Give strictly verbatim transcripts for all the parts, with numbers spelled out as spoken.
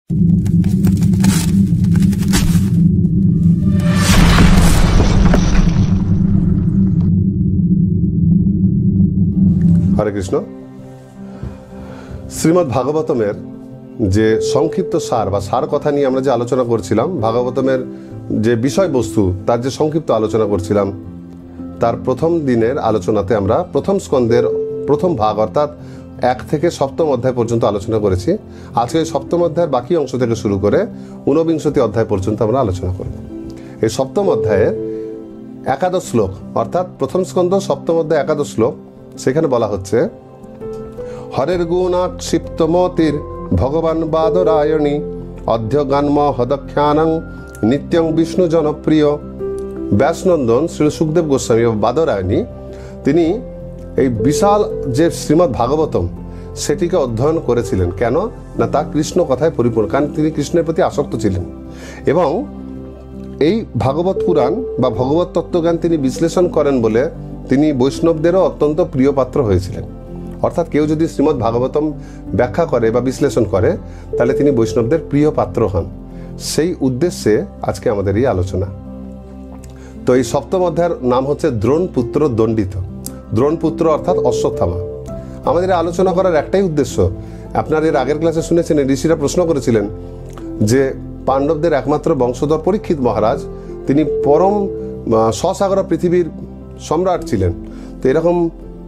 হরে কৃষ্ণ। শ্রীমদ্ ভাগবতমের যে সংক্ষিপ্ত সার বা সার কথা নিয়ে আমরা যে আলোচনা করছিলাম, ভাগবতমের যে বিষয়বস্তু তার যে সংক্ষিপ্ত আলোচনা করছিলাম, তার প্রথম দিনের আলোচনাতে আমরা প্রথম স্কন্ধের প্রথম ভাগ অর্থাৎ এক থেকে সপ্তম অধ্যায় পর্যন্ত আলোচনা করেছি। আজকে সপ্তম অধ্যায়ের বাকি অংশ থেকে শুরু করে ঊনবিংশতি অধ্যায় পর্যন্ত আমরা আলোচনা করব। এই সপ্তম অধ্যায়ের একাদশ শ্লোক অর্থাৎ প্রথম স্কন্ধ সপ্তম অধ্যায় একাদশ শ্লোক, সেখানে বলা হচ্ছে হরের গুণাক্ষিপ্তমতির ভগবান বাদরায়ণী অধ্যগান্ম হদখ্যানং নিত্যং বিষ্ণু জনপ্রিয়। ব্যাসনন্দন শ্রী সুখদেব গোস্বামী বাদরায়ণী তিনি এই বিশাল যে শ্রীমদ্ ভাগবতম সেটিকে অধ্যয়ন করেছিলেন। কেন না, তা কৃষ্ণ কথায় পরিপূর্ণ, কারণ তিনি কৃষ্ণের প্রতি আসক্ত ছিলেন এবং এই ভাগবত পুরাণ বা ভগবত তত্ত্বজ্ঞান তিনি বিশ্লেষণ করেন বলে তিনি বৈষ্ণবদেরও অত্যন্ত প্রিয় পাত্র হয়েছিলেন। অর্থাৎ কেউ যদি শ্রীমদ্ ভাগবতম ব্যাখ্যা করে বা বিশ্লেষণ করে তাহলে তিনি বৈষ্ণবদের প্রিয় পাত্র হন। সেই উদ্দেশ্যে আজকে আমাদের এই আলোচনা। তো এই সপ্তম অধ্যায়ের নাম হচ্ছে দ্রোণ পুত্র দণ্ডিত। দ্রোণ পুত্র অর্থাৎ অশ্বত্থামা। আমাদের আলোচনা করার একটাই উদ্দেশ্য, আপনার এর আগের ক্লাসে শুনেছেন ঋষিরা প্রশ্ন করেছিলেন যে পাণ্ডবদের একমাত্র বংশধর পরীক্ষিত মহারাজ, তিনি পরম স্বসাগর পৃথিবীর সম্রাট ছিলেন। তো এরকম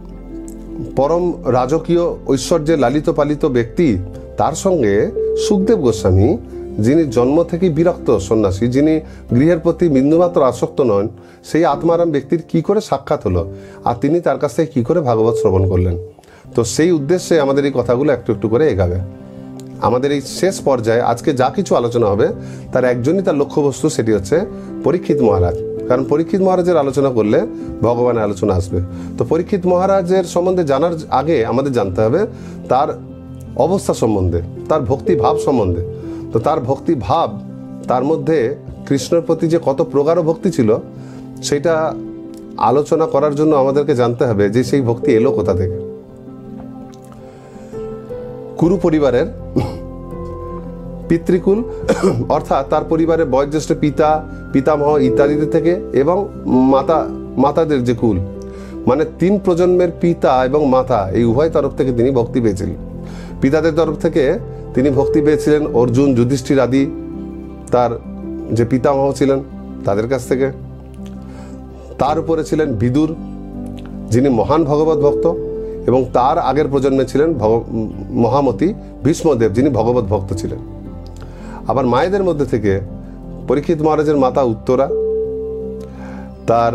পরম রাজকীয় ঐশ্বর্যে লালিত পালিত ব্যক্তি, তার সঙ্গে সুখদেব গোস্বামী যিনি জন্ম থেকেই বিরক্ত সন্ন্যাসী, যিনি গৃহের প্রতি বিন্দুমাত্র আসক্ত নন, সেই আত্মারাম ব্যক্তির কি করে সাক্ষাৎ হলো আর তিনি তার কাছ থেকে কি করে ভাগবত শ্রবণ করলেন। তো সেই উদ্দেশ্যে আমাদের এই কথাগুলো একটু একটু করে এগাবে। আমাদের এই শেষ পর্যায়ে আজকে যা কিছু আলোচনা হবে তার একজনই তার লক্ষ্যবস্তু, সেটি হচ্ছে পরীক্ষিত মহারাজ। কারণ পরীক্ষিত মহারাজের আলোচনা করলে ভগবানের আলোচনা আসবে। তো পরীক্ষিত মহারাজের সম্বন্ধে জানার আগে আমাদের জানতে হবে তার অবস্থা সম্বন্ধে, তার ভক্তি ভাব সম্বন্ধে। তো তার ভক্তি ভাব, তার মধ্যে কৃষ্ণের প্রতি যে কত প্রগাঢ় ভক্তি ছিল, সেটা আলোচনা করার জন্য আমাদেরকে জানতে হবে যে সেই ভক্তি এলো কোথা থেকে। কুরু পরিবারের পিতৃকুল অর্থাৎ তার পরিবারের বয়োজ্যেষ্ঠ পিতা, পিতামহ ইত্যাদিদের থেকে এবং মাতা মাতাদের যে কুল, মানে তিন প্রজন্মের পিতা এবং মাতা এই উভয় তরফ থেকে তিনি ভক্তি পেয়েছিলেন। পিতাদের তরফ থেকে তিনি ভক্তি পেয়েছিলেন অর্জুন, যুধিষ্ঠির আদি তার যে পিতামহ ছিলেন তাদের কাছ থেকে। তার উপরে ছিলেন বিদুর, যিনি মহান ভগবত ভক্ত, এবং তার আগের প্রজন্মে ছিলেন মহামতি ভীষ্মদেব, যিনি ভগবত ভক্ত ছিলেন। আবার মায়েদের মধ্যে থেকে পরীক্ষিত মহারাজের মাতা উত্তরা, তার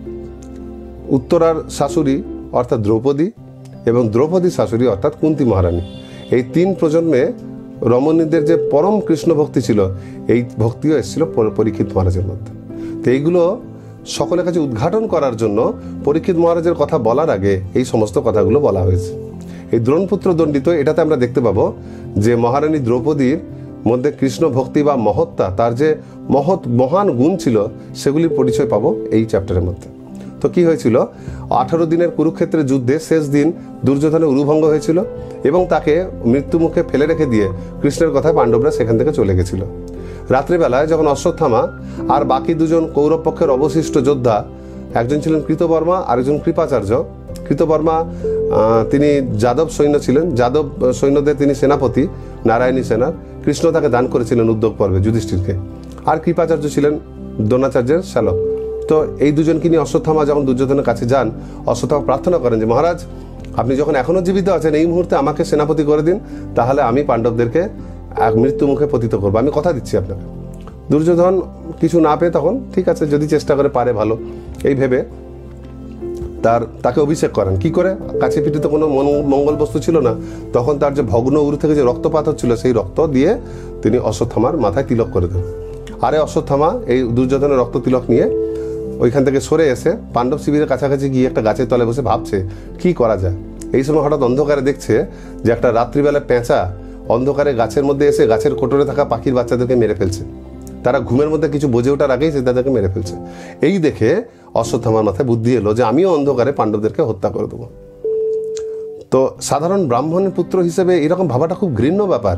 উত্তরার শাশুড়ি অর্থাৎ দ্রৌপদী এবং দ্রৌপদীর শাশুড়ি অর্থাৎ কুন্তী মহারানী। এই তিন প্রজন্মে রমণীদের যে পরম কৃষ্ণ ভক্তি ছিল, এই ভক্তিও এসেছিল পরীক্ষিত মহারাজের মধ্যে। তো এইগুলো সকলের কাছে উদ্ঘাটন করার জন্য পরীক্ষিত মহারাজের কথা বলার আগে এই সমস্ত কথাগুলো বলা হয়েছে। এই দ্রোণপুত্র দণ্ডিত, এটাতে আমরা দেখতে পাবো যে মহারানী দ্রৌপদীর মধ্যে কৃষ্ণ ভক্তি বা মহত্তা, তার যে মহৎ মহান গুণ ছিল, সেগুলির পরিচয় পাবো এই চ্যাপ্টারের মধ্যে। তো কি হয়েছিল, আঠারো দিনের কুরুক্ষেত্রের যুদ্ধে শেষ দিন দুর্যোধনের উরুভঙ্গ হয়েছিল এবং তাকে মৃত্যুমুখে ফেলে রেখে দিয়ে কৃষ্ণের কথায় পাণ্ডবরা সেখান থেকে চলে গেছিল। রাত্রিবেলায় যখন অশ্বত্থামা আর বাকি দুজন কৌরব পক্ষের অবশিষ্ট যোদ্ধা, একজন ছিলেন কৃতবর্মা আর একজন কৃপাচার্য। কৃতবর্মা তিনি যাদব সৈন্য ছিলেন, যাদব সৈন্যদের তিনি সেনাপতি, নারায়ণী সেনার। কৃষ্ণ তাকে দান করেছিলেন উদ্যোগ পর্বে যুধিষ্ঠিরকে। আর কৃপাচার্য ছিলেন দ্রোণাচার্যের শ্যালক। তো এই দুজনকে নিয়ে অশ্বত্থামা যখন দুর্যোধনের কাছে যান, অশ্বত্থামা প্রার্থনা করেন যে মহারাজ, আপনি যখন এখনো জীবিত আছেন, এই মুহূর্তে আমাকে সেনাপতি করে দিন, তাহলে আমি পাণ্ডবদেরকে এক মৃত্যু মুখে পতিত করবো, আমি কথা দিচ্ছি আপনাকে। দুর্যোধন কিছু না পেয়ে তখন ঠিক আছে, যদি চেষ্টা করে পারে ভালো, এই ভেবে তার তাকে অভিষেক করেন। কি করে, কাছে পিঠে তো কোনো মঙ্গল বস্তু ছিল না, তখন তার যে ভগ্ন উরু থেকে যে রক্তপাত হচ্ছিল, সেই রক্ত দিয়ে তিনি অশ্বত্থামার মাথায় তিলক করে দেন। আরে অশ্বত্থামা এই দুর্যোধনের রক্ত তিলক নিয়ে ওইখান থেকে সরে এসে পাণ্ডব শিবিরের কাছাকাছি গিয়ে একটা গাছের তলে বসে ভাবছে কি করা যায়। এই সময় হঠাৎ অন্ধকারে দেখছে যে একটা রাত্রিবেলা পেঁচা অন্ধকারে গাছের মধ্যে এসে গাছের কোটরে থাকা পাখির বাচ্চাদেরকে মেরে ফেলছে। তারা ঘুমের মধ্যে কিছু বুঝে ওঠার আগেই সে তাদেরকে মেরে ফেলছে। এই দেখে অশ্বত্থামার মাথায় বুদ্ধি এলো যে আমিও অন্ধকারে পাণ্ডবদেরকে হত্যা করে দেবো। তো সাধারণ ব্রাহ্মণের পুত্র হিসেবে এরকম ভাবাটা খুব ঘৃণ্য ব্যাপার।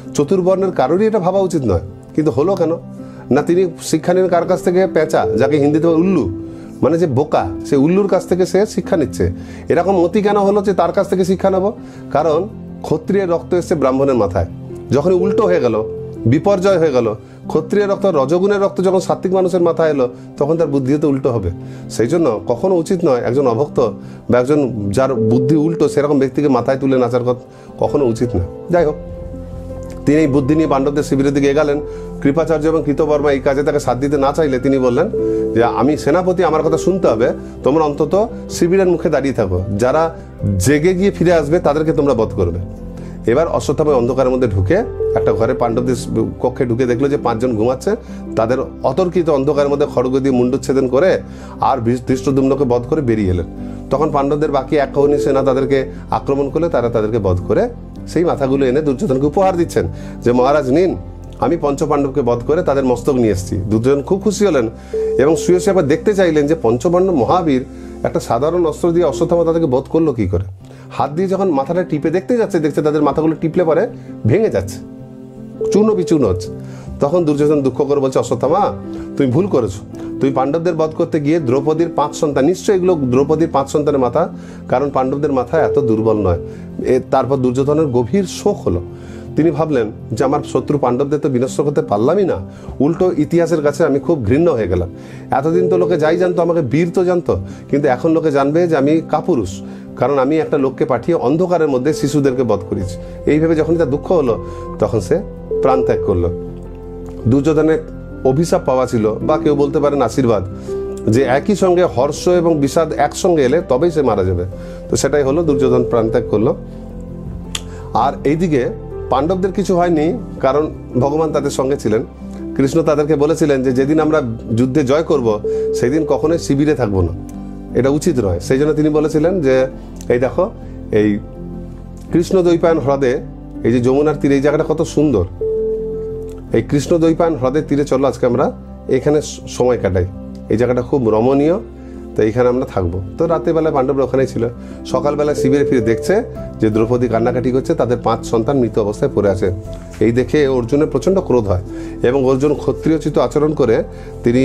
চতুর্বর্ণের কারোরই এটা ভাবা উচিত নয়, কিন্তু হলো কেন না? তিনি শিক্ষা নেন কার কাছ থেকে? পেঁচা, যাকে হিন্দিতে উল্লু, মানে যে বোকা, সে উল্লুর কাছ থেকে সে শিক্ষা নিচ্ছে। এরকম মতি কেন হলো যে তার কাছ থেকে শিক্ষা নেব? কারণ ক্ষত্রিয়ের রক্ত এসছে ব্রাহ্মণের মাথায়। যখন উল্টো হয়ে গেল, বিপর্যয় হয়ে গেল, ক্ষত্রিয় রক্ত, রজগুণের রক্ত যখন সাত্ত্বিক মানুষের মাথায় এলো, তখন তার বুদ্ধি তো উল্টো হবে। সেই জন্য কখনো উচিত নয় একজন অভক্ত বা একজন যার বুদ্ধি উল্টো সেরকম ব্যক্তিকে মাথায় তুলে নাচার কথা কখনো উচিত না। যাই হোক, তিনি এই বুদ্ধি নিয়ে পাণ্ডবদের শিবিরের দিকে এগালেন। কৃপাচার্য এবং কৃতবর্মা এই কাজে তাকে সাথ দিতে না চাইলে তিনি বললেন যে আমি সেনাপতি, আমার কথা শুনতে হবে, তোমরা অন্তত শিবিরের মুখে দাঁড়িয়ে থাকো, যারা জেগে গিয়ে ফিরে আসবে তাদেরকে তোমরা বধ করবে। এবার অশ্বত্থামা অন্ধকারের মধ্যে ঢুকে একটা ঘরে পাণ্ডবদের কক্ষে ঢুকে দেখলো যে পাঁচজন ঘুমাচ্ছে। তাদের অতর্কিত অন্ধকারের মধ্যে খড়গ দিয়ে মুণ্ডচ্ছেদন করে আর ধৃষ্টদ্যুম্নকে বধ করে বেরিয়ে এলেন। তখন পাণ্ডবদের বাকি এক কৌনি সেনা তাদেরকে আক্রমণ করলে তারা তাদেরকে বধ করে সেই মাথাগুলো এনে দুর্যোধনকে উপহার দিচ্ছেন যে মহারাজ নিন, আমি পঞ্চপাণ্ডবকে বধ করে তাদের মস্তক নিয়ে এসেছি। দুর্যোধন খুব খুশি হলেন এবং শুয়ে শুয়ে আবার দেখতে চাইলেন যে পঞ্চপাণ্ডব মহাবীর একটা সাধারণ অস্ত্র দিয়ে অশ্বত্থামা তাদেরকে বধ করলো কি করে। হাত দিয়ে যখন মাথাটা টিপে দেখতে যাচ্ছে, দেখছে তাদের মাথাগুলো টিপলে পরে ভেঙে যাচ্ছে, চূর্ণ বিচূর্ণ হচ্ছে। তখন দুর্যোধন দুঃখ করে বলছে, অশ্বত্থামা তুমি ভুল করেছো, তুমি পাণ্ডবদের বধ করতে গিয়ে দ্রৌপদীর পাঁচ সন্তান, নিশ্চয়ই এগুলো দ্রৌপদীর পাঁচ সন্তানের মাথা, কারণ পাণ্ডবদের মাথা এত দুর্বল নয়। তারপর দুর্যোধনের গভীর শোক হলো। তিনি ভাবলেন যে আমার শত্রু পাণ্ডবদের তো বিনষ্ট করতে পারলামই না, উল্টো ইতিহাসের কাছে আমি খুব ঘৃণ্য হয়ে গেলাম। এতদিন তো লোকে যাই জানতো, আমাকে বীর তো জানতো, কিন্তু এখন লোকে জানবে যে আমি কাপুরুষ, কারণ আমি একটা লোককে পাঠিয়ে অন্ধকারের মধ্যে শিশুদেরকে বধ করেছি। এইভাবে যখন তার দুঃখ হলো তখন সে প্রাণ ত্যাগ করলো। দুর্যোধনের অভিশাপ পাওয়া ছিল, বা কেউ বলতে পারেন আশীর্বাদ, যে একই সঙ্গে হর্ষ এবং বিষাদ একসঙ্গে এলে তবেই সে মারা যাবে। তো সেটাই হলো, দুর্যোধন প্রাণ ত্যাগ করলো। আর এইদিকে পাণ্ডবদের কিছু হয়নি, কারণ ভগবান তাদের সঙ্গে ছিলেন। কৃষ্ণ তাদেরকে বলেছিলেন যে যেদিন আমরা যুদ্ধে জয় করব সেই দিন কখনোই শিবিরে থাকবো না, এটা উচিত নয়। সেই জন্য তিনি বলেছিলেন যে এই দেখো, এই কৃষ্ণ দ্বৈপায়ন হ্রদে, এই যে যমুনার তীরে, এই জায়গাটা কত সুন্দর, এই কৃষ্ণ দ্বৈপায়ন হ্রদের তীরে চলো আজকে আমরা এখানে সময় কাটাই, এই জায়গাটা খুব রমণীয়, তো এইখানে আমরা থাকবো। তো রাত্রিবেলায় পাণ্ডবরা ওখানেই ছিল। সকালবেলা শিবিরে ফিরে দেখছে যে দ্রৌপদী কান্নাকাটি করছে, তাদের পাঁচ সন্তান মৃত অবস্থায় পড়ে আছে। এই দেখে অর্জুনের প্রচণ্ড ক্রোধ হয় এবং অর্জুন ক্ষত্রিয়োচিত আচরণ করে তিনি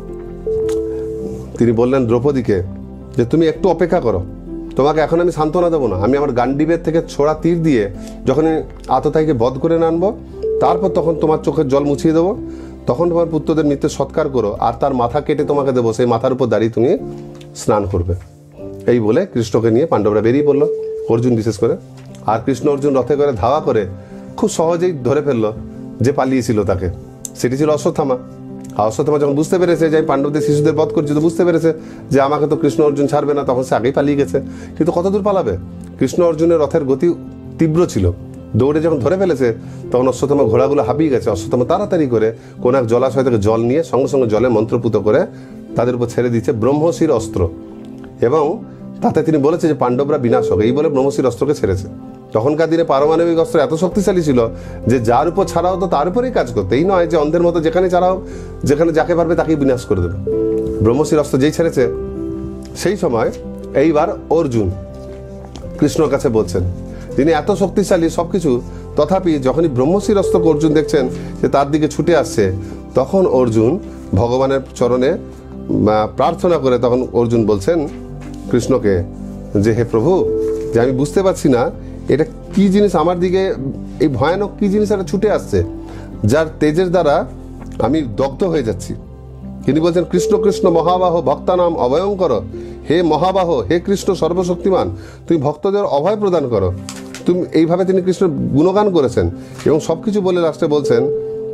তিনি বললেন দ্রৌপদীকে যে তুমি একটু অপেক্ষা করো, তোমাকে এখন আমি সান্ত্বনা দেবো না, আমি আমার গান্ডীবের থেকে ছোড়া তীর দিয়ে যখন আততায়ীকে বধ করে আনবো, তারপর তখন তোমার চোখের জল মুছিয়ে দেবো, তখন তোমার পুত্রদের মৃত্যু সৎকার করো, আর তার মাথা কেটে তোমাকে দেবো, সেই মাথার উপর দাঁড়িয়ে তুমি স্নান করবে। এই বলে কৃষ্ণকে নিয়ে পাণ্ডবরা বেরিয়ে পড়লো, অর্জুন বিশেষ করে। আর কৃষ্ণ অর্জুন রথে করে ধাওয়া করে খুব সহজেই ধরে ফেললো যে পালিয়েছিল তাকে, সেটি ছিল অশ্বত্থামা। আর অশ্বত্থামা যখন বুঝতে পেরেছে যে আমি পাণ্ডবদের শিশুদের বধ করছি, তো বুঝতে পেরেছে যে আমাকে তো কৃষ্ণ অর্জুন ছাড়বে না, তখন সে আগেই পালিয়ে গেছে। কিন্তু কত দূর পালাবে? কৃষ্ণ অর্জুনের রথের গতি তীব্র ছিল, দৌড়ে যখন ধরে ফেলেছে তখন অশ্বত্থামা ঘোড়াগুলো হাঁপিয়ে গেছে। অশ্বত্থামা তাড়াতাড়ি করে কোন এক জলাশয় থেকে জল নিয়ে সঙ্গে সঙ্গে জলে মন্ত্রপুত করে তাদের উপর ছেড়ে দিচ্ছে ব্রহ্মশির অস্ত্র, এবং তাতে তিনি বলেছে যে পাণ্ডবরা বিনাশক, এই বলে ব্রহ্মশির অস্ত্রকে ছেড়েছে। তখনকার দিনে পারমাণবিক অস্ত্র এত শক্তিশালী ছিল যে যার উপর ছাড়া হতো তার উপরেই কাজ করতে, এই নয় যে অন্ধের মতো যেখানে ছাড়া হোক, যেখানে যাকে পারবে তাকেই বিনাশ করে দেবে। ব্রহ্মশির অস্ত্র যেই ছেড়েছে, সেই সময় এইবার অর্জুন কৃষ্ণর কাছে বলছেন, তিনি এত শক্তিশালী সবকিছু, তথাপি যখনই ব্রহ্মশির অস্ত্রকে অর্জুন দেখছেন যে তার দিকে ছুটে আসছে, তখন অর্জুন ভগবানের চরণে প্রার্থনা করে তখন অর্জুন বলছেন কৃষ্ণকে যে হে প্রভু, যে আমি বুঝতে পারছি না এটা কি জিনিস, আমার দিকে এই ভয়ানক কি জিনিস একটা ছুটে আসছে, যার তেজের দ্বারা আমি দগ্ধ হয়ে যাচ্ছি। তিনি বলছেন কৃষ্ণ কৃষ্ণ মহাবাহ ভক্তানাম অভয়ঙ্কর, হে মহাবাহ, হে কৃষ্ণ সর্বশক্তিমান, তুমি ভক্তদের অভয় প্রদান করো। তুমি এইভাবে তিনি কৃষ্ণ গুণগান করেছেন এবং সবকিছু বলে লাস্টে বলছেন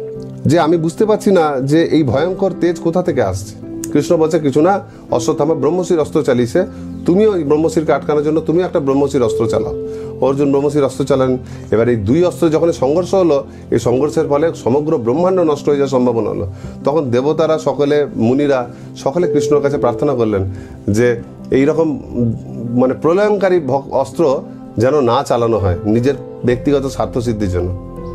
যে আমি বুঝতে পারছি না যে এই ভয়ঙ্কর তেজ কোথা থেকে আসছে। কৃষ্ণ বলছে কিছু না, অশ্বত্থামা ব্রহ্মশির অস্ত্র চালিয়েছে, তুমিও এই ব্রহ্মশিরকে আটকানোর জন্য তুমি একটা ব্রহ্মশির অস্ত্র চালাও। অর্জুন ব্রহ্মশির অস্ত্র চালান। এবার এই দুই অস্ত্র যখন সংঘর্ষ হলো, এই সংঘর্ষের ফলে সমগ্র ব্রহ্মাণ্ড নষ্ট হয়ে যাওয়ার সম্ভাবনা হলো। তখন দেবতারা সকলে, মুনিরা সকলে কৃষ্ণর কাছে প্রার্থনা করলেন যে এইরকম মানে প্রলয়ঙ্কারী অস্ত্র যেন না চালানো হয় নিজের ব্যক্তিগত স্বার্থসিদ্ধির জন্য।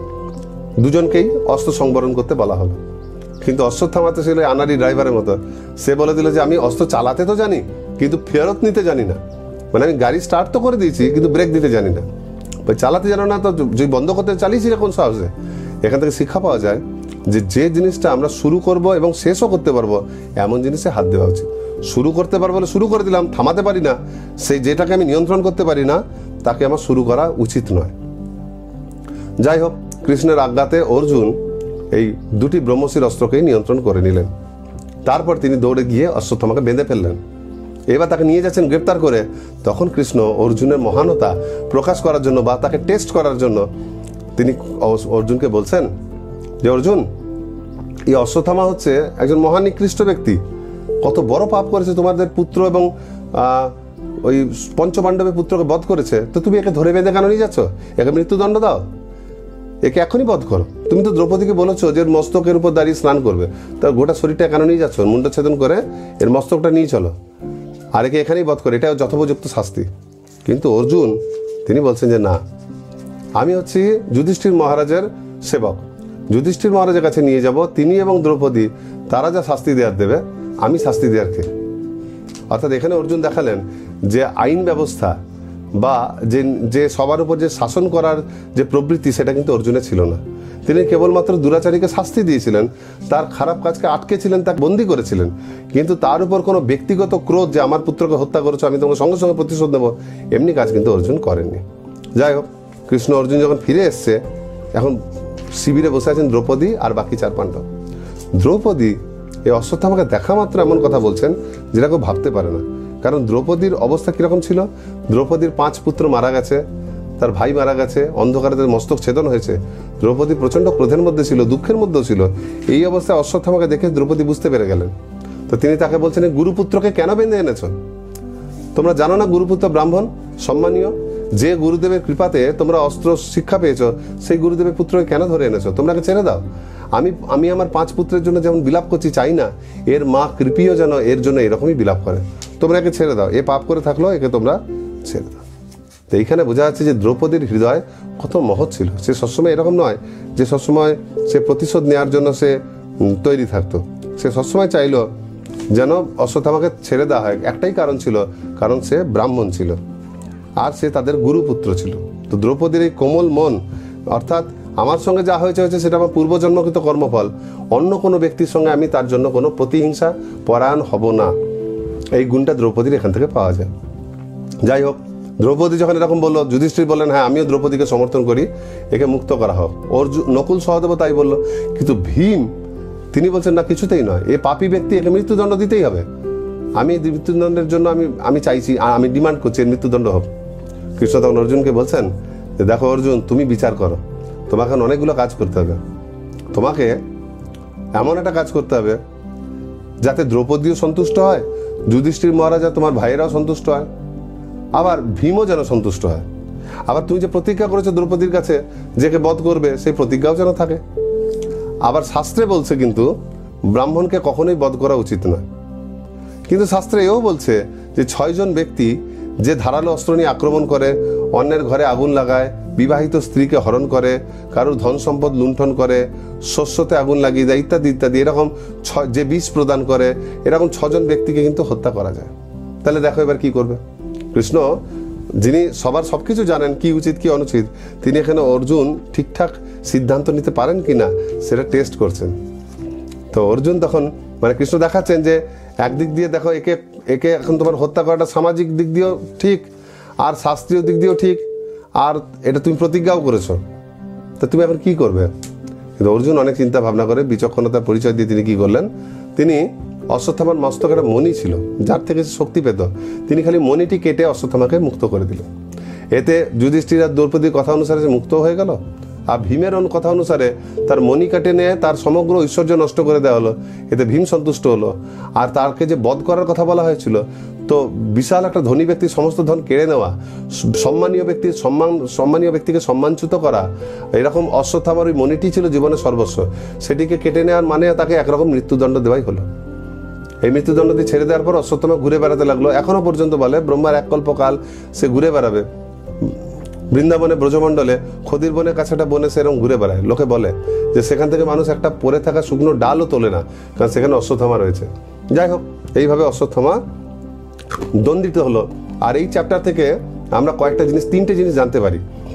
দুজনকেই অস্ত্র সংবরণ করতে বলা হলো। কিন্তু অশ্বত্থামা তো ছিল আনাড়ি ড্রাইভারের মতো, সে বলে দিল যে আমি অস্ত্র চালাতে তো জানি কিন্তু ফেরত নিতে জানি না, মানে আমি গাড়ি স্টার্ট তো করে দিয়েছি কিন্তু ব্রেক দিতে জানি না। ভাই চালাতে জানো না তো যদি বন্ধ করতে চালিয়েছিলে কোন সাহসে? এখান থেকে শিক্ষা পাওয়া যায় যে যে জিনিসটা আমরা শুরু করব এবং শেষও করতে পারবো এমন জিনিসে হাত দেওয়া উচিত। শুরু করতে পারবো বলে শুরু করে দিলাম, থামাতে পারি না, সেই যেটাকে আমি নিয়ন্ত্রণ করতে পারি না তাকে আমার শুরু করা উচিত নয়। যাই হোক, কৃষ্ণের আজ্ঞাতে অর্জুন এই দুটি ব্রহ্মশির অস্ত্রকেই নিয়ন্ত্রণ করে নিলেন। তারপর তিনি দৌড়ে গিয়ে অশ্বত্থামাকে বেঁধে ফেললেন। এবার তাকে নিয়ে যাচ্ছেন গ্রেপ্তার করে। তখন কৃষ্ণ অর্জুনের মহানতা প্রকাশ করার জন্য বা তাকে টেস্ট করার জন্য তিনি অর্জুনকে বলছেন যে অর্জুন, এই অশ্বত্থামা হচ্ছে একজন মহান নিকৃষ্ট ব্যক্তি, কত বড় পাপ করেছে, তোমাদের পুত্র এবং ওই পঞ্চপাণ্ডবের পুত্রকে বধ করেছে, তো তুমি একে ধরে বেঁধে কেন নিয়ে যাচ্ছ? একে মৃত্যুদণ্ড দাও, একে এখনই বধ করো। তুমি তো দ্রৌপদীকে বলেছো যে মস্তকের উপর দাঁড়িয়ে স্নান করবে, তার গোটা শরীরটা কেন নিয়ে যাচ্ছ? মুন্ড ছেদন করে এর মস্তকটা নিয়ে চলো, আর একে এখানেই বধ করে, এটাও যথোপযুক্ত শাস্তি। কিন্তু অর্জুন তিনি বলছেন যে না, আমি হচ্ছি যুধিষ্ঠির মহারাজের সেবক, যুধিষ্ঠির মহারাজের কাছে নিয়ে যাব, তিনি এবং দ্রৌপদী তারা যা শাস্তি দেওয়ার দেবে, আমি শাস্তি দেওয়ার কে? অর্থাৎ এখানে অর্জুন দেখালেন যে আইন ব্যবস্থা বা যে যে সবার উপর যে শাসন করার যে প্রবৃত্তি সেটা কিন্তু অর্জুনের ছিল না। তিনি কেবলমাত্র দুরাচারীকে শাস্তি দিয়েছিলেন, তার খারাপ কাজকে আটকেছিলেন, তাকে বন্দী করেছিলেন, কিন্তু তার উপর কোনো ব্যক্তিগত ক্রোধ যে আমার পুত্রকে হত্যা করেছো আমি তোমাকে সঙ্গে সঙ্গে প্রতিশোধ নেবো, এমনি কাজ কিন্তু অর্জুন করেননি। যাই হোক, কৃষ্ণ অর্জুন যখন ফিরে এসছে, এখন শিবিরে বসে আছেন দ্রৌপদী আর বাকি চার পাণ্ডব। দ্রৌপদী এই অশ্বত্থামাকে দেখা মাত্র এমন কথা বলছেন যেটা কেউ ভাবতে পারে না। কারণ দ্রৌপদীর অবস্থা কিরকম ছিল? দ্রৌপদীর পাঁচ পুত্র মারা গেছে, তার ভাই মারা গেছে, অন্ধকারে তাদের মস্তক ছেদন হয়েছে। দ্রৌপদী প্রচণ্ড ক্রোধের মধ্যে ছিল, দুঃখের মধ্যেও ছিল। এই অবস্থায় অশ্বত্থামাকে দেখে দ্রৌপদী বুঝতে পেরে গেলেন। তো তিনি তাকে বলছেন, গুরুপুত্রকে কেন বেঁধে এনেছ? তোমরা জানো না গুরুপুত্র ব্রাহ্মণ সম্মানীয়, যে গুরুদেবের কৃপাতে তোমরা অস্ত্র শিক্ষা পেয়েছো, সেই গুরুদেবের পুত্রকে কেন ধরে এনেছো? তোমরা ছেড়ে দাও। আমি আমি আমার পাঁচ পুত্রের জন্য যেমন বিলাপ করছি, চাই না এর মা কৃপিও যেন এর জন্য এরকমই বিলাপ করে। তোমরা একে ছেড়ে দাও, এ পাপ করে থাকলো, একে তোমরা ছেড়ে দাও। তো এইখানে বোঝা যাচ্ছে যে দ্রৌপদীর হৃদয় কত মহৎ ছিল। সে সবসময় এরকম নয় যে সবসময় সে প্রতিশোধ নেওয়ার জন্য সে তৈরি থাকতো। সে সবসময় চাইলো যেন অশ্বত্থামাকে ছেড়ে দেওয়া হয়। একটাই কারণ ছিল, কারণ সে ব্রাহ্মণ ছিল আর সে তাদের গুরুপুত্র ছিল। তো দ্রৌপদীর এই কোমল মন, অর্থাৎ আমার সঙ্গে যা হয়েছে হয়েছে সেটা আমার পূর্বজন্মকৃত কর্মফল, অন্য কোনো ব্যক্তির সঙ্গে আমি তার জন্য কোনো প্রতিহিংসা পরায়ণ হব না, এই গুণটা দ্রৌপদীর এখান থেকে পাওয়া যায়। যাই হোক, দ্রৌপদী যখন এরকম বললো, যুধিষ্ঠির বললেন হ্যাঁ আমিও দ্রৌপদীকে সমর্থন করি, একে মুক্ত করা হোক। অর্জুন নকুল সহদেব তাই বললো, কিন্তু ভীম তিনি বলছেন না, কিছুতেই নয়, এ পাপী ব্যক্তি, একে মৃত্যুদণ্ড দিতেই হবে। আমি মৃত্যুদণ্ডের জন্য আমি আমি চাইছি, আমি ডিমান্ড করছি এর মৃত্যুদণ্ড হোক। কৃষ্ণ তখন অর্জুনকে বলছেন যে দেখো অর্জুন, তুমি বিচার করো, তোমাকে অনেকগুলো কাজ করতে হবে। তোমাকে এমন একটা কাজ করতে হবে যাতে দ্রৌপদীও সন্তুষ্ট হয়, যুধিষ্ঠির মহারাজা তোমার ভাইয়েরাও সন্তুষ্ট হয়, আবার ভীমও যেন সন্তুষ্ট হয়। আবার তুমি যে প্রতিজ্ঞা করেছো দ্রৌপদীর কাছে যেকে বধ করবে, সেই প্রতিজ্ঞাও যেন থাকে। আবার শাস্ত্রে বলছে কিন্তু ব্রাহ্মণকে কখনোই বধ করা উচিত নয়। কিন্তু শাস্ত্রে এও বলছে যে ছয়জন ব্যক্তি যে ধারালো অস্ত্র নিয়ে আক্রমণ করে, অন্যের ঘরে আগুন লাগায়, বিবাহিত স্ত্রীকে হরণ করে, কারোর ধন সম্পদ লুণ্ঠন করে, শস্যতে আগুন লাগিয়ে দেয়, ইত্যাদি ইত্যাদি, এরকম যে বিষ প্রদান করে, এরকম ছজন ব্যক্তিকে কিন্তু হত্যা করা যায়। তাহলে দেখো এবার কি করবে কৃষ্ণ, যিনি সবার সবকিছু জানেন, কি উচিত কি অনুচিত, তিনি এখানে অর্জুন ঠিকঠাক সিদ্ধান্ত নিতে পারেন কিনা সেটা টেস্ট করছেন। তো অর্জুন তখন মানে কৃষ্ণ দেখাচ্ছেন যে একদিক দিয়ে দেখো একে একে এখন তোমার হত্যা করাটা সামাজিক দিক দিয়েও ঠিক, আর শাস্ত্রীয় দিক দিয়েও ঠিক, আর এটা তুমি প্রতিজ্ঞাও করেছো, তা তুমি এখন কি করবে? কিন্তু অর্জুন অনেক চিন্তা ভাবনা করে বিচক্ষণতার পরিচয় দিয়ে তিনি কি করলেন, তিনি অশ্বত্থামার মস্তকে একটা মণি ছিল যার থেকে সে শক্তি পেত, তিনি খালি মণিটি কেটে অশ্বত্থামাকে মুক্ত করে দিলেন। এতে যুধিষ্ঠির আর দ্রৌপদীর কথা অনুসারে সে মুক্ত হয়ে গেল, আর ভীমের কথা অনুসারে তার মণি কাটে নিয়ে তার সমগ্র ঐশ্বর্য নষ্ট করে দেওয়া হলো। এতে ভীম সন্তুষ্ট হলো। আর তাকে যে বধ করার কথা বলা হয়েছিল, তো বিশাল একটা ধনী ব্যক্তির সমস্ত ধন কেড়ে নেওয়া, সম্মানীয় ব্যক্তির সম্মান সম্মানীয় ব্যক্তিকে সম্মানচ্যুত করা, এরকম অশ্বত্থামার ওই মণিটি ছিল জীবনের সর্বস্ব, সেটিকে কেটে নেওয়ার মানে তাকে একরকম মৃত্যুদণ্ড দেওয়াই হলো। এই মৃত্যুদণ্ড দিয়ে ছেড়ে দেওয়ার পর অশ্বত্থামা ঘুরে বেড়াতে লাগলো। এখনো পর্যন্ত বলে ব্রহ্মার এক কল্পকাল সে ঘুরে বেড়াবে বৃন্দাবনে, ব্রজমণ্ডলে, খদির বনের কাছে একটা বনে সেরকম ঘুরে বেড়ায়। লোকে বলে যে সেখান থেকে মানুষ একটা পড়ে থাকা শুকনো ডালও তোলে না, কারণ সেখানে অশ্বত্থামা রয়েছে। যাই হোক, এইভাবে অশ্বত্থামা দণ্ডিত হলো। আর এই চ্যাপ্টার থেকে আমরা কয়েকটা জিনিস, তিনটে জিনিস জানতে পারি।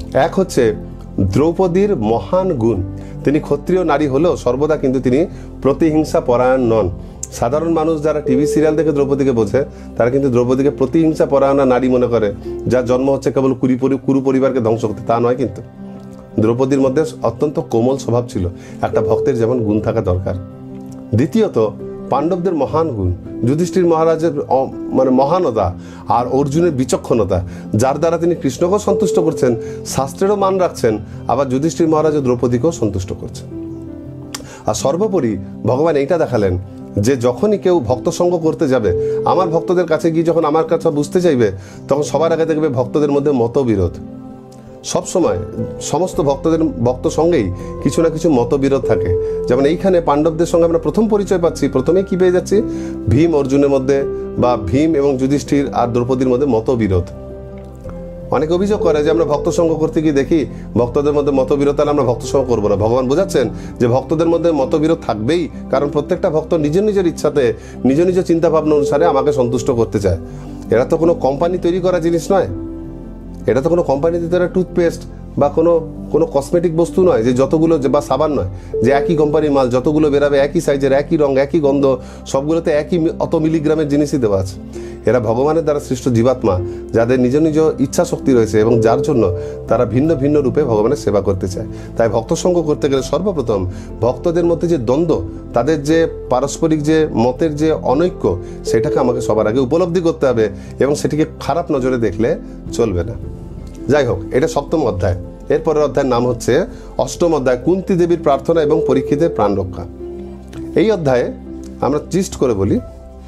এক হচ্ছে দ্রৌপদীর মহান গুণ, তিনি ক্ষত্রিয় নারী হলেও সর্বদা কিন্তু তিনি প্রতিহিংসা পরায়ণ নন। সাধারণ মানুষ যারা টিভি সিরিয়াল দেখে দ্রৌপদীকে বোঝে, তারা কিন্তু দ্রৌপদীকে প্রতিহিংসা পরায়ণা নারী মনে করে, যার জন্ম হচ্ছে কেবল কুরি কুরু পরিবারকে ধ্বংস করতে। তা নয়, কিন্তু দ্রৌপদীর মধ্যে অত্যন্ত কোমল স্বভাব ছিল, একটা ভক্তের যেমন গুণ থাকা দরকার। দ্বিতীয়ত পাণ্ডবদের মহান গুণ, যুধিষ্ঠির মহারাজের মানে মহানতা আর অর্জুনের বিচক্ষণতা, যার দ্বারা তিনি কৃষ্ণকেও সন্তুষ্ট করছেন, শাস্ত্রেরও মান রাখছেন, আবার যুধিষ্ঠির মহারাজ দ্রৌপদীকেও সন্তুষ্ট করছেন। আর সর্বোপরি ভগবান এইটা দেখালেন যে যখনই কেউ ভক্ত সঙ্গ করতে যাবে, আমার ভক্তদের কাছে গিয়ে যখন আমার কথা বুঝতে চাইবে, তখন সবার আগে দেখবে ভক্তদের মধ্যে মতবিরোধ। সবসময় সমস্ত ভক্তদের ভক্ত সঙ্গেই কিছু না কিছু মতবিরোধ থাকে। যেমন এইখানে পাণ্ডবদের সঙ্গে আমরা প্রথম পরিচয় পাচ্ছি, প্রথমেই কি পেয়ে যাচ্ছি, ভীম অর্জুনের মধ্যে বা ভীম এবং যুধিষ্ঠির আর দ্রৌপদীর মধ্যে মতবিরোধ। অনেক অভিযোগ করে যে আমরা ভক্ত সঙ্গ করতে গিয়ে দেখি ভক্তদের মধ্যে মতবিরোধ, তাহলে আমরা ভক্ত সঙ্গ করবো না। ভগবান বোঝাচ্ছেন যে ভক্তদের মধ্যে মতবিরোধ থাকবেই, কারণ প্রত্যেকটা ভক্ত নিজের নিজের ইচ্ছাতে নিজ নিজ চিন্তা ভাবনা অনুসারে আমাকে সন্তুষ্ট করতে চায়। এরা তো কোনো কোম্পানি তৈরি করা জিনিস নয়, এটা তো কোনো কোম্পানিতে তৈরি টুথপেস্ট বা কোনো কোনো কসমেটিক বস্তু নয় যে যতগুলো, বা সাবান নয় যে একই কোম্পানির মাল যতগুলো বেরাবে, একই সাইজের, একই রং, একই গন্ধ, সবগুলোতে একই অত মিলিগ্রামের জিনিসই দেওয়া আছে। এরা ভগবানের দ্বারা সৃষ্ট জীবাত্মা, যাদের নিজ নিজ ইচ্ছা শক্তি রয়েছে এবং যার জন্য তারা ভিন্ন ভিন্ন রূপে ভগবানের সেবা করতে চায়। তাই ভক্ত সঙ্গ করতে গেলে সর্বপ্রথম ভক্তদের মধ্যে যে দ্বন্দ্ব, তাদের যে পারস্পরিক যে মতের যে অনৈক্য, সেটাকে আমাকে সবার আগে উপলব্ধি করতে হবে এবং সেটিকে খারাপ নজরে দেখলে চলবে না। যাই হোক, এটা সপ্তম অধ্যায়। এরপরের অধ্যায়ের নাম হচ্ছে অষ্টম অধ্যায়, কুন্তী দেবীর প্রার্থনা এবং পরীক্ষিতের প্রাণ রক্ষা। এই অধ্যায়ে আমরা জিস্ট করে বলি,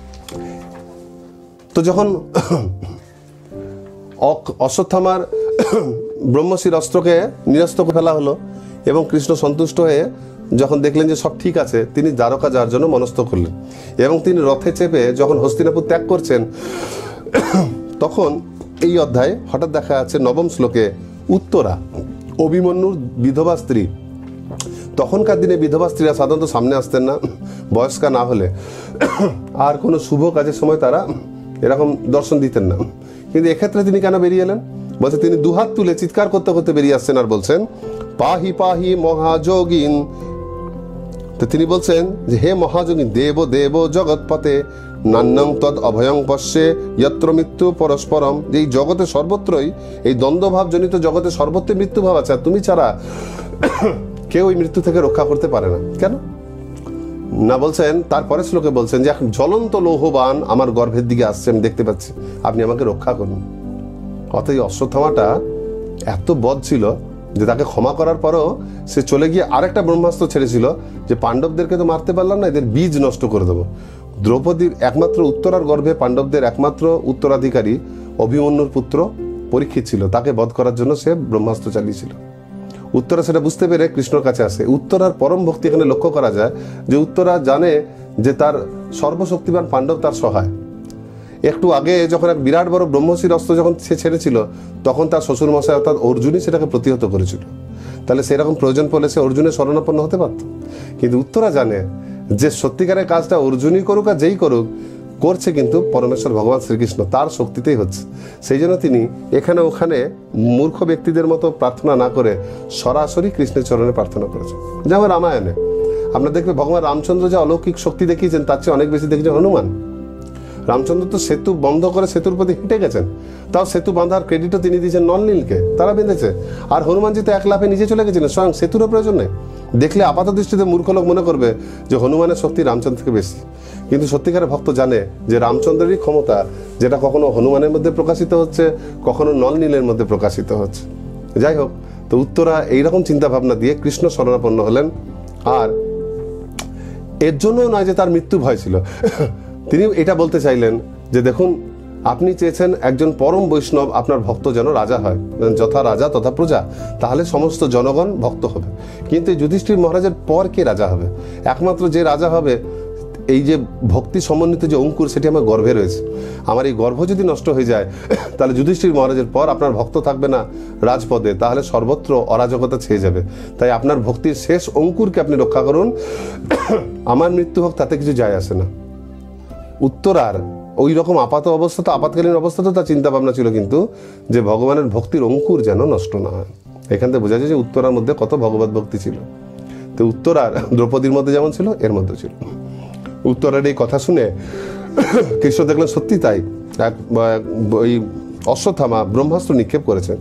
তো যখন অশ্বত্থামার ব্রহ্মশির অস্ত্রকে নিরস্ত করে ফেলা হলো এবং কৃষ্ণ সন্তুষ্ট হয়ে যখন দেখলেন যে সব ঠিক আছে, তিনি দ্বারকা যাওয়ার জন্য মনস্থ করলেন এবং তিনি রথে চেপে যখন হস্তিনাপুর ত্যাগ করছেন, তখন এই অধ্যায়ে হঠাৎ দেখা যাচ্ছে নবম শ্লোকে উত্তরা, অভিমন্যুর বিধবা স্ত্রী। তখনকার দিনে বিধবা স্ত্রীরা সাধারণত সামনে আসতেন না, বয়স্কা না হলে, আর কোনো শুভ কাজের সময় তারা এরকম দর্শন দিতেন না। কিন্তু এক্ষেত্রে তিনি কেন বেরিয়ে এলেন? বলছে তিনি দুহাত তুলে চিৎকার করতে করতে বেরিয়ে আসছেন আর বলছেন, পাহি পাহি মহাযোগিন। তো তিনি বলছেন যে হে মহাযোগিন, দেব দেব জগৎপতে নান্যং তদ অভয়ং পশ্যে যত্র মৃত্যু পরস্পরম। যে এই জগতে সর্বত্রই এই দ্বন্দ্বভাব জনিত জগতে সর্বত্র মৃত্যুভাব আছে, আর তুমি ছাড়া কেউ এই মৃত্যু থেকে রক্ষা করতে পারে না। কেন না বলছেন, তারপরে শ্লোকে বলছেন যে জ্বলন্ত লৌহবান আমার গর্ভের দিকে আসছে, আমি দেখতে পাচ্ছি, আপনি আমাকে রক্ষা করুন। অতএব অশ্বত্থামাটা এত বদ ছিল যে তাকে ক্ষমা করার পরও সে চলে গিয়ে আরেকটা ব্রহ্মাস্ত্র ছেড়েছিল যে পাণ্ডবদেরকে তো মারতে পারলাম না, এদের বীজ নষ্ট করে দেবো। দ্রৌপদীর একমাত্র উত্তরার গর্ভে পাণ্ডবদের একমাত্র উত্তরাধিকারী অভিমন্যুর পুত্র পরীক্ষিত ছিল, তাকে বধ করার জন্য সে ব্রহ্মাস্ত্র চালিয়েছিল। উত্তরা সেটা বুঝতে পেরে কৃষ্ণর কাছে আসে। উত্তরার পরম ভক্তি এখানে লক্ষ্য করা যায় যে উত্তরা জানে যে তার সর্বশক্তিমান পাণ্ডব তার সহায়। একটু আগে যখন এক বিরাট বড় ব্রহ্মশির অস্ত্র যখন সে ছেড়েছিল, তখন তার শ্বশুর মশাই অর্থাৎ অর্জুনই সেটাকে প্রতিহত করেছিল। তাহলে সেরকম প্রয়োজন পড়লে সে অর্জুনের শরণাপন্ন হতে পারত। কিন্তু উত্তরা জানে যে সত্যিকারের কাজটা অর্জুনই করুক আর যেই করুক, করছে কিন্তু পরমেশ্বর ভগবান শ্রীকৃষ্ণ, তার শক্তিতেই হচ্ছে। সেই জন্য তিনি এখানে ওখানে মূর্খ ব্যক্তিদের মতো প্রার্থনা না করে সরাসরি কৃষ্ণের চরণে প্রার্থনা করেছেন। যেমন রামায়ণে আমরা দেখবে ভগবান রামচন্দ্র যে অলৌকিক শক্তি দেখিয়েছেন, তার চেয়ে অনেক বেশি দেখেছেন হনুমান। রামচন্দ্র তো সেতু বন্ধ করে সেতুর প্রতি হেঁটে গেছেন, তাও সেতু বাঁধার ক্রেডিটও তিনি দিয়েছেন নলনীলকে, তারা বেঁধেছে। আর হনুমানজি তো এক লাফে নিজে চলে গেছিলেন, স্বয়ং সেতুরও প্রয়োজন নেই। দেখলে আপাত দৃষ্টিতে মূর্খ লোক মনে করবে যে হনুমানের শক্তি রামচন্দ্র থেকে বেশি, কিন্তু সত্যিকারের ভক্ত জানে যে রামচন্দ্রেরই ক্ষমতা, যেটা কখনো হনুমানের মধ্যে প্রকাশিত হচ্ছে, কখনো নলনীলের মধ্যে প্রকাশিত হচ্ছে। যাই হোক, তো উত্তরা এইরকম চিন্তা ভাবনা দিয়ে কৃষ্ণ শরণাপন্ন হলেন। আর এর জন্য নয় যে তার মৃত্যু ভয় ছিল, তিনি এটা বলতে চাইলেন যে দেখুন, আপনি চেয়েছেন একজন পরম বৈষ্ণব আপনার ভক্ত যেন রাজা হয়, যথা রাজা তথা প্রজা, তাহলে সমস্ত জনগণ ভক্ত হবে। কিন্তু যুধিষ্ঠির মহারাজের পর কে রাজা হবে? একমাত্র যে রাজা হবে, এই যে ভক্তি সমন্বিত যে অঙ্কুর, সেটি আমার গর্ভে রয়েছে। আমার এই গর্ভ যদি নষ্ট হয়ে যায়, তাহলে যুধিষ্ঠির মহারাজের পর আপনার ভক্ত থাকবে না রাজপদে, তাহলে সর্বত্র অরাজকতা ছেয়ে যাবে। তাই আপনার ভক্তির শেষ অঙ্কুরকে আপনি রক্ষা করুন, আমার মৃত্যু হোক তাতে কিছু যায় আসে না। উত্তরার ওই রকম আপাত অবস্থা তো আপাতকালীন অবস্থা তো তার চিন্তা ভাবনা ছিল, কিন্তু যে ভগবানের ভক্তির অঙ্কুর যেন নষ্ট না হয়। এখান থেকে বোঝা যায় যে উত্তরার মধ্যে কত ভগবত ভক্তি ছিল। তো উত্তরার দ্রৌপদীর মধ্যে যেমন ছিল এর মধ্যে ছিল। উত্তরার এই কথা শুনে কৃষ্ণ দেখলেন সত্যি তাই, এক ওই অশ্বত্থামা ব্রহ্মাস্ত্র নিক্ষেপ করেছে।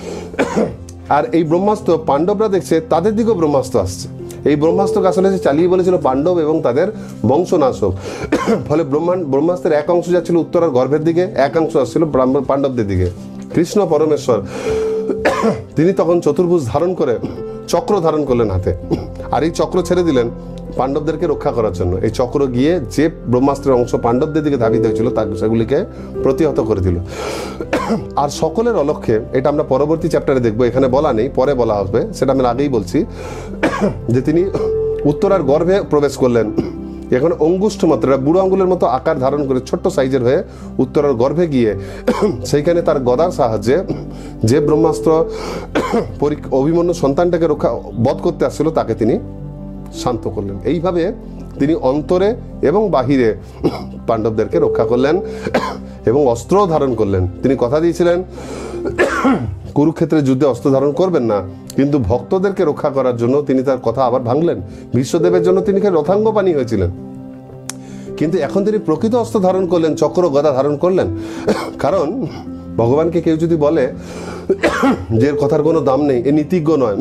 আর এই ব্রহ্মাস্ত্র পাণ্ডবরা দেখছে তাদের দিকেও ব্রহ্মাস্ত্র আসছে। এই ব্রহ্মাস্ত্রকে আসলে চালিয়ে বলেছিল পাণ্ডব এবং তাদের বংশনাশক। ফলে ব্রহ্মাণ্ড ব্রহ্মাস্ত্রের এক অংশ যাচ্ছিল উত্তরার গর্ভের দিকে, এক অংশ আসছিল পাণ্ডবদের দিকে। কৃষ্ণ পরমেশ্বর তিনি তখন চতুর্ভুজ ধারণ করে চক্র ধারণ করলেন হাতে, আর এই চক্র ছেড়ে দিলেন পাণ্ডবদেরকে রক্ষা করার জন্য। এই চক্র গিয়ে যে ব্রহ্মাস্ত্রের অংশ পাণ্ডবদের দিকে ধাবিত হয়েছিল তা সেগুলিকে প্রতিহত করে দিল। আর সকলের অলক্ষ্যে, এটা আমরা পরবর্তী চ্যাপ্টারে দেখবো, এখানে বলা নেই, পরে বলা হবে, সেটা আমি আগেই বলছি, যে তিনি উত্তরার গর্ভে প্রবেশ করলেন। এখন অঙ্গুষ্ঠ মাত্র, বুড়ো আঙ্গুলের মতো আকার ধারণ করে ছোট্ট সাইজের হয়ে উত্তরার গর্ভে গিয়ে সেইখানে তার গদার সাহায্যে যে ব্রহ্মাস্ত্র অভিমন্যু সন্তানটাকে রক্ষা বধ করতে আসছিল তাকে তিনি শান্ত করলেন। এইভাবে তিনি অন্তরে এবং বাহিরে পাণ্ডবদেরকে রক্ষা করলেন এবং অস্ত্রও ধারণ করলেন। তিনি কথা দিয়েছিলেন কুরুক্ষেত্রের যুদ্ধে অস্ত্র ধারণ করবেন না, কিন্তু ভক্তদেরকে রক্ষা করার জন্য তিনি তার কথা আবার ভাঙলেন। ভীষ্মদেবের জন্য তিনি রথাঙ্গপাণি হয়েছিলেন, কিন্তু এখন তিনি প্রকৃত অস্ত্র ধারণ করলেন, চক্র গদা ধারণ করলেন। কারণ ভগবানকে কেউ যদি বলে যে এর কথার কোনো দাম নেই, এ নীতিজ্ঞ নয়,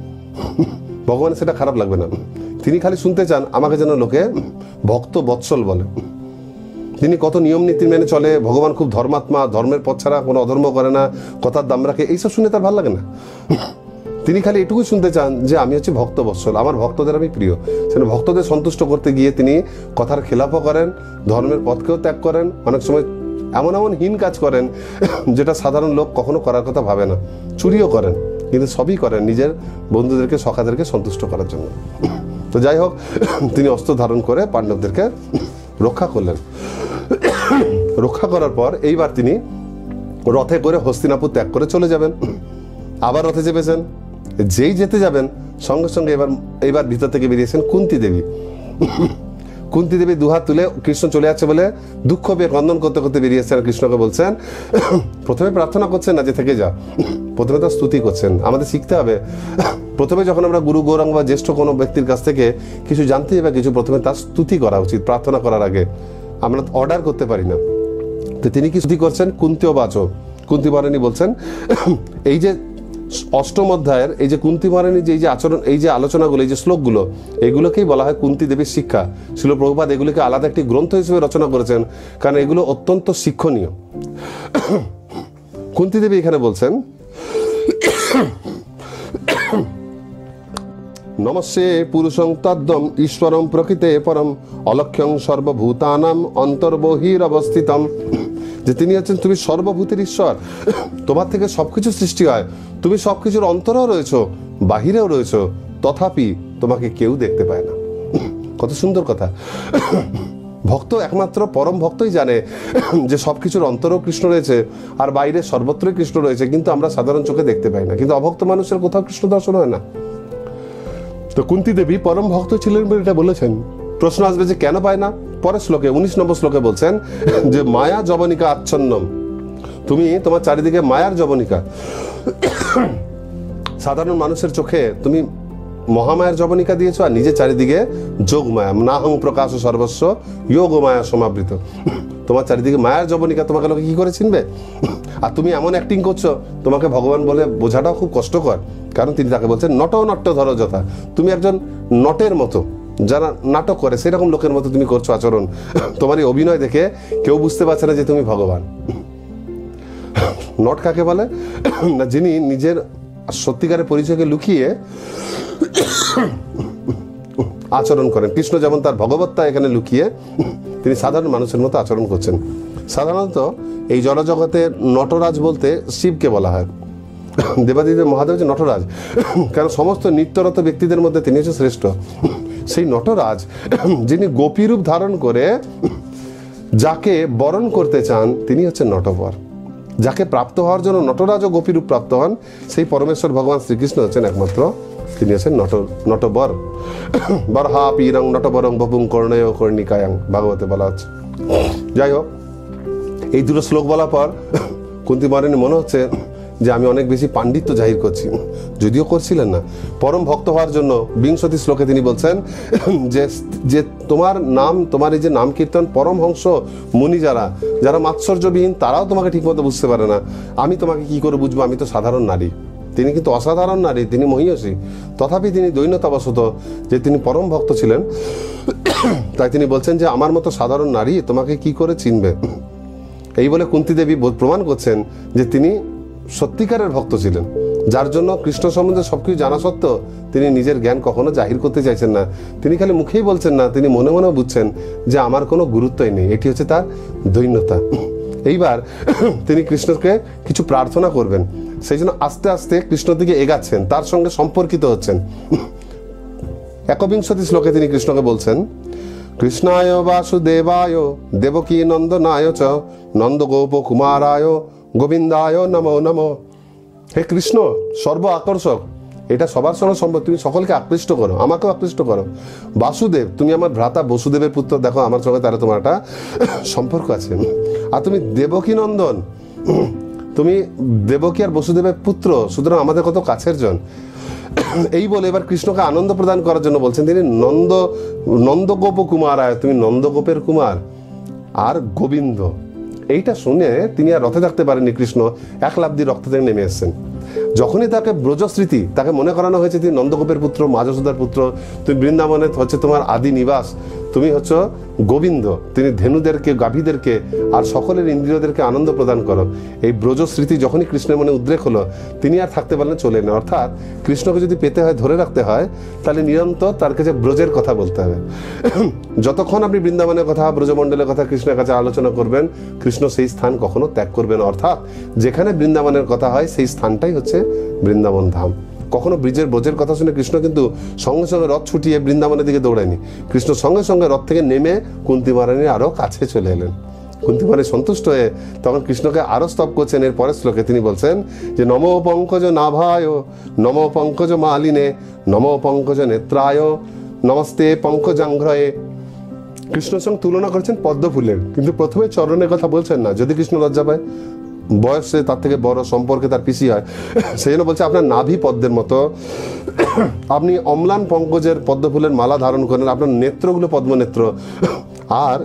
ভগবান সেটা খারাপ লাগবে না। তিনি খালি শুনতে চান আমাকে যেন লোকে ভক্ত বৎসল বলে। তিনি কত নিয়ম নীতি মেনে চলে, ভগবান খুব ধর্মাত্মা, ধর্মের পথ ছাড়া কোনো অধর্ম করে না, কথার দাম রাখে, এইসব শুনে তার ভালো লাগে না। তিনি খালি এটুকুই শুনতে চান যে আমি হচ্ছে ভক্ত বৎসল, আমার ভক্তদের আমি প্রিয়। সেটা ভক্তদের সন্তুষ্ট করতে গিয়ে তিনি কথার খেলাপও করেন, ধর্মের পথকেও ত্যাগ করেন, অনেক সময় এমন এমন হীন কাজ করেন যেটা সাধারণ লোক কখনো করার কথা ভাবে না। চুরিও করেন, কিন্তু সবই করেন নিজের বন্ধুদেরকে, সখাদেরকে সন্তুষ্ট করার জন্য। তো যাই হোক, তিনি অস্ত্র ধারণ করে পাণ্ডবদেরকে রক্ষা করলেন। রক্ষা করার পর এইবার তিনি রথে করে হস্তিনাপুর ত্যাগ করে চলে যাবেন। আবার রথে চেপেছেন, যেই যেতে যাবেন সঙ্গে সঙ্গে এবার এইবার ভিতর থেকে বেরিয়েছেন কুন্তী দেবী। কুন্তী দেবী দুহাত তুলে কৃষ্ণ চলে যাচ্ছে বলে দুঃখ পেয়ে ক্রন্দন করতে করতে বেরিয়েছেন। কৃষ্ণকে বলছেন, প্রথমে প্রার্থনা করছেন না যে থেকে যা, প্রথমে তার স্তুতি করছেন। আমাদের শিখতে হবে, প্রথমে যখন আমরা গুরু গৌরাঙ্গ বা জ্যেষ্ঠ কোনো ব্যক্তির কাছ থেকে কিছু জানতে হবে কিছু, প্রথমে তার স্তুতি করা উচিত প্রার্থনা করার আগে। আমরা অর্ডার করতে পারি না। তো তিনি কি স্তুতি করছেন? কুন্তীয় বাচক, কুন্তী মহারানী বলছেন, এই যে অষ্টম অধ্যায়ের এই যে কুন্তী মহারানী যে এই যে আচরণ, এই যে আলোচনাগুলো, এই যে শ্লোকগুলো, এগুলোকেই বলা হয় কুন্তী দেবীর শিক্ষা। শ্রীল প্রভুপাদ এগুলিকে আলাদা একটি গ্রন্থ হিসেবে রচনা করেছেন, কারণ এগুলো অত্যন্ত শিক্ষণীয়। কুন্তী দেবী এখানে বলছেন, নমস্যে পুরুষং তদ্দম ঈশ্বরম প্রকৃতে পরম অলক্ষ্যং সর্বভূতানাম অন্তর্বহির অবস্থিতম, যে তিনি হচ্ছেন তুমি সর্বভূতের ঈশ্বর, তোমার থেকে সবকিছু সৃষ্টি হয়, তুমি সবকিছুর অন্তরেও রয়েছো, বাহিরেও রয়েছো, তথাপি তোমাকে কেউ দেখতে পায় না। কত সুন্দর কথা। ভক্ত একমাত্র পরম ভক্তই জানে যে সবকিছুর অন্তরেও কৃষ্ণ রয়েছে আর বাইরে সর্বত্রই কৃষ্ণ রয়েছে, কিন্তু আমরা সাধারণ চোখে দেখতে পাই না। কিন্তু অভক্ত মানুষের কোথাও কৃষ্ণ দর্শন হয় না। তো কুন্তী দেবী পরম ভক্ত ছিলেন বলে এটা বলেছেন। প্রশ্ন আসবে যে কেন পায় না? পরের শ্লোকে উনিশ নম্বর শ্লোকে বলছেন যে মায়া জবনিকা আচ্ছন্নম, তুমি তোমার চারিদিকে মায়ার জবনিকা, সাধারণ মানুষের চোখে তুমি মহামায়ার জবনিকা দিয়েছো, আর নিজের চারিদিকে যোগ মায়া, নাহং প্রকাশ সর্বস্ব যোগ মায়া সমাবৃত। তোমার চারিদিকে মায়ার জবনিকা, তোমাকে লোকে কি করে চিনবে? আর তুমি এমন অ্যাক্টিং করছো, তোমাকে ভগবান বলে বোঝাটাও খুব কষ্টকর। কারণ তিনি তাকে বলছেন নট নট্য ধরো যথা, তুমি একজন নটের মতো, যারা নাটক করে সেরকম লোকের মতো তুমি করছো আচরণ। তোমার এই অভিনয় দেখে কেউ বুঝতে পারছে না যে তুমি ভগবান। নট কাকে বলে না? যিনি নিজের সত্যিকারের পরিচয়কে লুকিয়ে আচরণ করেন। কৃষ্ণ যেমন তার ভগবত্তা এখানে লুকিয়ে তিনি সাধারণ মানুষের মতো আচরণ করছেন। সাধারণত এই জনজগতে নটরাজ বলতে শিবকে বলা হয়। দেবাদিদেব মহাদেব যে নটরাজ, কারণ সমস্ত নৃত্যরত ব্যক্তিদের মধ্যে তিনি হচ্ছে শ্রেষ্ঠ। সেই নটরাজ যিনি গোপীরূপ ধারণ করে যাকে বরণ করতে চান তিনি হচ্ছেন নটবর। যাকে প্রাপ্ত হওয়ার জন্য নটরাজ ও গোপীরূপ প্রাপ্ত হন, সেই পরমেশ্বর ভগবান শ্রীকৃষ্ণ হচ্ছেন একমাত্র, তিনি হচ্ছেন নট নটবর। বরহা পীরং নটবরং বপুং কর্ণয় কর্ণিকায়াং, ভাগবতে বলা হচ্ছে। যাই হোক, এই দুটো শ্লোক বলার পর কুন্তী মহারানী মনে হচ্ছে যে আমি অনেক বেশি পাণ্ডিত্য জাহির করছি, যদিও করছিলেন না। পরম ভক্ত হওয়ার জন্য বিংশতি শ্লোকে তিনি বলছেন যে যে তোমার নাম, তোমার এই যে নাম কীর্তন, পরমহংস মুনি যারা যারা মাৎসর্যবিহীন তারাও তোমাকে ঠিকমতো বুঝতে পারে না, আমি তোমাকে কি করে বুঝবো, আমি তো সাধারণ নারী। তিনি কিন্তু অসাধারণ নারী, তিনি মহীয়সী, তথাপি তিনি দৈন্যতাবশত যে তিনি পরম ভক্ত ছিলেন, তাই তিনি বলছেন যে আমার মতো সাধারণ নারী তোমাকে কি করে চিনবে। এই বলে কুন্তী দেবী প্রমাণ করছেন যে তিনি সত্যিকারের ভক্ত ছিলেন, যার জন্য কৃষ্ণ সম্বন্ধে সবকিছু জানা সত্ত্বেও তিনি নিজের জ্ঞান কখনো জাহির করতে চাইছেন না। তিনি খালি মুখেই বলছেন না, তিনি মনে মনে বুঝছেন যে আমার কোনো গুরুত্বই নেই। এটি হচ্ছে তার দৈন্যতা। এইবার তিনি কৃষ্ণকে কিছু প্রার্থনা করবেন, সেই জন্য আস্তে আস্তে কৃষ্ণ দিকে এগাচ্ছেন, তার সঙ্গে সম্পর্কিত হচ্ছেন। একবিংশতি শ্লোকে তিনি কৃষ্ণকে বলছেন, কৃষ্ণায় বাসুদেবায় দেবকী নন্দনায় চ নন্দ গোপ কুমারায় গোবিন্দায় নমো নমো। হে কৃষ্ণ সর্ব আকর্ষক, এটা সবার সঙ্গে সম্ভব, তুমি সকলকে আকৃষ্ট করো, আমাকেও আকৃষ্ট করো। বাসুদেব, তুমি আমার ভ্রাতা বসুদেবের পুত্র, দেখো আমার সঙ্গে তারা তোমার একটা সম্পর্ক আছে। আর তুমি দেবকী নন্দন, তুমি দেবকী আর বসুদেবের পুত্র, সুতরাং আমাদের কত কাছের জন। এই বলে এবার কৃষ্ণকে আনন্দ প্রদান করার জন্য বলছেন তিনি নন্দ নন্দগোপ কুমার আয়, তুমি নন্দগোপের কুমার আর গোবিন্দ। এইটা শুনে তিনি আর রথে থাকতে পারেননি, কৃষ্ণ এক লাফ দিয়ে রক্ত থেকে নেমে এসছেন। যখনই তাকে ব্রজস্মৃতি, তাকে মনে করানো হয়েছে তিনি নন্দগোপের পুত্র, মা যশোদার পুত্র, তুমি বৃন্দাবনে হচ্ছে তোমার আদি নিবাস, তুমি হচ্ছে গোবিন্দ, তিনি ধেনুদেরকে, গাভীদেরকে আর সকলের ইন্দ্রিয়দেরকে আনন্দ প্রদান করো। এই ব্রজস্মৃতি যখনই কৃষ্ণের মনে উদ্রেক হলো, তিনি আর থাকতে পারলেন, চলে এলেন। অর্থাৎ কৃষ্ণকে যদি পেতে হয়, ধরে রাখতে হয়, তাহলে নিরন্তর তার কাছে ব্রজের কথা বলতে হবে। যতক্ষণ আপনি বৃন্দাবনের কথা, ব্রজমণ্ডলের কথা কৃষ্ণের কাছে আলোচনা করবেন, কৃষ্ণ সেই স্থান কখনো ত্যাগ করবেন। অর্থাৎ যেখানে বৃন্দাবনের কথা হয় সেই স্থানটাই হচ্ছে বৃন্দাবন ধাম। কখনো ব্রিজের ব্রজের কথা শুনে কৃষ্ণ কিন্তু সঙ্গে সঙ্গে রথ ছুটিয়ে বৃন্দাবনের দিকে দৌড়ায়নি। কৃষ্ণ সঙ্গে সঙ্গে রথ থেকে নেমে কুন্তী মহারানীর আরো কাছে চলে এলেন। কুন্তী মহারানী সন্তুষ্ট হয়ে তখন কৃষ্ণকে আরো স্তব করছেন। এর পরের শ্লোকে তিনি বলছেন যে নমো পঙ্কজ নাভায় নমো পঙ্কজ মালিনে নমো পঙ্কজ নেত্রায় নমস্তে পঙ্কজাঙ্ঘ্রয়ে। কৃষ্ণের সঙ্গে তুলনা করছেন পদ্ম ফুলের, কিন্তু প্রথমে চরণের কথা বলছেন না। যদি কৃষ্ণ লজ্জা পায়, বয়সে তার থেকে বড়, সম্পর্কে তার পিসি হয়, সেই জন্য বলছে আপনার নাভি পদ্মের মতো, আপনি অম্লান পঙ্কজের পদ্ম ফুলের মালা ধারণ করেন, আপনার নেত্রগুলো পদ্মনেত্র, আর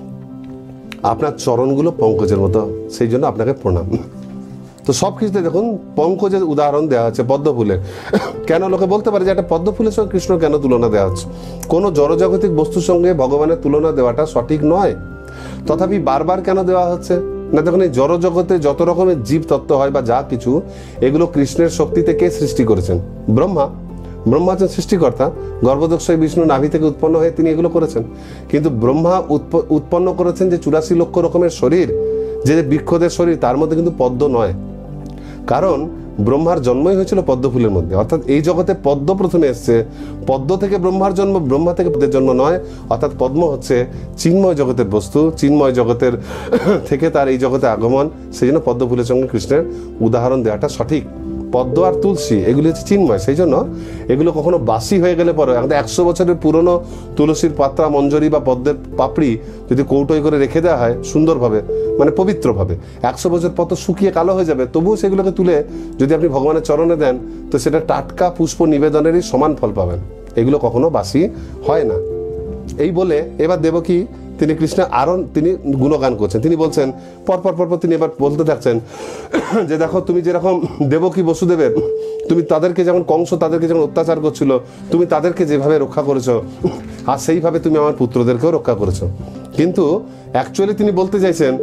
আপনার চরণগুলো পঙ্কজের মতো, সেই জন্য আপনাকে প্রণাম। তো সব কিছুতে দেখুন পঙ্কজের উদাহরণ দেওয়া হচ্ছে, পদ্ম ফুলের। কেন লোকে বলতে পারে যে একটা পদ্ম ফুলের সঙ্গে কৃষ্ণ কেন তুলনা দেওয়া হচ্ছে? কোনো জড়জাগতিক বস্তুর সঙ্গে ভগবানের তুলনা দেওয়াটা সঠিক নয়। তথাপি বারবার কেন দেওয়া হচ্ছে না? দেখুন এই জড়জগতে যত রকমের জীব তত্ত্ব হয় বা যা কিছু, এগুলো কৃষ্ণের শক্তিতে কে সৃষ্টি করেছেন? ব্রহ্মা। ব্রহ্মা হচ্ছেন সৃষ্টিকর্তা, গর্ভদক্ষই বিষ্ণু নাভি থেকে উৎপন্ন হয়ে তিনি এগুলো করেছেন। কিন্তু ব্রহ্মা উৎপন্ন করেছেন যে চুরাশি লক্ষ রকমের শরীর, যে বৃক্ষদের শরীর, তার মধ্যে কিন্তু পদ্ম নয়। কারণ ব্রহ্মার জন্মই হয়েছিল পদ্ম ফুলের মধ্যে। অর্থাৎ এই জগতে পদ্ম প্রথমে এসছে, পদ্ম থেকে ব্রহ্মার জন্ম, ব্রহ্মা থেকে পদ্মের জন্ম নয়। অর্থাৎ পদ্ম হচ্ছে চিন্ময় জগতের বস্তু, চিন্ময় জগতের থেকে তার এই জগতে আগমন। সেই জন্য পদ্ম ফুলের সঙ্গে কৃষ্ণের উদাহরণ দেওয়াটা সঠিক। পদ্ম আর তুলসী এগুলি হচ্ছে চিন্ময়, সেই জন্য এগুলো কখনো বাসি হয়ে গেলে পরে, আমাদের একশো বছরের পুরনো তুলসীর পাত্রা, মঞ্জরি বা পদ্মের পাপড়ি যদি কৌটোয় করে রেখে দেওয়া হয় সুন্দরভাবে, মানে পবিত্রভাবে, একশো বছর পর তো শুকিয়ে কালো হয়ে যাবে, তবুও সেগুলোকে তুলে যদি আপনি ভগবানের চরণে দেন, তো সেটা টাটকা পুষ্প নিবেদনেরই সমান ফল পাবেন। এগুলো কখনো বাসি হয় না। এই বলে এবার দেবকী তিনি কৃষ্ণের আরো তিনি গুণগান করছেন। তিনি বলছেন পরপর পরপর তিনি এবার বলতে থাকছেন যে দেখো তুমি যেরকম দেবকী বসুদেবের, তুমি তাদেরকে যেমন কংস তাদেরকে যেমন অত্যাচার করছিল, তুমি তাদেরকে যেভাবে রক্ষা করেছো, আর সেইভাবে তুমি আমার পুত্রদেরকেও রক্ষা করেছো। কিন্তু অ্যাকচুয়ালি তিনি বলতে চাইছেন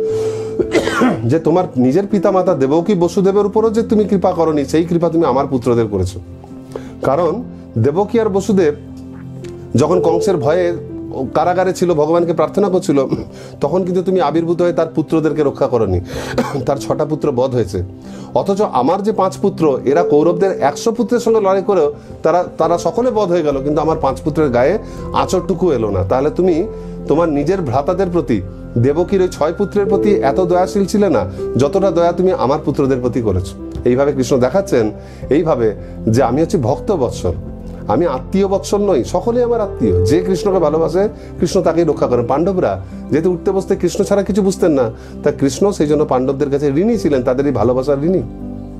যে তোমার নিজের পিতা মাতা দেবকী বসুদেবের উপরও যে তুমি কৃপা করনি, সেই কৃপা তুমি আমার পুত্রদের করেছো। কারণ দেবকী আর বসুদেব যখন কংসের ভয়ে কারাগারে ছিল, ভগবানকে প্রার্থনা করছিল, তখন কিন্তু তুমি আবির্ভূত হয়ে তার পুত্রদেরকে রক্ষা করনি। তার ছটা পুত্র বধ হয়েছে। অথচ আমার যে পাঁচ পুত্র, এরা কৌরবদের একশো পুত্রের সঙ্গে লড়াই করেও তারা তারা সকলে বধ হয়ে গেল, কিন্তু আমার পাঁচ পুত্রের গায়ে আঁচড়টুকু এলো না। তাহলে তুমি তোমার নিজের ভ্রাতাদের প্রতি, দেবকীর ওই ছয় পুত্রের প্রতি এত দয়াশীল ছিলে না, যতটা দয়া তুমি আমার পুত্রদের প্রতি করেছো। এইভাবে কৃষ্ণ দেখাচ্ছেন এইভাবে যে আমি হচ্ছি ভক্ত বৎসল, আমি আত্মীয় বৎসল নই, সকলেই আমার আত্মীয়। যে কৃষ্ণকে ভালোবাসে কৃষ্ণ তাকেই রক্ষা করেন। পাণ্ডবরা যেহেতু উঠতে বসতে কৃষ্ণ ছাড়া কিছু বুঝতেন না, তা কৃষ্ণ সেই জন্য পাণ্ডবদের কাছে ঋণী ছিলেন, তাদের এই ভালোবাসার ঋণী।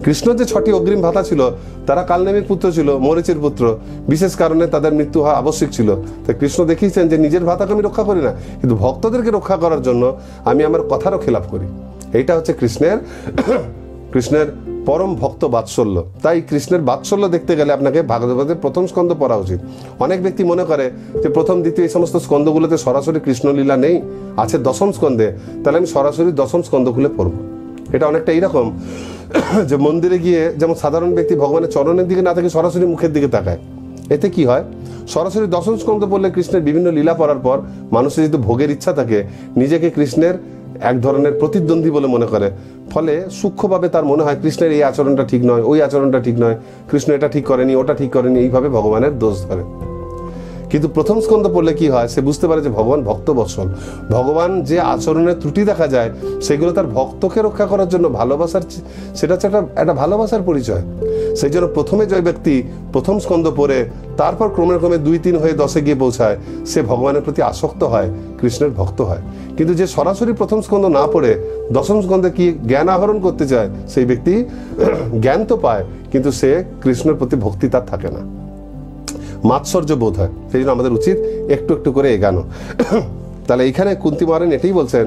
কৃষ্ণর যে ছটি অগ্রিম ভ্রাতা ছিল তারা কালনেমির পুত্র ছিল, মরিচির পুত্র, বিশেষ কারণে তাদের মৃত্যু হওয়া আবশ্যক ছিল। তাই কৃষ্ণ দেখিয়েছেন যে নিজের ভ্রাতাকে আমি রক্ষা করি না, কিন্তু ভক্তদেরকে রক্ষা করার জন্য আমি আমার কথারও খেলাপ করি। এইটা হচ্ছে কৃষ্ণের কৃষ্ণের পরম ভক্ত বাৎসল্য। তাই কৃষ্ণের বাৎসল্য দেখতে গেলে আপনাকে ভাগবতের প্রথম স্কন্ধ পড়া উচিত। অনেক ব্যক্তি মনে করে যে প্রথম দ্বিতীয় এই সমস্ত স্কন্ধগুলোতে সরাসরি কৃষ্ণলীলা নেই, আছে দশম স্কন্ধে, তাহলে আমি সরাসরি দশম স্কন্ধ খুলে পড়বো। এটা অনেকটা এইরকম যে মন্দিরে গিয়ে যেমন সাধারণ ব্যক্তি ভগবানের চরণের দিকে না থেকে সরাসরি মুখের দিকে তাকায়। এতে কি হয়, সরাসরি দশম স্কন্ধ পড়লে কৃষ্ণের বিভিন্ন লীলা পড়ার পর মানুষের যদি ভোগের ইচ্ছা থাকে, নিজেকে কৃষ্ণের এক ধরনের প্রতিদ্বন্দ্বী বলে মনে করে, ফলে সূক্ষ্মভাবে তার মনে হয় কৃষ্ণের এই আচরণটা ঠিক নয়, ওই আচরণটা ঠিক নয়, কৃষ্ণ এটা ঠিক করেনি, ওটা ঠিক করেনি, এইভাবে ভগবানের দোষ ধরে। কিন্তু প্রথম স্কন্ধ পড়লে কি হয়, সে বুঝতে পারে যে ভগবান ভক্ত বৎসল। ভগবান যে আচরণের ত্রুটি দেখা যায় সেগুলো তার ভক্তকে রক্ষা করার জন্য ভালোবাসার, সেটা হচ্ছে একটা একটা ভালোবাসার পরিচয়। সেই জন্য প্রথমে যে ব্যক্তি প্রথম স্কন্ধ পড়ে তারপর ক্রমে ক্রমে দুই তিন হয়ে দশে গিয়ে পৌঁছায়, সে ভগবানের প্রতি আসক্ত হয়, কৃষ্ণের ভক্ত হয়। কিন্তু যে সরাসরি প্রথম স্কন্ধ না পড়ে দশম স্কন্ধে কি জ্ঞান আহরণ করতে চায়, সেই ব্যক্তি জ্ঞান তো পায় কিন্তু সে কৃষ্ণের প্রতি ভক্তি তার থাকে না, মাৎসর্য বোধ হয়। সেই জন্য আমাদের উচিত একটু একটু করে এগানো। তাহলে এইখানে কুন্তী মহারানী এটাই বলছেন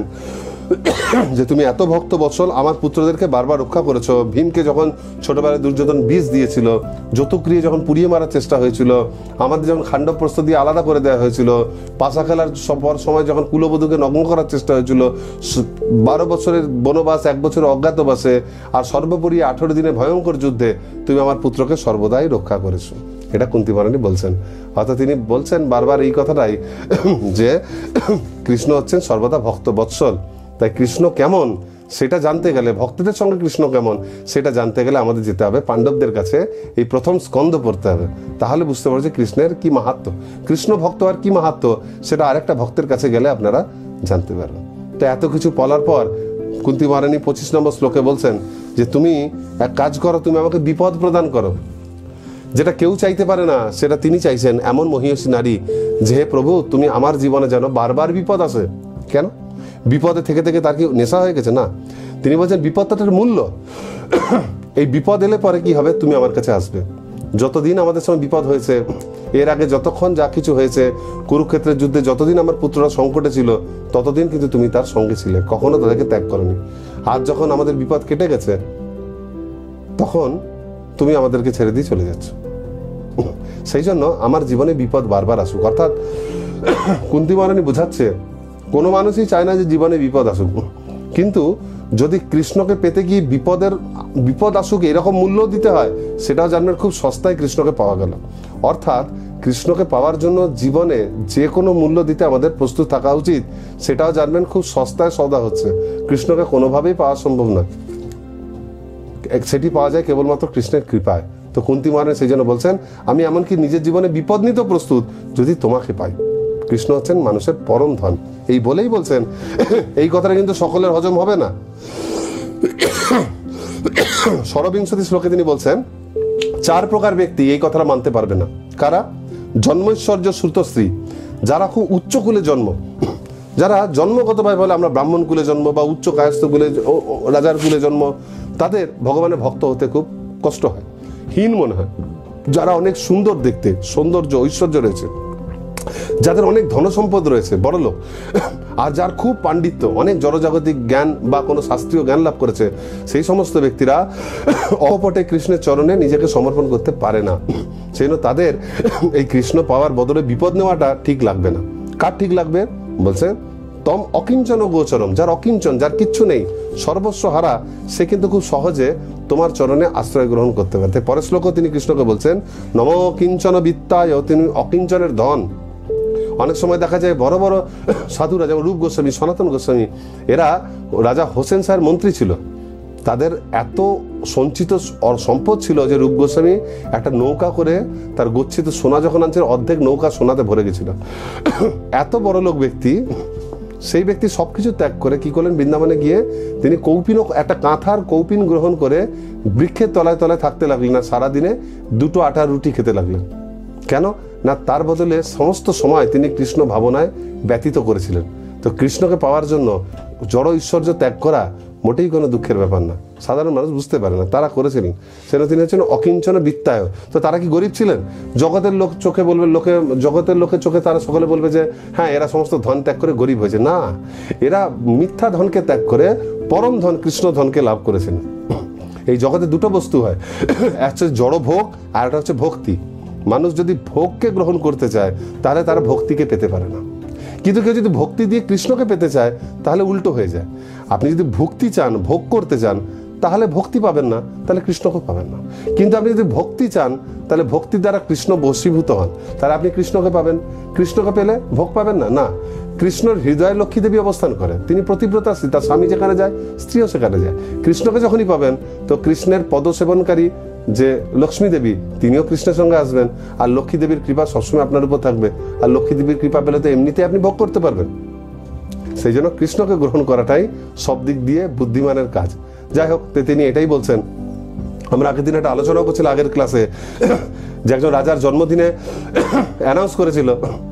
যে তুমি এত ভক্ত বৎসল, আমার পুত্রদেরকে বারবার রক্ষা করেছো। ভীমকে যখন ছোটবেলায় দুর্যোধন বিষ দিয়েছিল, যতুগৃহে যখন পুড়িয়ে মারার চেষ্টা হয়েছিল, আমাদের যখন খাণ্ডবপ্রস্থ দিয়ে আলাদা করে দেওয়া হয়েছিল, পাশা খেলার সময় যখন কুলবধূকে নগ্ন করার চেষ্টা হয়েছিল, বারো বছরের বনবাস, এক বছরের অজ্ঞাতবাসে, আর সর্বোপরি আঠেরো দিনে ভয়ঙ্কর যুদ্ধে তুমি আমার পুত্রকে সর্বদাই রক্ষা করেছো। এটা কুন্তী মহারানী বলছেন। অর্থাৎ তিনি বলছেন বারবার এই কথাটাই যে কৃষ্ণ হচ্ছেন সর্বদা ভক্ত বৎসল। তাই কৃষ্ণ কেমন সেটা জানতে গেলে, ভক্তদের সঙ্গে কৃষ্ণ কেমন সেটা জানতে গেলে আমাদের যেতে হবে পাণ্ডবদের কাছে, এই প্রথম স্কন্ধ পড়তে হবে। তাহলে বুঝতে পারবে যে কৃষ্ণের কি মাহাত্ম্য, কৃষ্ণ ভক্ত আর কি মাহাত্ম্য, সেটা আরেকটা ভক্তের কাছে গেলে আপনারা জানতে পারবেন। তো এত কিছু বলার পর কুন্তী মহারানী পঁচিশ নম্বর শ্লোকে বলছেন যে তুমি এক কাজ করো, তুমি আমাকে বিপদ প্রদান করো। যেটা কেউ চাইতে পারে না সেটা তিনি চাইছেন, এমন মহিষী নারী যে প্রভু তুমি আমার জীবনে যেন বারবার বিপদ আসে। কেন? বিপদে থেকে থেকে তার কি নেশা হয়ে গেছে? না, তিনি বলছেন বিপদটার মূল্য। এই বিপদ এলে পরে কি হবে, তুমি আমার কাছে আসবে। যতদিন আমাদের সঙ্গে বিপদ হয়েছে, এর আগে যতক্ষণ যা কিছু হয়েছে, কুরুক্ষেত্রের যুদ্ধে যতদিন আমার পুত্ররা সংকটে ছিল, ততদিন কিন্তু তুমি তার সঙ্গে ছিলে, কখনো তাদেরকে ত্যাগ করনি। আজ যখন আমাদের বিপদ কেটে গেছে, তখন তুমি আমাদেরকে ছেড়ে দিয়ে চলে যাচ্ছ। সেই জন্য আমার জীবনে বিপদ বারবার আসুক। অর্থাৎ কুন্তী মহারানী বোঝাচ্ছে কোনো মানুষই চায় না যে জীবনে বিপদ আসুক, কিন্তু যদি কৃষ্ণকে পেতে গিয়ে বিপদের বিপদ আসুক এরকম মূল্য দিতে হয়, সেটাও জানবেন খুব সস্তায় কৃষ্ণকে পাওয়া গেল। অর্থাৎ কৃষ্ণকে পাওয়ার জন্য জীবনে যে কোনো মূল্য দিতে আমাদের প্রস্তুত থাকা উচিত, সেটাও জানবেন খুব সস্তায় সওদা হচ্ছে। কৃষ্ণকে কোনোভাবেই পাওয়া সম্ভব নয়, সেটি পাওয়া যায় কেবলমাত্র কৃষ্ণের কৃপায়। তো কুন্তী মহারানী সেই জন্য বলছেন আমি এমনকি নিজের জীবনে বিপদ নিতে প্রস্তুত যদি তোমাকে পাই। কৃষ্ণ হচ্ছেন মানুষের পরম ধন, এই বলেই বলছেন। এই কথাটা কিন্তু সকলের হজম হবে না। ষড়বিংশতি শ্লোকে তিনি বলছেন চার প্রকার ব্যক্তি এই কথাটা মানতে পারবে না। কারা? জন্মৈশ্বর্য শ্রুত স্ত্রী, যারা খুব উচ্চ কুলে জন্ম, যারা জন্মগতভাবে বলে আমরা ব্রাহ্মণ কুলে জন্ম বা উচ্চ কায়স্থ কুলে, রাজার কুলে জন্ম, তাদের ভগবানের ভক্ত হতে খুব কষ্ট হয়, হীন মনে হয়। যারা অনেক সুন্দর দেখতে, সৌন্দর্য ঐশ্বর্য রয়েছে, যাদের অনেক ধনসম্পদ রয়েছে, বড় লোক, আর যার খুব পাণ্ডিত্য, অনেক জড়জাগতিক জ্ঞান বা কোনো শাস্ত্রীয় জ্ঞান লাভ করেছে, সেই সমস্ত ব্যক্তিরা অপটে কৃষ্ণের চরণে নিজেকে সমর্পণ করতে পারে না। সেই জন্য তাদের এই কৃষ্ণ পাওয়ার বদলে বিপদ নেওয়াটা ঠিক লাগবে না। কার ঠিক লাগবে? বলছে তম অকিঞ্চন গোচরম, যার অকিঞ্চন, যার কিচ্ছু নেই, সর্বস্ব হারা, সে কিন্তু খুব সহজে তোমার চরণে আশ্রয় গ্রহণ করতে পারে। পরের শ্লোকে তিনি কৃষ্ণকে বলছেন নম কিঞ্চন বিত্তায়, তিনি অকিঞ্চনের ধন। অনেক সময় দেখা যায় বড় বড় সাধুরা, যেমন রূপ গোস্বামী, সনাতন গোস্বামী, এরা রাজা হোসেন শাহের মন্ত্রী ছিল, তাদের এত সঞ্চিত সম্পদ ছিল যে রূপ গোস্বামী একটা নৌকা করে তার গচ্ছিত সোনা যখন আনছিল, অর্ধেক নৌকা সোনাতে ভরে গেছিল। এত বড় লোক ব্যক্তি, সেই ব্যক্তি সবকিছু ত্যাগ করে কি করলেন, বৃন্দাবনে গিয়ে তিনি কৌপিন, একটা কাঁথার কৌপিন গ্রহণ করে বৃক্ষের তলায় তলায় থাকতে লাগলেন, না সারাদিনে দুটো আটার রুটি খেতে লাগলেন। কেন না, তার বদলে সমস্ত সময় তিনি কৃষ্ণ ভাবনায় ব্যতীত করেছিলেন। তো কৃষ্ণকে পাওয়ার জন্য জড় ঐশ্বর্য ত্যাগ করা মোটেই কোনো দুঃখের ব্যাপার না, সাধারণ মানুষ বুঝতে পারে না, তারা করেছিলেন। সেটা তিনি হচ্ছেন অকিঞ্চন বিত্তায়। তো তারা কি গরিব ছিলেন? জগতের লোক চোখে বলবে, লোকে জগতের লোকের চোখে তারা সকলে বলবে যে হ্যাঁ এরা সমস্ত ধন ত্যাগ করে গরিব হয়েছে। না, এরা মিথ্যা ধনকে ত্যাগ করে পরম ধন কৃষ্ণ ধনকে লাভ করেছেন। এই জগতে দুটো বস্তু হয়, একটা হচ্ছে জড় ভোগ আর একটা হচ্ছে ভক্তি। মানুষ যদি ভোগকে গ্রহণ করতে চায় তাহলে তারা ভক্তিকে পেতে পারে না, কিন্তু কেউ যদি ভক্তি দিয়ে কৃষ্ণকে পেতে চায় তাহলে উল্টো হয়ে যায়। আপনি যদি ভক্তি চান, ভোগ করতে চান, তাহলে ভক্তি পাবেন না, তাহলে কৃষ্ণকে পাবেন না। কিন্তু আপনি যদি ভক্তি চান তাহলে ভক্তির দ্বারা কৃষ্ণ বশীভূত হন, তাহলে আপনি কৃষ্ণকে পাবেন। কৃষ্ণকে পেলে ভোগ পাবেন না। না, কৃষ্ণর হৃদয়ে লক্ষ্মী দেবী অবস্থান করেন, তিনি প্রতিব্রতা স্ত্রী, তার স্বামী যেখানে যায় স্ত্রীও সেখানে যায়। কৃষ্ণকে যখনই পাবেন তো কৃষ্ণের পদসেবনকারী যে লক্ষ্মী দেবী তিনিও কৃষ্ণের সঙ্গে আসবেন, আর লক্ষ্মী দেবীর কৃপা সবসময় আপনার উপর থাকবে। আর লক্ষ্মী দেবীর কৃপা পেলে তো এমনিতে আপনি ভোগ করতে পারবেন। সেই জন্য কৃষ্ণকে গ্রহণ করাটাই সব দিক দিয়ে বুদ্ধিমানের কাজ। যাই হোক, তিনি এটাই বলছেন। আমরা আগের দিন একটা আলোচনা করছিলাম আগের ক্লাসে, যে একজন রাজার জন্মদিনে অ্যানাউন্স করেছিল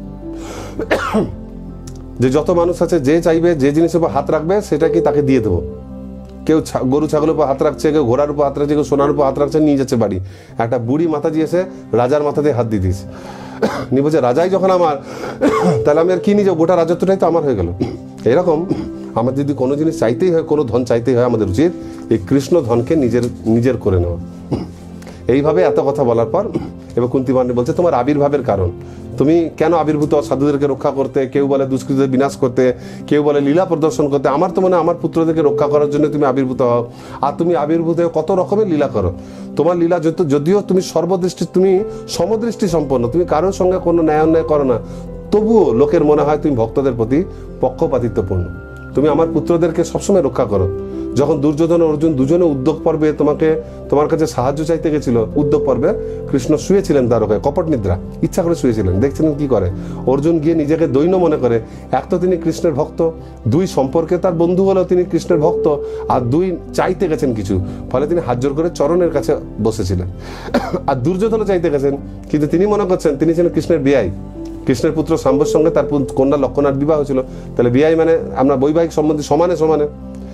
যে যত মানুষ আছে যে চাইবে যে জিনিসের উপর হাত রাখবে সেটা কি তাকে দিয়ে দেবো। কেউ গরু ছাগলের উপর হাত রাখছে, কেউ ঘোড়ার উপর হাত রাখছে, কেউ সোনার উপর হাত রাখছে, নিয়ে যাচ্ছে বাড়ি। একটা বুড়ি মাতাজি এসে রাজার মাথাতে হাত দিয়ে দিয়েছে, নিয়ে বলছে রাজাই যখন আমার, তাহলে আমি আর কি নিয়ে যাবো, গোটা রাজত্বটাই তো আমার হয়ে গেল। এরকম আমার যদি কোনো জিনিস চাইতেই হয়, কোনো ধন চাইতেই হয়, আমাদের উচিত এই কৃষ্ণ ধনকে নিজের নিজের করে নেওয়া। এইভাবে এত কথা বলার পর এবার কুন্তী মহারানী বলছে তোমার আবির্ভাবের কারণ, তুমি কেন আবির্ভূত? সাধুদেরকে রক্ষা করতে, কেউ বলে দুষ্কৃতদের বিনাশ করতে, কেউ বলে লীলা প্রদর্শন করতে। আমার তো মনে হয় আমার পুত্রদেরকে রক্ষা করার জন্য তুমি আবির্ভূত হও, আর তুমি আবির্ভূত হয়ে কত রকমের লীলা করো। তোমার লীলা যদিও তুমি সর্বদৃষ্টি, তুমি সমদৃষ্টি সম্পন্ন, তুমি কারোর সঙ্গে কোনো ন্যায় অন্যায় করো না, তবুও লোকের মনে হয় তুমি ভক্তদের প্রতি পক্ষপাতিত্বপূর্ণ। তুমি আমার পুত্রদেরকে সবসময় রক্ষা করো। যখন দুর্যোধন অর্জুন দুজনে উদ্যোগ পর্বে তোমাকে তোমার কাছে সাহায্য চাইতে গেছিল, উদ্যোগ পর্বে কৃষ্ণ শুয়েছিলেন দ্বারকায়, কপট নিদ্রা, ইচ্ছা করে শুয়েছিলেন। দেখছিলেন কি করে অর্জুন গিয়ে নিজেকে দৈন্য মনে করে। এক তো তিনি কৃষ্ণের ভক্ত, দুই সম্পর্কে তার বন্ধু হলেও তিনি কৃষ্ণের ভক্ত, আর দুই চাইতে গেছেন কিছু, ফলে তিনি হাত জোর করে চরণের কাছে বসেছিলেন। আর দুর্যোধনও চাইতে গেছেন, কিন্তু তিনি মনে করছেন তিনি ছিলেন কৃষ্ণের বিয়াই। কৃষ্ণের পুত্র শাম্বর সঙ্গে তার কন্যা লক্ষণার বিবাহ ছিল, তাহলে বিয়াই মানে আমরা বৈবাহিক সম্বন্ধে সমানে সমানে।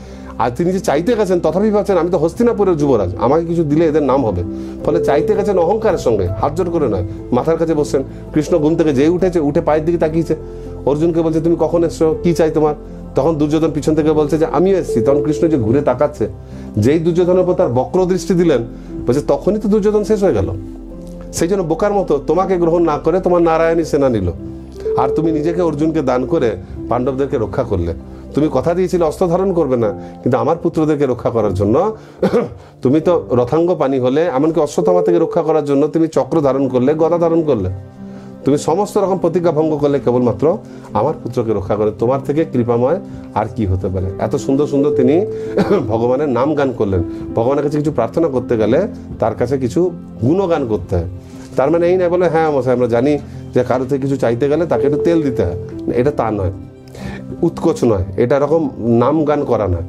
আর তিনি যে চাইতে গেছেন তথাপি ভাবছেন আমি তো হস্তিনাপুরের যুবরাজ, আমাকে কিছু দিলে এদের নাম হবে, ফলে চাইতে গেছেন অহংকারের সঙ্গে, হাত জোর করে নয়, মাথার কাছে বসছেন। কৃষ্ণ ঘুম থেকে যেই উঠেছে, উঠে পায়ের দিকে তাকিয়েছে, অর্জুনকে বলছে তুমি কখন এসছো, কি চাই তোমার? তখন দুর্যোধন পিছন থেকে বলছে যে আমিও এসেছি। তখন কৃষ্ণ যে ঘুরে তাকাচ্ছে, যেই দুর্যোধনের উপর তার বক্র দৃষ্টি দিলেন, বলছে তখনই তো দুর্যোধন শেষ হয়ে গেল। সেই জন্য বোকার মতো তোমাকে গ্রহণ না করে তোমার নারায়ণী সেনা নিল, আর তুমি নিজেকে অর্জুনকে দান করে পাণ্ডবদেরকে রক্ষা করলে। তুমি কথা দিয়েছিলে অস্ত্র ধারণ করবে না, কিন্তু আমার পুত্রদেরকে রক্ষা করার জন্য তুমি তো রথাঙ্গ পানি হলে, এমনকি অশ্বত্থামা থেকে রক্ষা করার জন্য তুমি চক্র ধারণ করলে, গদা ধারণ করলে, তুমি সমস্ত রকম প্রতিজ্ঞা ভঙ্গ করলে কেবলমাত্র আমার পুত্রকে রক্ষা করে। তোমার থেকে কৃপাময় আর কি হতে পারে? এত সুন্দর সুন্দর তিনি ভগবানের নাম গান করলেন। ভগবানের কাছে কিছু প্রার্থনা করতে গেলে তার কাছে কিছু গুণগান করতে হয়। তার মানে এই নয় বলে হ্যাঁ মশাই আমরা জানি যে কারো থেকে কিছু চাইতে গেলে তাকে একটু তেল দিতে হয়, এটা তা নয়, উৎকোচ নয়, এটা এরকম নাম গান করা নয়।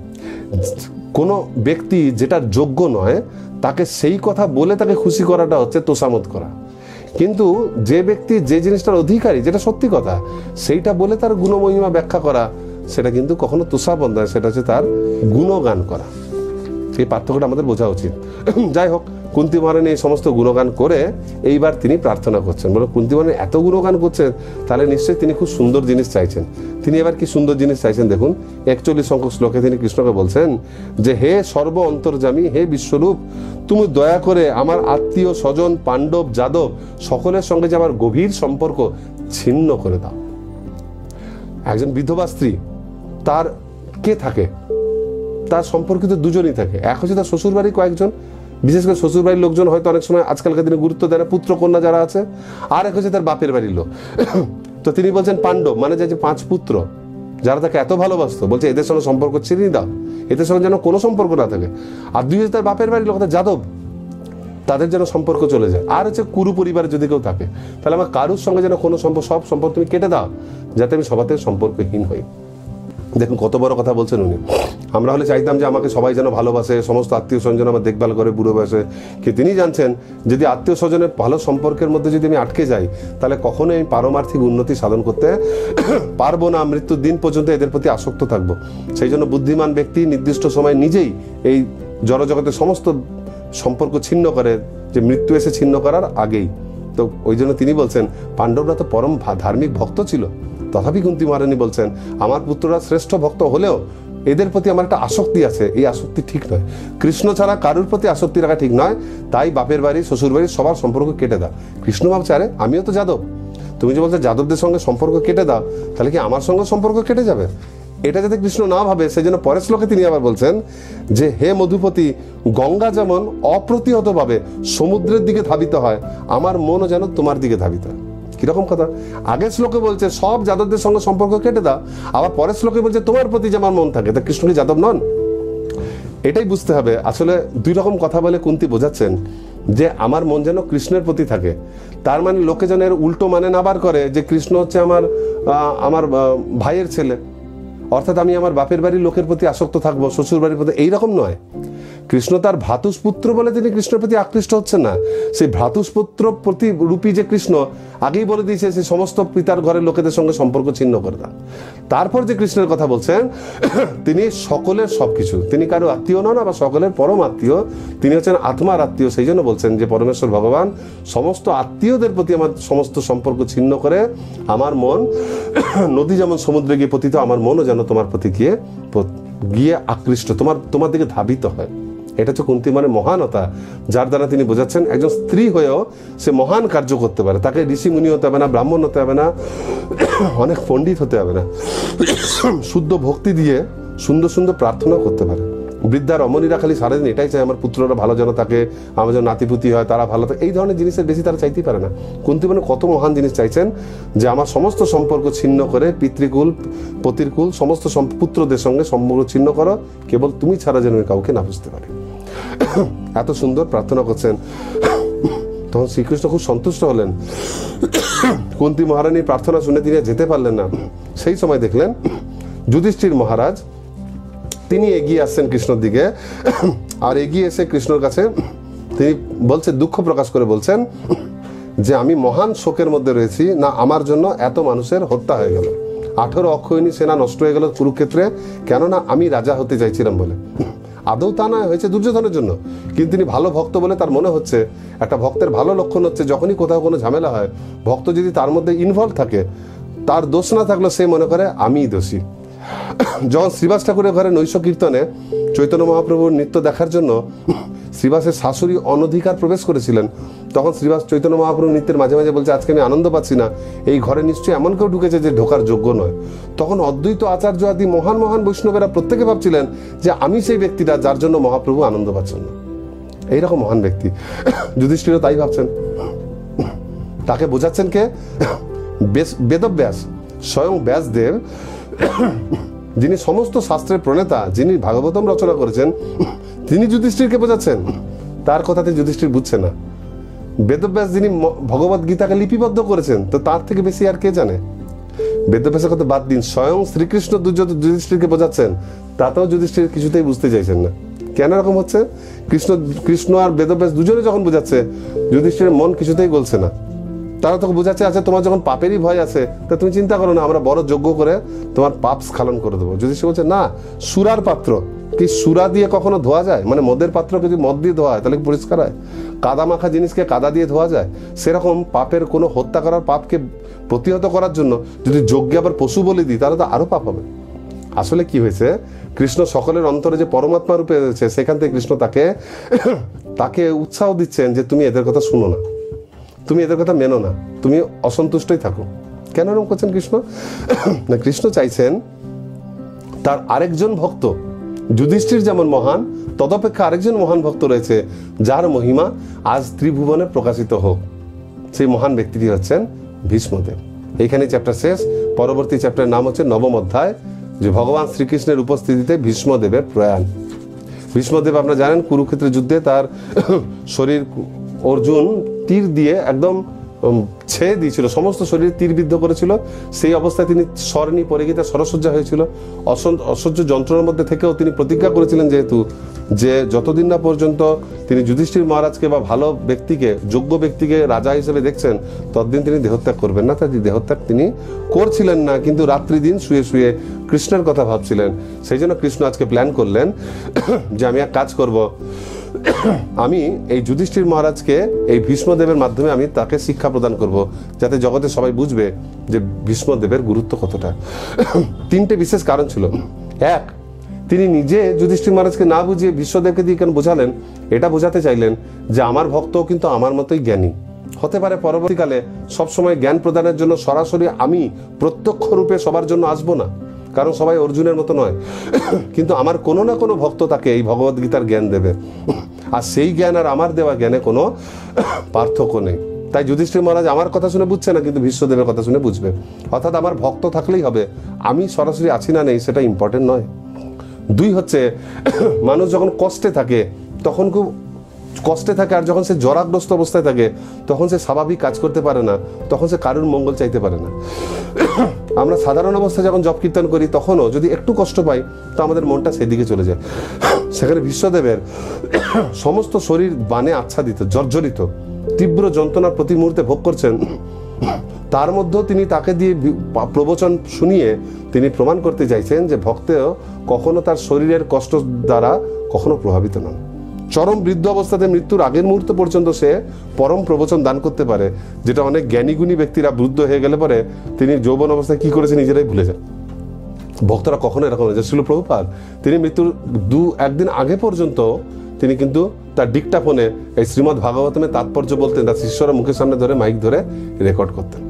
কোনো ব্যক্তি যেটা যোগ্য নয় তাকে সেই কথা বলে তাকে খুশি করাটা হচ্ছে তোষামত করা। কিন্তু যে ব্যক্তি যে জিনিসটার অধিকারী, যেটা সত্যি কথা, সেইটা বলে তার গুণমহিমা ব্যাখ্যা করা, সেটা কিন্তু কখনো তোষামত নয়, সেটা হচ্ছে তার গুণগান করা। এই পার্থক্যটা আমাদের বোঝা উচিত। যাই হোক, কুন্তী মহারানী এই সমস্ত গুণগান করে এইবার তিনি প্রার্থনা করছেন। বলে কুন্তী মহারানী এত গুণগান করছেন, তাহলে নিশ্চয়ই তিনি খুব সুন্দর জিনিস চাইছেন। তিনি এবার কি সুন্দর জিনিস চাইছেন দেখুন। একচল্লিশ সংখ্যক শ্লোকে তিনি কৃষ্ণকে বলছেন যে হে সর্ব অন্তর্যামী, হে বিশ্বরূপ, তুমি দয়া করে আমার আত্মীয় স্বজন পাণ্ডব যাদব সকলের সঙ্গে যে আমার গভীর সম্পর্ক ছিন্ন করে দাও। একজন বিধবা স্ত্রী, তার কে থাকে? তার সম্পর্কিত দুজনই থাকে। এক হচ্ছে তার শ্বশুর বাড়ি কয়েকজন, বিশেষ করে শ্বশুর বাড়ির লোকজন হয়তো অনেক সময় আজকালকার দিনে গুরুত্ব দেয় না, পুত্র কন্যা যারা আছে। আর এক হচ্ছে তার বাপের বাড়ির লোক। তো তিনি বলছেন পাণ্ডব মানে যে পাঁচ পুত্র যারা তাকে এত ভালোবাসতো, বলছে এদের সঙ্গে সম্পর্ক ছিনিয়ে দাও, এদের সঙ্গে যেন কোনো সম্পর্ক না থাকে। আর দুই হচ্ছে তার বাপের বাড়ির লোক, যাদব, তাদের যেন সম্পর্ক চলে যায়। আর হচ্ছে কুরু পরিবারে যদি কেউ থাকে, তাহলে আমার কারুর সঙ্গে যেন কোনো সম্পর্ক, সব সম্পর্ক তুমি কেটে দাও, যাতে আমি সবাতে সম্পর্কহীন হই। দেখুন কত বড় কথা বলছেন উনি। আমরা হলে চাইতাম যে আমাকে সবাই যেন ভালোবাসে, সমস্ত আত্মীয় স্বজন আমার দেখভাল করে বুড়ো বয়সে। কিন্তু তিনি জানছেন যদি আত্মীয় স্বজনের ভালো সম্পর্কের মধ্যে যদি আমি আটকে যাই, তাহলে কখনোই আমি পারমার্থিক উন্নতি সাধন করতে পারবো না, মৃত্যুর দিন পর্যন্ত এদের প্রতি আসক্ত থাকবো। সেই জন্য বুদ্ধিমান ব্যক্তি নির্দিষ্ট সময় নিজেই এই জড়জগতের সমস্ত সম্পর্ক ছিন্ন করে, যে মৃত্যু এসে ছিন্ন করার আগেই। তো ওই জন্য তিনি বলছেন পাণ্ডবরা তো পরম ধার্মিক ভক্ত ছিল, তথাপি কুন্তী মহারানী বলছেন আমার পুত্ররা শ্রেষ্ঠ ভক্ত হলেও এদের প্রতি আমার একটা আসক্তি আছে, এই আসক্তি ঠিক নয়। কৃষ্ণ ছাড়া কারোর প্রতি আসক্তি রাখা ঠিক নয়, তাই বাপের বাড়ি শ্বশুর বাড়ি সবার সম্পর্ক কেটে দাও। কৃষ্ণ ভাবছে আরে আমিও তো যাদব, তুমি যে বলছো যাদবদের সঙ্গে সম্পর্ক কেটে দাও, তাহলে কি আমার সঙ্গে সম্পর্ক কেটে যাবে? এটা যাতে কৃষ্ণ না ভাবে সেই জন্য পরের শ্লোকে তিনি আবার বলছেন যে হে মধুপতি, গঙ্গা যেমন অপ্রতিহতভাবে সমুদ্রের দিকে ধাবিত হয়, আমার মনও যেন তোমার দিকে ধাবিত হয়। কিরকম কথা? আগের শ্লোকে বলছে সব যাদবদের সঙ্গে সম্পর্ক কেটে দাও, আবার পরের শ্লোকে বলছে তোমার প্রতি যে আমার মন থাকে। তা কৃষ্ণ কি যাদব নন? এটাই বুঝতে হবে। আসলে দুই রকম কথা বলে কুন্তী বোঝাচ্ছেন যে আমার মন যেন কৃষ্ণের প্রতি থাকে। তার মানে লোকে যেন এর উল্টো মানে না বার করে যে কৃষ্ণ হচ্ছে আমার আমার ভাইয়ের ছেলে, অর্থাৎ আমি আমার বাপের বাড়ির লোকের প্রতি আসক্ত থাকবো, শ্বশুর বাড়ির প্রতি, এইরকম নয়। কৃষ্ণ তার ভ্রাতুষ্পুত্র বলে তিনি কৃষ্ণের প্রতি আকৃষ্ট হচ্ছেন না। সেই ভ্রাতুষ্পুত্র প্রতি রূপী যে কৃষ্ণ আগেই বলে দিয়েছে সে সমস্ত পিতার ঘরের লোকেদের সঙ্গে সম্পর্ক ছিন্ন করে দেন। তারপর যে কৃষ্ণের কথা বলছেন তিনি সকলের সবকিছু, তিনি কারো আত্মীয় নন, আবার সকলের পরম আত্মীয়, তিনি হচ্ছেন আত্মার আত্মীয়। সেই জন্য বলছেন যে পরমেশ্বর ভগবান সমস্ত আত্মীয়দের প্রতি আমার সমস্ত সম্পর্ক ছিন্ন করে আমার মন নদী যেমন সমুদ্রে গিয়ে পতিত, আমার মনও যেন তোমার প্রতি গিয়ে গিয়ে আকৃষ্ট, তোমার তোমার দিকে ধাবিত হয়। এটা হচ্ছে কুন্তী মানে মহানতা, যার দ্বারা তিনি বোঝাচ্ছেন একজন স্ত্রী হয়েও সে মহান কার্য করতে পারে। তাকে ঋষি মুনি হতে হবে না, ব্রাহ্মণ হতে হবে না, অনেক পণ্ডিত হতে হবে না, শুদ্ধ ভক্তি দিয়ে সুন্দর সুন্দর প্রার্থনা করতে পারে। বৃদ্ধা রমণীরা খালি সারাদিন এটাই চায় আমার পুত্ররা ভালো যেন থাকে, আমার যেন নাতিপুতি হয়, তারা ভালো থাকে, এই ধরনের জিনিসের বেশি তারা চাইতেই পারে না। কুন্তী মানে কত মহান জিনিস চাইছেন যে আমার সমস্ত সম্পর্ক ছিন্ন করে পিতৃকুল পতিরকুল সমস্ত পুত্রদের সঙ্গে সম্পর্ক ছিন্ন করো, কেবল তুমি ছাড়া যেন কাউকে না বুঝতে পারে। এত সুন্দর প্রার্থনা করছেন। তখন শ্রীকৃষ্ণ খুব সন্তুষ্ট হলেন। কুন্তী মহারানীর প্রার্থনা শুনে তিনি যেতে পারলেন না। সেই সময় দেখলেন যুধিষ্ঠির মহারাজ তিনি এগিয়ে আসছেন কৃষ্ণর দিকে, আর এগিয়ে এসে কৃষ্ণর কাছে তিনি বলছে, দুঃখ প্রকাশ করে বলছেন যে আমি মহান শোকের মধ্যে রয়েছি, না আমার জন্য এত মানুষের হত্যা হয়ে গেল, আঠেরো অক্ষয়ণী সেনা নষ্ট হয়ে গেল কুরুক্ষেত্রে, কেননা আমি রাজা হতে চাইছিলাম বলে। আদৌ তা না, হয়েছে দুর্যোধনের জন্য। কিন্তু তিনি ভালো ভক্ত বলে তার মনে হচ্ছে, একটা ভক্তের ভালো লক্ষণ হচ্ছে যখনই কোথাও কোনো ঝামেলা হয়, ভক্ত যদি তার মধ্যে ইনভলভ থাকে, তার দোষ না থাকলেও সে মনে করে আমিই দোষী। যখন শ্রীবাস ঠাকুরের ঘরে নৈশ কীর্তনে চৈতন্য মহাপ্রভুর নৃত্য দেখার জন্য শ্রীবাসের শাশুড়ি অনধিকার প্রবেশ করেছিলেন, তখন শ্রীবাস চৈতন্য মহাপ্রভু নৃত্যের মাঝে মাঝে বলছে আজকে আমি আনন্দ পাচ্ছি না, এই ঘরে নিশ্চয়ই এমন কেউ ঢুকেছে যে ঢোকার যোগ্য নয়। তখন অদ্বৈত আচার্য আদি মহান মহান বৈষ্ণবেরা প্রত্যেকে ভাবছিলেন যে আমি সেই ব্যক্তিটা যার জন্য মহাপ্রভু আনন্দ পাচ্ছেন না। এইরকম মহান ব্যক্তি যুধিষ্ঠিরও তাই ভাবছেন। তাকে বোঝাচ্ছেন কে? বেদব্যাস, স্বয়ং ব্যাসদেব, যিনি সমস্ত শাস্ত্রের প্রণেতা, যিনি ভাগবতম রচনা করেছেন, তিনি যুধিষ্ঠিরকে বোঝাচ্ছেন। তার কথাতে যুধিষ্ঠির বুঝছে না। বেদব্যাস যিনি ভগবত গীতাকে লিপিবদ্ধ করেছেন, তো তার থেকে বেশি আর কে জানে? বেদব্যাসের কথা বাদ দিন, স্বয়ং শ্রীকৃষ্ণ যুধিষ্ঠিরকে বোঝাচ্ছেন, তাতেও যুধিষ্ঠির কিছুতেই বুঝতে চাইছেন না। কেন এরকম হচ্ছে? কৃষ্ণ কৃষ্ণ আর বেদব্যাস দুজনে যখন বোঝাচ্ছে, যুধিষ্ঠিরের মন কিছুতেই গলছে না। তারা তোকে বোঝাচ্ছে আচ্ছা তোমার যখন পাপেরই ভয় আছে, তা তুমি চিন্তা করো না, আমরা বড় যজ্ঞ করে তোমার পাপ স্খলন করে দেবো। যুধিষ্ঠির বলছে না, সুরার পাত্র কি সুরা দিয়ে কখনো ধোয়া যায়? মানে মদের পাত্র যদি মদ দিয়ে ধোয়া হয় তাহলে কি পরিষ্কার হয়? কাদা মাখা জিনিসকে কাদা দিয়ে ধোয়া যায়? সেরকম পাপের কোনো হত্যা করার পাপকে প্রতিহত করার জন্য যদি যজ্ঞে আবার পশু বলি দিই তাহলে তো আরো পাপ হবে। আসলে কি হয়েছে, কৃষ্ণ সকলের অন্তরে যে পরমাত্মা রূপে রয়েছে, সেখান থেকে কৃষ্ণ তাকে তাকে উৎসাহ দিচ্ছেন যে তুমি এদের কথা শুনো না, তুমি এদের কথা মেনো না, তুমি অসন্তুষ্টই থাকো। কেন এরকম করছেন কৃষ্ণ? না, কৃষ্ণ চাইছেন তার আরেকজন ভক্ত যুধিষ্ঠির যেমন মহান, তদপেক্ষা আরেকজন মহান ভক্ত রয়েছে যার মহিমা আজ ত্রিভুবনে প্রকাশিত হোক। সেই মহান ব্যক্তিটি হচ্ছেন ভীষ্মদেব। এইখানে চ্যাপ্টার শেষ। পরবর্তী চ্যাপ্টারের নাম হচ্ছে নবম অধ্যায়, যে ভগবান শ্রীকৃষ্ণের উপস্থিতিতে ভীষ্মদেবের প্রয়াণ। ভীষ্মদেব আপনারা জানেন কুরুক্ষেত্রের যুদ্ধে তার শরীর অর্জুন তীর দিয়ে একদম ছেয়ে দিয়েছিল, সমস্ত শরীরে তীরবিদ্ধ করেছিল। সেই অবস্থায় তিনি স্বর্ণী পরে গিয়ে তার সরসজ্জা হয়েছিল। অসহ্য যন্ত্রণার মধ্যে থেকেও তিনি প্রতিজ্ঞা করেছিলেন যেহেতু যে যতদিন না পর্যন্ত তিনি যুধিষ্ঠির মহারাজকে বা ভালো ব্যক্তিকে, যোগ্য ব্যক্তিকে রাজা হিসেবে দেখছেন, ততদিন তিনি দেহত্যাগ করবেন না। তাই দেহত্যাগ তিনি করছিলেন না, কিন্তু রাত্রি দিন শুয়ে শুয়ে কৃষ্ণের কথা ভাবছিলেন। সেই জন্য কৃষ্ণ আজকে প্ল্যান করলেন যে আমি এক কাজ করব, আমি এই যুধিষ্ঠির মহারাজকে এই ভীষ্মদেবের মাধ্যমে আমি তাকে শিক্ষা প্রদান করব, যাতে জগতে সবাই বুঝবে যে ভীষ্মদেবের গুরুত্ব কতটা। তিনটে বিশেষ কারণ ছিল। এক, তিনি নিজে যুধিষ্ঠির মহারাজকে না বুঝিয়ে ভীষ্মদেবকে দিয়ে কেন বোঝালেন? এটা বোঝাতে চাইলেন যে আমার ভক্তও কিন্তু আমার মতোই জ্ঞানী হতে পারে। পরবর্তীকালে সবসময় জ্ঞান প্রদানের জন্য সরাসরি আমি প্রত্যক্ষ রূপে সবার জন্য আসবো না, কারণ সবাই অর্জুনের মতো নয়, কিন্তু আমার কোনো না কোনো ভক্ত তাকে এই ভগবদ্গীতার জ্ঞান দেবে, আর সেই জ্ঞান আর আমার দেওয়া জ্ঞানে কোনো পার্থক্য নেই। তাই যুধিষ্ঠির মহারাজ আমার কথা শুনে বুঝছে না, কিন্তু ভীষ্মদেবের কথা শুনে বুঝবে। অর্থাৎ আমার ভক্ত থাকলেই হবে, আমি সরাসরি আছি না নেই সেটা ইম্পর্টেন্ট নয়। দুই হচ্ছে, মানুষ যখন কষ্টে থাকে তখন খুব কষ্টে থাকে, আর যখন সে জরাগ্রস্ত অবস্থায় থাকে তখন সে স্বাভাবিক কাজ করতে পারে না, তখন সে কারুর মঙ্গল চাইতে পারে না। আমরা সাধারণ অবস্থায় যখন জপ কীর্তন করি তখনও যদি একটু কষ্ট পাই তো আমাদের মনটা সেদিকে চলে যায়। সেখানে ভীষ্মদেবের সমস্ত শরীর বানে আচ্ছাদিত, জর্জরিত, তীব্র যন্ত্রণার প্রতি মুহূর্তে ভোগ করছেন। তার মধ্যেও তিনি তাকে দিয়ে প্রবচন শুনিয়ে তিনি প্রমাণ করতে চাইছেন যে ভক্তেও কখনো তার শরীরের কষ্ট দ্বারা কখনো প্রভাবিত নন। চরম বৃদ্ধ অবস্থাতে মৃত্যুর আগের মুহূর্ত পর্যন্ত সে পরম প্রবচন দান করতে পারে, যেটা অনেক জ্ঞানীগুণী ব্যক্তিরা বৃদ্ধ হয়ে গেলে পরে তিনি যৌবন অবস্থায় কি করেছে নিজেরাই ভুলে যায়। ভক্তরা কখনো এরকম নয়। শ্রীল প্রভুপাদ তিনি মৃত্যুর দু একদিন আগে পর্যন্ত তিনি কিন্তু তার ডিকটাফোনে এই শ্রীমদ্ ভাগবতমের তাৎপর্য বলতেন, তার শিষ্যরা মুখের সামনে ধরে মাইক ধরে রেকর্ড করতেন।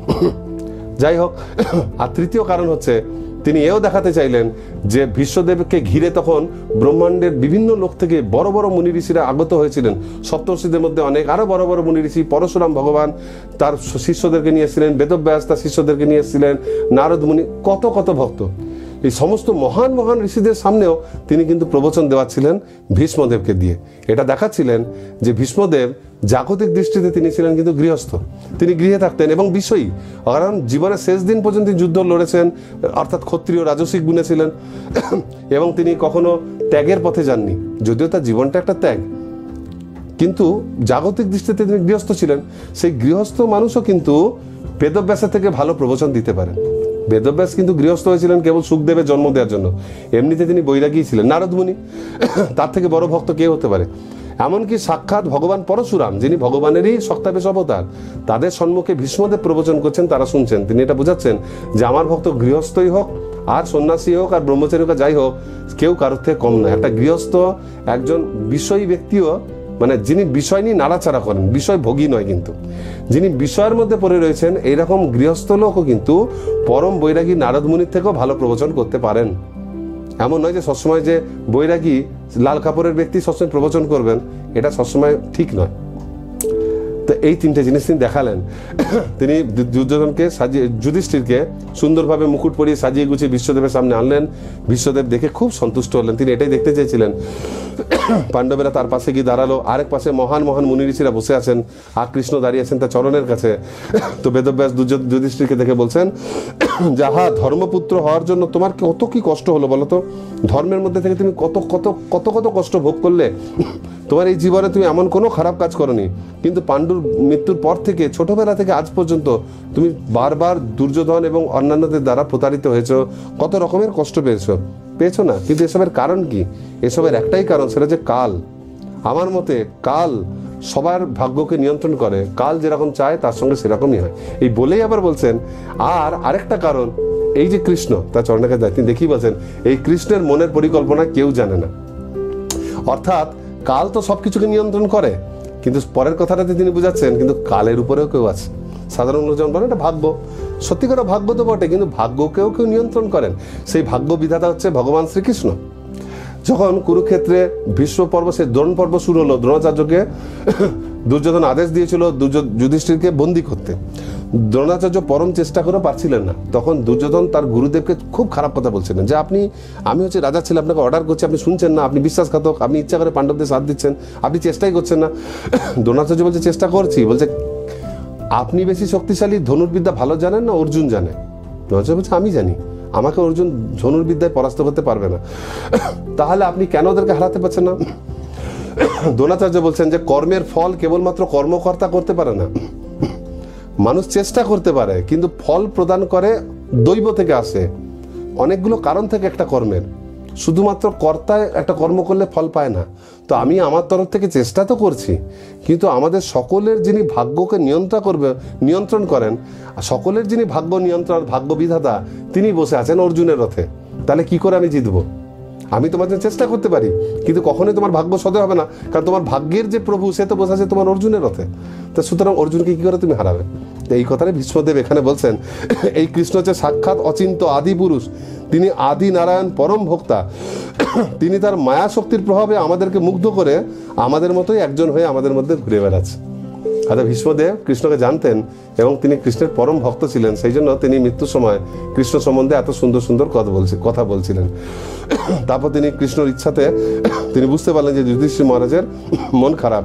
যাই হোক, আর তৃতীয় কারণ হচ্ছে তিনি এও দেখাতে চাইলেন যে ভীষ্মদেবকে ঘিরে তখন ব্রহ্মাণ্ডের বিভিন্ন লোক থেকে বড় বড় মুনি ঋষিরা আগত হয়েছিলেন। সপ্তর্ষিদের মধ্যে অনেক আরো বড় বড় মুনি ঋষি, পরশুরাম ভগবান তার শিষ্যদেরকে নিয়ে এসেছিলেন, বেদব্যাস তার শিষ্যদেরকে নিয়ে এসেছিলেন, নারদ মুনি, কত কত ভক্ত। এই সমস্ত মহান মহান ঋষিদের সামনেও তিনি কিন্তু প্রবচন দেওয়াচ্ছিলেন ভীষ্মদেবকে দিয়ে। এটা দেখাচ্ছিলেন যে ভীষ্মদেব জাগতিক দৃষ্টিতে তিনি ছিলেন কিন্তু গৃহস্থ, তিনি গৃহে থাকতেন এবং বিষয়ী, কারণ জীবনের শেষ দিন পর্যন্ত যুদ্ধ লড়েছেন, অর্থাৎ ক্ষত্রিয় রাজসিক গুণে ছিলেন, এবং তিনি কখনো ত্যাগের পথে যাননি, যদিও তার জীবনটা একটা ত্যাগ, কিন্তু জাগতিক দৃষ্টিতে তিনি গৃহস্থ ছিলেন। সেই গৃহস্থ মানুষও কিন্তু বেদব্যাসের থেকে ভালো প্রবচন দিতে পারেন। বেদব্যাস কিন্তু গৃহস্থ হয়েছিলেন কেবল সুখদেবের জন্ম দেওয়ার জন্য, এমনিতে তিনি বৈরাগী ছিলেন। নারদ মুনি তার থেকে বড় ভক্ত কে হতে পারে? এমনকি সাক্ষাৎ ভগবান পরশুরাম, যিনি ভগবানেরই শক্তাবেশ অবতার, তাদের সম্মুখে ভীষ্মদেব প্রবচন করছেন, তারা শুনছেন। তিনি এটা বোঝাচ্ছেন যে আমার ভক্ত গৃহস্থই হোক আর সন্ন্যাসী হোক আর ব্রহ্মচারী হোক যাই হোক, কেউ কারোর থেকে কম নয়। একটা গৃহস্থ একজন বিষয়ী ব্যক্তিও, মানে যিনি বিষয় নিয়ে নাড়াচাড়া করেন, বিষয় ভোগী নয়, কিন্তু যিনি বিষয়ের মধ্যে পড়ে রয়েছেন এইরকম গৃহস্থ লোকও কিন্তু পরম বৈরাগী নারদ মুনির থেকেও ভালো প্রবচন করতে পারেন। এমন নয় যে সবসময় যে বৈরাগী লাল কাপড়ের ব্যক্তি সবসময় প্রবচন করবেন, এটা সবসময় ঠিক নয়। তো এই তিনটে জিনিস তিনি দেখালেন। তিনি দুর্যোধনকে সাজিয়ে, যুধিষ্ঠিরকে সুন্দরভাবে মুকুট পরিয়ে সাজিয়ে গুছিয়ে বিশ্বদেবের সামনে আনলেন। বিশ্বদেব দেখে খুব সন্তুষ্ট হলেন, তিনি এটাই দেখতে চেয়েছিলেন। পাণ্ডবেরা তার পাশে গিয়ে দাঁড়ালো, আরেক পাশে মহান মহান মুনি ঋষিরা বসে আছেন, আর কৃষ্ণ দাঁড়িয়ে আছেন তার চরণের কাছে। তো বেদব্যাস যুধিষ্ঠিরকে দেখে বলছেন, যাহা ধর্মপুত্র হওয়ার জন্য তোমার কত কি কষ্ট হলো বলো তো, ধর্মের মধ্যে থেকে তুমি কত কত কত কত কষ্ট ভোগ করলে। তোমার এই জীবনে তুমি এমন কোনো খারাপ কাজ করনি, কিন্তু পাণ্ডুর মৃত্যুর পর থেকে ছোটবেলা থেকে আজ পর্যন্ত তুমি বারবার দুর্যোধন এবং অন্যান্যদের দ্বারা প্রতারিত হয়েছো, কত রকমের কষ্ট পেয়েছো পেয়েছো না? কিন্তু এসবের কারণ কি? এসবের একটাই কারণ, সেটা যে কাল। আমার মতে কাল সবার ভাগ্যকে নিয়ন্ত্রণ করে, কাল যেরকম চায় তার সঙ্গে সেরকমই হয়। এই বলেই আবার বলছেন, আর আরেকটা কারণ, এই যে কৃষ্ণ তার চরণের কাছে তিনি দেখি বলছেন, এই কৃষ্ণের মনের পরিকল্পনা কেউ জানে না। অর্থাৎ কাল তো সবকিছুকে নিয়ন্ত্রণ করে, কিন্তু পরের কথাটাতে তিনি বুঝাচ্ছেন কিন্তু কালের উপরেও কেউ আছে। সাধারণ লোকজন বলেন এটা ভাগ্য, সত্যি করে ভাগ্য তো বটে, কিন্তু ভাগ্যকেও কেউ নিয়ন্ত্রণ করেন। সেই ভাগ্য বিধাতা হচ্ছে ভগবান শ্রীকৃষ্ণ। যখন কুরুক্ষেত্রে ভীষ্ম পর্ব, সে দ্রোণ পর্ব শুরু হলো, দ্রোণাচার্যকে দুর্যোধন আদেশ দিয়েছিল যুধিষ্ঠিরকে বন্দি করতে। দ্রোণাচার্য পরম চেষ্টা করে পারছিলেন না। তখন দুর্যোধন তার গুরুদেবকে খুব খারাপ কথা বলছিলেন, যে আপনি, আমি হচ্ছে রাজা ছিলাম, আপনাকে অর্ডার করছি, আপনি শুনছেন না, আপনি বিশ্বাসঘাতক, আপনি ইচ্ছা করে পাণ্ডবদের সাথ দিচ্ছেন, আপনি চেষ্টাই করছেন না। দ্রোণাচার্য বলছে চেষ্টা করছি, বলছে আপনি বেশি শক্তিশালী ধনুর্বিদ্যা ভালো জানেন না অর্জুন জানে? বলছে আমি জানি, আমাকে অর্জুন ধনুর্বিদ্যায় পরাস্ত করতে পারবে না। তাহলে আপনি কেন ওদেরকে হারাতে পারছেন না? দ্রোণাচার্য বলছেন যে কর্মের ফল কেবলমাত্র কর্মকর্তা করতে পারে না, মানুষ চেষ্টা করতে পারে, কিন্তু ফল প্রদান করে দৈব থেকে আসে, অনেকগুলো কারণ থেকে একটা কর্মের। শুধুমাত্র কর্তায় একটা কর্ম করলে ফল পায় না। তো আমি আমার তরফ থেকে চেষ্টা তো করছি, কিন্তু আমাদের সকলের যিনি ভাগ্যকে নিয়ন্ত্রণ করবে নিয়ন্ত্রণ করেন, সকলের যিনি ভাগ্য নিয়ন্ত্রণ ভাগ্য বিধাতা, তিনি বসে আছেন অর্জুনের রথে। তাহলে কি করে আমি জিতবো? আমি তোমার জন্য চেষ্টা করতে পারি, কিন্তু কখনোই তোমার ভাগ্য সদয় হবে না, কারণ তোমার ভাগ্যের যে প্রভু সে তো বসে আছে তোমার অর্জুনের রথে। তো সুতরাং অর্জুনকে কি করে তুমি হারাবে? এই কথাটা ভীষ্মদেব এখানে বলছেন। এই কৃষ্ণ হচ্ছে সাক্ষাৎ অচিন্ত আদি পুরুষ, তিনি আদি নারায়ণ পরম ভোক্তা। তিনি তার মায়া শক্তির প্রভাবে আমাদেরকে মুগ্ধ করে আমাদের মতোই একজন হয়ে আমাদের মধ্যে ঘুরে বেড়াচ্ছে। অর্থাৎ ভীষ্মদেব কৃষ্ণকে জানতেন এবং তিনি কৃষ্ণের পরম ভক্ত ছিলেন, সেই জন্য তিনি মৃত্যুর সময় কৃষ্ণ সম্বন্ধে এত সুন্দর সুন্দর কথা বলছে কথা বলছিলেন। তারপর তিনি কৃষ্ণর ইচ্ছাতে তিনি বুঝতে পারলেন যে যুধিষ্ঠির মহারাজের মন খারাপ।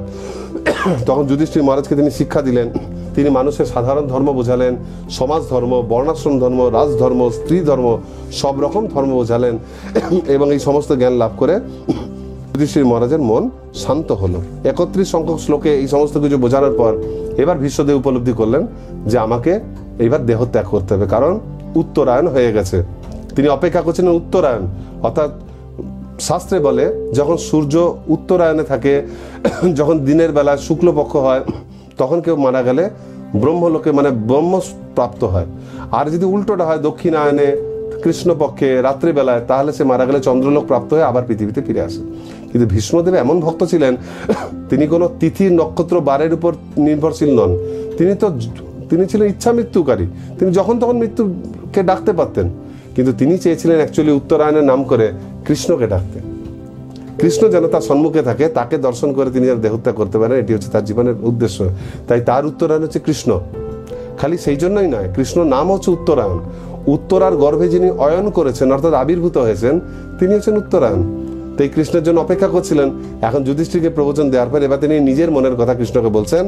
তখন যুধিষ্ঠির মহারাজকে তিনি শিক্ষা দিলেন, তিনি মানুষের সাধারণ ধর্ম বোঝালেন, সমাজ ধর্ম, বর্ণাশ্রম ধর্ম, রাজধর্ম, স্ত্রী ধর্ম, সব রকম ধর্ম বোঝালেন, এবং এই সমস্ত জ্ঞান লাভ করে যুধিষ্ঠির মহারাজের মন শান্ত হলো। একত্রিশ সংখ্যক শ্লোকে এই সমস্ত কিছু বোঝানোর পর এবার ভীষ্মদেব উপলব্ধি করলেন যে আমাকে এইবার দেহত্যাগ করতে হবে, কারণ উত্তরায়ণ হয়ে গেছে। তিনি অপেক্ষা করছিলেন উত্তরায়ণ, অর্থাৎ শাস্ত্রে বলে যখন সূর্য উত্তরায়ণে থাকে, যখন দিনের বেলা শুক্লপক্ষ হয়, তখন কেউ মারা গেলে ব্রহ্মলোকে মানে ব্রহ্ম প্রাপ্ত হয়। আর যদি উল্টোটা হয় দক্ষিণায়নে কৃষ্ণপক্ষে রাত্রিবেলায়, তাহলে সে মারা গেলে চন্দ্রলোক প্রাপ্ত হয়ে আবার পৃথিবীতে ফিরে আসে। কিন্তু ভীষ্মদেব এমন ভক্ত ছিলেন, তিনি কোনো তিথি নক্ষত্র বারের উপর নির্ভরশীল নন। তিনি তো তিনি ছিলেন ইচ্ছা মৃত্যুকারী, তিনি যখন তখন মৃত্যুকে ডাকতে পারতেন, কিন্তু তিনি চেয়েছিলেন অ্যাকচুয়ালি উত্তরায়ণের নাম করে কৃষ্ণকে ডাকতে। কৃষ্ণ যেন তার সম্মুখে থাকে, তাকে দর্শন করে তিনি যেন দেহত্যাগ করতে পারেন, এটি হচ্ছে তার জীবনের উদ্দেশ্য। তাই তার উত্তরায়ণ হচ্ছে কৃষ্ণ। খালি সেই জন্যই নয়, কৃষ্ণ নাম হচ্ছে উত্তরায়ণ। উত্তরার গর্ভে যিনি অয়ন করেছেন অর্থাৎ আবির্ভূত হয়েছেন, তিনি হচ্ছেন উত্তরায়ণ। তো এই কৃষ্ণের জন্য অপেক্ষা করছিলেন। এখন যুধিষ্ঠিরকে প্রবচন দেওয়ার পর এবার তিনি নিজের মনের কথা কৃষ্ণকে বলছেন।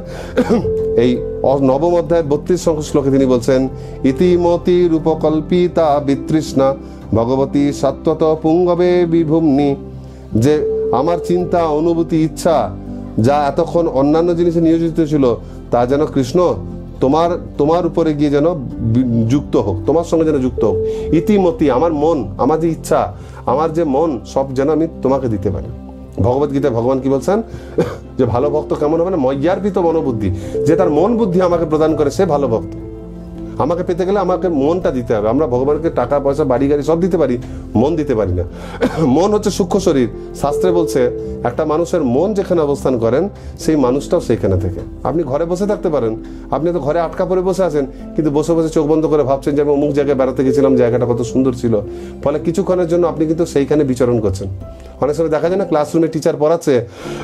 এই নবম অধ্যায় বত্রিশ সংখ্যক শ্লোকে তিনি বলছেন, ইতিমতি রূপকল্পিতা বিতৃষ্ণা ভগবতী সাত্বত পুঙ্গবে বিভূম্নি। যে আমার চিন্তা, অনুভূতি, ইচ্ছা যা এতক্ষণ অন্যান্য জিনিসে নিয়োজিত ছিল, তা যেন কৃষ্ণ তোমার তোমার উপরে গিয়ে যেন যুক্ত হোক, তোমার সঙ্গে যেন যুক্ত হোক। ইতিমতি আমার মন, আমার যে ইচ্ছা, আমার যে মন, সব যেন আমি তোমাকে দিতে পারি। ভগবত গীতায় ভগবান কি বলছেন যে ভালো ভক্ত কেমন হবে না, ময়্যার্পিত মনোবুদ্ধি, যে তার মন বুদ্ধি আমাকে প্রদান করে সে ভালো ভক্ত। আমাকে পেতে গেলে আমাকে মনটা দিতে হবে। আমরা ভগবানকে টাকা পয়সা বাড়ি গাড়ি সব দিতে পারি, মন দিতে পারি না। মন হচ্ছে সূক্ষ্ম শরীর। শাস্ত্রে বলছে একটা মানুষের মন যেখানে অবস্থান করেন সেই মানুষটাও সেইখানে থেকে। আপনি ঘরে বসে থাকতে পারেন, আপনি তো ঘরে আটকা পড়ে বসে আছেন, কিন্তু বসে বসে চোখ বন্ধ করে ভাবছেন যে আমি অমুক জায়গায় বেড়াতে গেছিলাম, জায়গাটা কত সুন্দর ছিল। ফলে কিছুক্ষণের জন্য আপনি কিন্তু সেইখানে বিচরণ করছেন। অনেক সময় দেখা যায় না, ক্লাসরুমে টিচার পড়াচ্ছে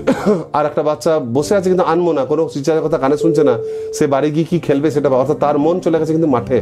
আর একটা বাচ্চা বসে আছে কিন্তু আনমো না, কোনো টিচারের কথা কানে শুনছে না, সে বাড়ি গিয়ে কি খেলবে সেটা, অর্থাৎ তার মন চলে গেছে কিন্তু মাঠে।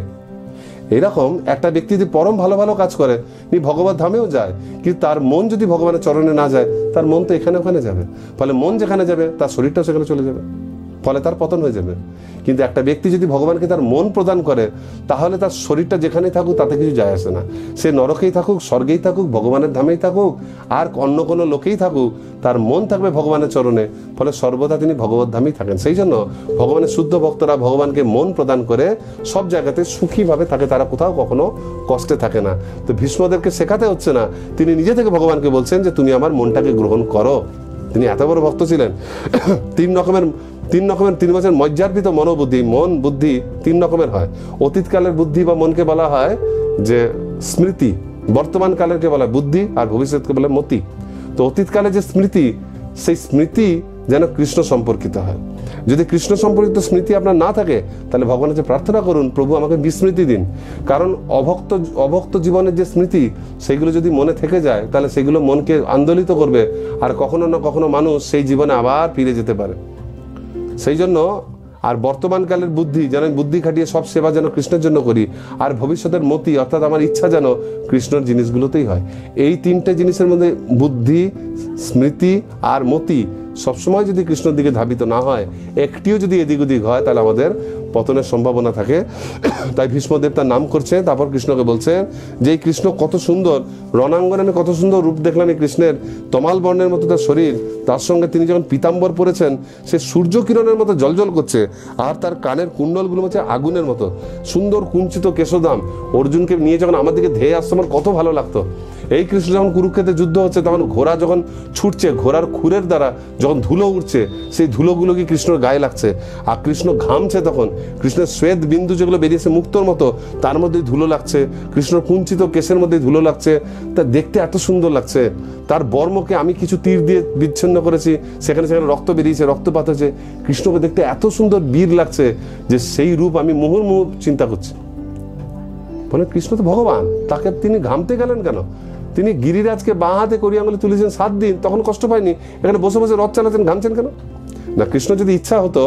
এরকম একটা ব্যক্তি যদি পরম ভালো ভালো কাজ করে, তিনি ভগবত ধামেও যায়, কিন্তু তার মন যদি ভগবানের চরণে না যায়, তার মন তো এখানে ওখানে যাবে। ফলে মন যেখানে যাবে তার শরীরটাও সেখানে চলে যাবে, ফলে তার পতন হয়ে যাবে। কিন্তু একটা ব্যক্তি যদি ভগবানকে তার মন প্রদান করে, তাহলে তার শরীরটা যেখানেই থাকুক তাতে কিছু যায় আসে না। সে নরকেই থাকুক, স্বর্গেই থাকুক, ভগবানের ধামেই থাকুক, আর অন্য কোনো লোকেই থাকুক, তার মন থাকবে ভগবানের চরণে, ফলে সর্বদা তিনি ভগবত ধামেই থাকেন। সেই জন্য ভগবানের শুদ্ধ ভক্তরা ভগবানকে মন প্রদান করে সব জায়গাতে সুখীভাবে থাকে, তারা কোথাও কখনো কষ্টে থাকে না। তো ভীষ্মদেবকে শেখাতে হচ্ছে না, তিনি নিজে থেকে ভগবানকে বলছেন যে তুমি আমার মনটাকে গ্রহণ করো। তিনি এত বড় ভক্ত ছিলেন। তিন রকমের তিন রকমের তিনি বলছেন মজ্জার্পিত মনোবুদ্ধি। মন বুদ্ধি তিন রকমের হয়। অতীতকালের বুদ্ধি বা মনকে বলা হয় যে স্মৃতি, বর্তমান কালেরকে বলা হয় বুদ্ধি, আর ভবিষ্যৎকে বলে মতি। তো অতীতকালে যে স্মৃতি, সেই স্মৃতি যেন কৃষ্ণ সম্পর্কিত হয়। যদি কৃষ্ণ সম্পর্কিত স্মৃতি আপনার না থাকে, তাহলে ভগবানের যে প্রার্থনা করুন, প্রভু আমাকে বিস্মৃতি দিন। কারণ অভক্ত অভক্ত জীবনের যে স্মৃতি, সেগুলো যদি মনে থেকে যায়, তাহলে সেগুলো মনকে আন্দোলিত করবে, আর কখনো না কখনো মানুষ সেই জীবনে আবার ফিরে যেতে পারে। সেই জন্য আর বর্তমানকালের বুদ্ধি যেন বুদ্ধি খাটিয়ে সব সেবা যেন কৃষ্ণের জন্য করি, আর ভবিষ্যতের মতি অর্থাৎ আমার ইচ্ছা যেন কৃষ্ণের জিনিসগুলোতেই হয়। এই তিনটে জিনিসের মধ্যে বুদ্ধি, স্মৃতি আর মতি সবসময় যদি কৃষ্ণের দিকে ধাবিত না হয়, একটিও যদি এদিক ওদিক হয়, তাহলে আমাদের পতনের সম্ভাবনা থাকে। তাই ভীষ্মদেব তার নাম করছে, তারপর কৃষ্ণকে বলছে যে এই কৃষ্ণ কত সুন্দর, রণাঙ্গনে আমি কত সুন্দর রূপ দেখলাম এই কৃষ্ণের, তমাল বর্ণের মতো তার শরীর, তার সঙ্গে তিনি যখন পীতাম্বর পরেছেন সে সূর্য কিরণের মতো জলজল করছে, আর তার কানের কুণ্ডলগুলো হচ্ছে আগুনের মতো সুন্দর, কুঞ্চিত কেশদাম। অর্জুনকে নিয়ে যখন আমার দিকে ধেয়ে আসছে আমার কত ভালো লাগতো। এই কৃষ্ণ যখন কুরুক্ষেত্রে যুদ্ধ হচ্ছে তখন ঘোড়া যখন ছুটছে, ঘোড়ার খুরের দ্বারা যখন ধুলো উঠছে, সেই ধুলোগুলো কি কৃষ্ণর গায়ে লাগছে, আর কৃষ্ণ ঘামছে, তখন কৃষ্ণের শ্বেত বিন্দু যেগুলো বেরিয়েছে মুক্তোর মতো তার মধ্যেই ধুলো লাগছে, কৃষ্ণর কুঞ্চিত কেশের মধ্যেই ধুলো লাগছে, তা দেখতে এত সুন্দর লাগছে। তার বর্মকে আমি কিছু তীর দিয়ে বিচ্ছিন্ন করেছি, সেখানে সেখানে রক্ত বেরিয়েছে, রক্তপাত হয়েছে, কৃষ্ণকে দেখতে এত সুন্দর বীর লাগছে যে সেই রূপ আমি মুহুর্মুহু চিন্তা করছি। বলে কৃষ্ণ তো ভগবান, তাকে তিনি ঘামতে গেলেন কেন? তিনি গিরিরাজকে বাঁ হাতে করি আঙুলে তুলেছেন সাত দিন, তখন কষ্ট পায়নি, এখানে বসে বসে রথ চালাচ্ছেন, ঘামছেন কেন? না, কৃষ্ণ যদি ইচ্ছা হতো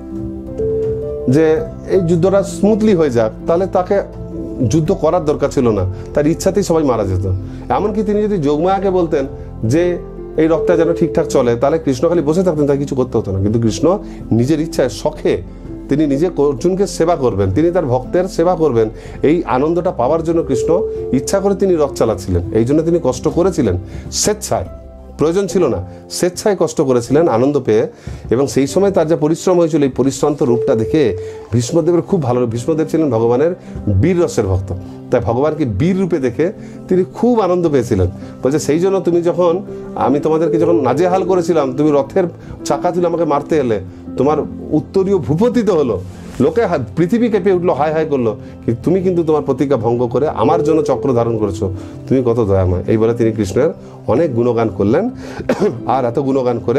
যে এই যুদ্ধটা স্মুথলি হয়ে যাক, তাহলে তাকে যুদ্ধ করার দরকার ছিল না, তার ইচ্ছাতেই সবাই মারা যেত। এমনকি তিনি যদি যোগমায়াকে বলতেন যে এই রথটা যেন ঠিকঠাক চলে, তাহলে কৃষ্ণ খালি বসে থাকতেন, তাই কিছু করতে হতো না। কিন্তু কৃষ্ণ নিজের ইচ্ছায়, শখে তিনি নিজে অর্জুনকে সেবা করবেন, তিনি তার ভক্তের সেবা করবেন, এই আনন্দটা পাওয়ার জন্য কৃষ্ণ ইচ্ছা করে তিনি রথ চালাচ্ছিলেন। এই জন্য তিনি কষ্ট করেছিলেন স্বেচ্ছায়, প্রয়োজন ছিল না, স্বেচ্ছায় কষ্ট করেছিলেন আনন্দ পেয়ে। এবং সেই সময় তার যা পরিশ্রম হয়েছিল, এই পরিশ্রান্ত রূপটা দেখে ভীষ্মদেবের খুব ভালো। ভীষ্মদেব ছিলেন ভগবানের বীর রসের ভক্ত, তাই ভগবানকে বীর রূপে দেখে তিনি খুব আনন্দ পেয়েছিলেন। বলছে সেই জন্য তুমি যখন, আমি তোমাদেরকে যখন নাজেহাল করেছিলাম, তুমি রথের চাকা তুলে আমাকে মারতে এলে, তোমার উত্তরীয় ভূপতিত হলো, লোকে পৃথিবী কেঁপে উঠলো, হায় হায় করলো, তুমি কিন্তু তোমার প্রতিজ্ঞা ভঙ্গ করে আমার জন্য চক্র ধারণ করেছো, তুমি কত দয়াময়। এই বলে তিনি কৃষ্ণের অনেক গুণগান করলেন। আর এত গুণগান করে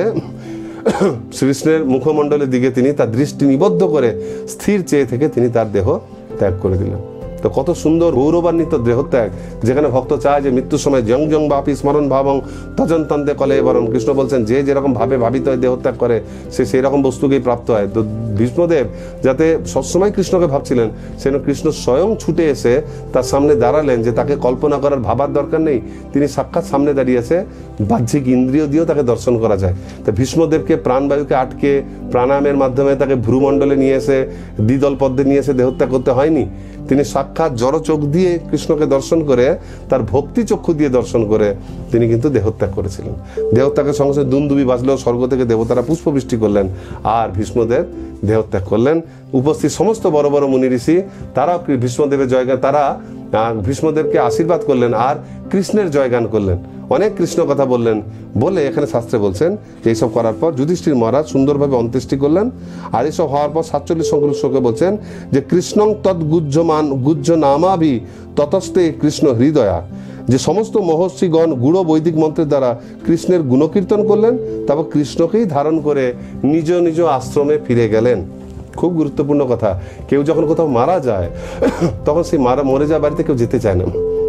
শ্রীকৃষ্ণের মুখমণ্ডলের দিকে তিনি তার দৃষ্টি নিবদ্ধ করে স্থির চেয়ে থেকে তিনি তার দেহ ত্যাগ করে দিলেন। তো কত সুন্দর গৌরবান্বিত দেহত্যাগ, যেখানে ভক্ত চায় যে মৃত্যুর সময় জং জং বাপি স্মরণ ভাবং তজন তন্দে কলে বরং। কৃষ্ণ বলছেন যে যেরকম ভাবে ভাবিত হয় দেহত্যাগ করে, সে সেই রকম বস্তুকেই প্রাপ্ত হয়। তো ভীষ্মদেব যাতে সবসময় কৃষ্ণকে ভাবছিলেন, সেন কৃষ্ণ স্বয়ং ছুটে এসে তার সামনে দাঁড়ালেন, যে তাকে কল্পনা করার ভাবার দরকার নেই, তিনি সাক্ষাৎ সামনে দাঁড়িয়েছে, বাহ্যিক ইন্দ্রিয় দিয়েও তাকে দর্শন করা যায়। তো ভীষ্মদেবকে প্রাণবায়ুকে আটকে প্রাণায়ামের মাধ্যমে তাকে ভ্রুমণ্ডলে নিয়ে এসে দ্বিদল পদ্মে নিয়ে এসে দেহত্যাগ করতে হয়নি। তিনি সাক্ষাৎ জড় চোখ দিয়ে কৃষ্ণকে দর্শন করে, তার ভক্তি চক্ষু দিয়ে দর্শন করে তিনি কিন্তু দেহত্যাগ করেছিলেন। দেহত্যাগের সঙ্গে সঙ্গে দুন্দুবি বাজলেও স্বর্গ থেকে দেবতারা পুষ্পবৃষ্টি করলেন, আর ভীষ্মদেব দেহত্যাগ করলেন। উপস্থিত সমস্ত বড় বড় মুনি ঋষি তারাও ভীষ্মদেবের জয়গান, তারা ভীষ্মদেবকে আশীর্বাদ করলেন আর কৃষ্ণের জয়গান করলেন, অনেক কৃষ্ণ কথা বললেন। বলে এখানে শাস্ত্রে বলছেন যে এইসব করার পর যুধিষ্ঠির মহারাজ সুন্দরভাবে অন্ত্যেষ্টি করলেন। আর এইসব হওয়ার পর সাতচল্লিশ সংখ্যক শ্লোকে বলছেন যে কৃষ্ণং তৎ গুজ্জমান গুজ্জ নামাভি ততস্তে কৃষ্ণ হৃদয়া, যে সমস্ত মহর্ষিগণ গুড় বৈদিক মন্ত্রের দ্বারা কৃষ্ণের গুণকীর্তন করলেন, তারপর কৃষ্ণকেই ধারণ করে নিজ নিজ আশ্রমে ফিরে গেলেন। খুব গুরুত্বপূর্ণ কথা, কেউ যখন কোথাও মারা যায় তখন সেই মারা মরে যাওয়া বাড়িতে কেউ যেতে চায় না,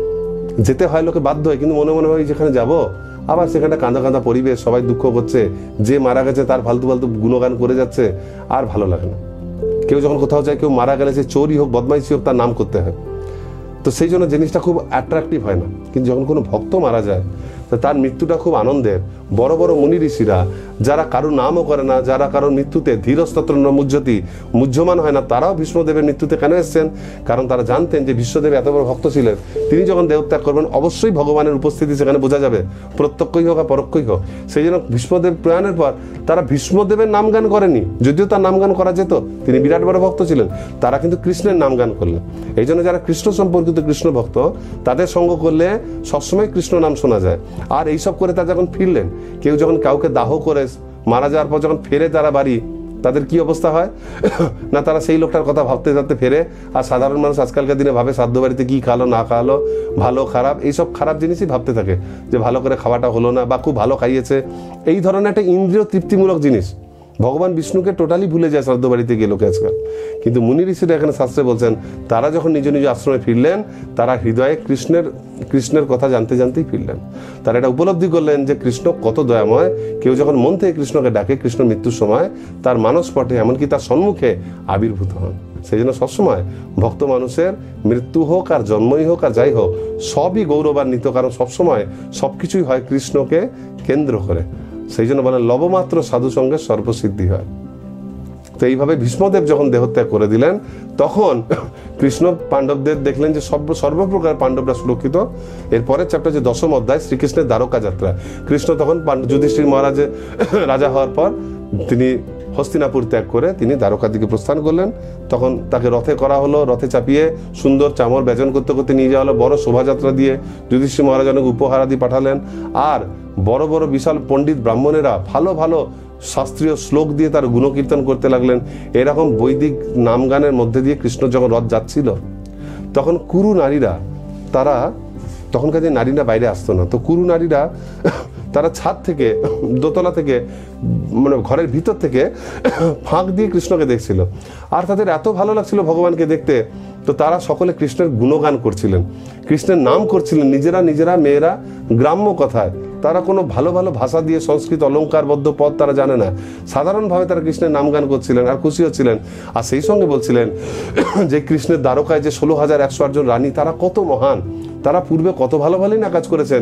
যেতে হয় লোকে বাধ্য হয়, কিন্তু মনে মনে হয় যেখানে যাব আবার সেখানে কাঁদা কাঁদা পরিবেশ, সবাই দুঃখ করছে, যে মারা গেছে তার ফালতু ফালতু গুণগান করে যাচ্ছে, আর ভালো লাগে না। কেউ যখন কোথাও যায়, কেউ মারা গেলে সে চোরই হোক বদমাইশি হোক তার নাম করতে হয়, তো সেই জন্য জিনিসটা খুব অ্যাট্রাকটিভ হয় না। কিন্তু যখন কোনো ভক্ত মারা যায় তো তার মৃত্যুটা খুব আনন্দের। বড় বড় মুনি ঋষিরা যারা কারো নামও করে না, যারা কারোর মৃত্যুতে ধীরস্তত্র মুহ্যতি মুহ্যমান হয় না, তারাও ভীষ্মদেবের মৃত্যুতে কেন এসছেন? কারণ তারা জানতেন যে বিশ্বদেব এত বড় ভক্ত ছিলেন, তিনি যখন দেহত্যাগ করবেন অবশ্যই ভগবানের উপস্থিতি সেখানে বোঝা যাবে, প্রত্যক্ষই হোক আর পরোক্ষই হোক। সেই জন্য ভীষ্মদেব প্রয়াণের পর তারা ভীষ্মদেবের নামগান করেনি, যদিও তার নামগান করা যেত, তিনি বিরাট বড় ভক্ত ছিলেন, তারা কিন্তু কৃষ্ণের নামগান করলেন। এই জন্য যারা কৃষ্ণ সম্পর্কিত কৃষ্ণ ভক্ত, তাদের সঙ্গ করলে সবসময় কৃষ্ণ নাম শোনা যায়। আর এইসব করে তারা যখন ফিরলেন, কেউ যখন কাউকে দাহ করে মারা যাওয়ার পর যখন ফেরে তারা বাড়ি, তাদের কি অবস্থা হয় না, তারা সেই লোকটার কথা ভাবতে ভাবতে ফেরে। আর সাধারণ মানুষ আজকালকার দিনে ভাবে শ্রাদ্ধ বাড়িতে কি খালো না খালো, ভালো খারাপ এইসব খারাপ জিনিসই ভাবতে থাকে, যে ভালো করে খাওয়াটা হলো না বা খুব ভালো খাইয়েছে, এই ধরনের একটা ইন্দ্রিয় তৃপ্তিমূলক জিনিস। ভগবান বিষ্ণুকে টোটালি ভুলে যায় শ্রাদ্ধ বাড়িতে গিয়ে লোকে আজকাল। কিন্তু মুনি ঋষিরা এখানে শাস্ত্রে বলছেন, তারা যখন নিজ নিজ আশ্রমে ফিরলেন, তারা হৃদয়ে কৃষ্ণের কৃষ্ণের কথা জানতে জানতেই ফিরলেন। তারা এটা উপলব্ধি করলেন যে কৃষ্ণ কত দয়াময়। কেউ যখন মন থেকে কৃষ্ণকে ডাকে, কৃষ্ণ মৃত্যুর সময় তার মানসপটে এমনকি তার সম্মুখে আবির্ভূত হন। সেই জন্য সবসময় ভক্ত মানুষের মৃত্যু হোক আর জন্মই হোক আর যাই হোক, সবই গৌরবান্বিত, কারণ সবসময় সবকিছুই হয় কৃষ্ণকে কেন্দ্র করে। সেই জন্য বলেন লবমাত্র সাধু সঙ্গে সর্বসিদ্ধি হয়। তো এইভাবে ভীষ্মদেব যখন দেহত্যাগ করে দিলেন, তখন কৃষ্ণ পাণ্ডবদের দেখলেন যে সর্ব সর্বপ্রকার পাণ্ডবরা সুরক্ষিত। এরপরের চ্যাপ্টার যে দশম অধ্যায়, শ্রীকৃষ্ণের দ্বারকা যাত্রা। কৃষ্ণ তখন যুধিষ্ঠির মহারাজের রাজা হওয়ার পর তিনি হস্তিনাপুর ত্যাগ করে তিনি দ্বারকার দিকে প্রস্থান করলেন। তখন তাকে রথে করা হলো, রথে চাপিয়ে সুন্দর চামর ব্যজন করতে করতে নিয়ে যাওয়া হলো, বড় শোভাযাত্রা দিয়ে যুধিষ্ঠির মহারাজ অনেক উপহার আদি পাঠালেন। আর বড় বড় বিশাল পণ্ডিত ব্রাহ্মণেরা ভালো ভালো শাস্ত্রীয় শ্লোক দিয়ে তার গুণকীর্তন করতে লাগলেন। এরকম বৈদিক নাম গানের মধ্যে দিয়ে কৃষ্ণ যখন রথ যাচ্ছিল, তখন কুরু নারীরা, তারা তখনকার যে নারীরা বাইরে আসতো না, তো কুরু নারীরা তারা ছাদ থেকে, দোতলা থেকে, মানে ঘরের ভিতর থেকে ফাঁক দিয়ে কৃষ্ণকে দেখছিল। আর তাদের এত ভালো লাগছিল ভগবানকে দেখতে, তো তারা সকলে কৃষ্ণের গুণগান করছিলেন, কৃষ্ণের নাম করছিলেন নিজেরা নিজেরা। মেয়েরা গ্রাম্য কথায়, তারা কোনো ভালো ভালো ভাষা দিয়ে সংস্কৃত অলঙ্কারবদ্ধ পদ তারা জানে না, সাধারণভাবে তারা কৃষ্ণের নাম গান করছিলেন আর খুশি হচ্ছিলেন। আর সেই সঙ্গে বলছিলেন যে কৃষ্ণের দ্বারকায় যে ষোলো হাজার একশো আটজন রানী, তারা কত মহান, তারা পূর্বে কত ভালো ভালোই না কাজ করেছেন,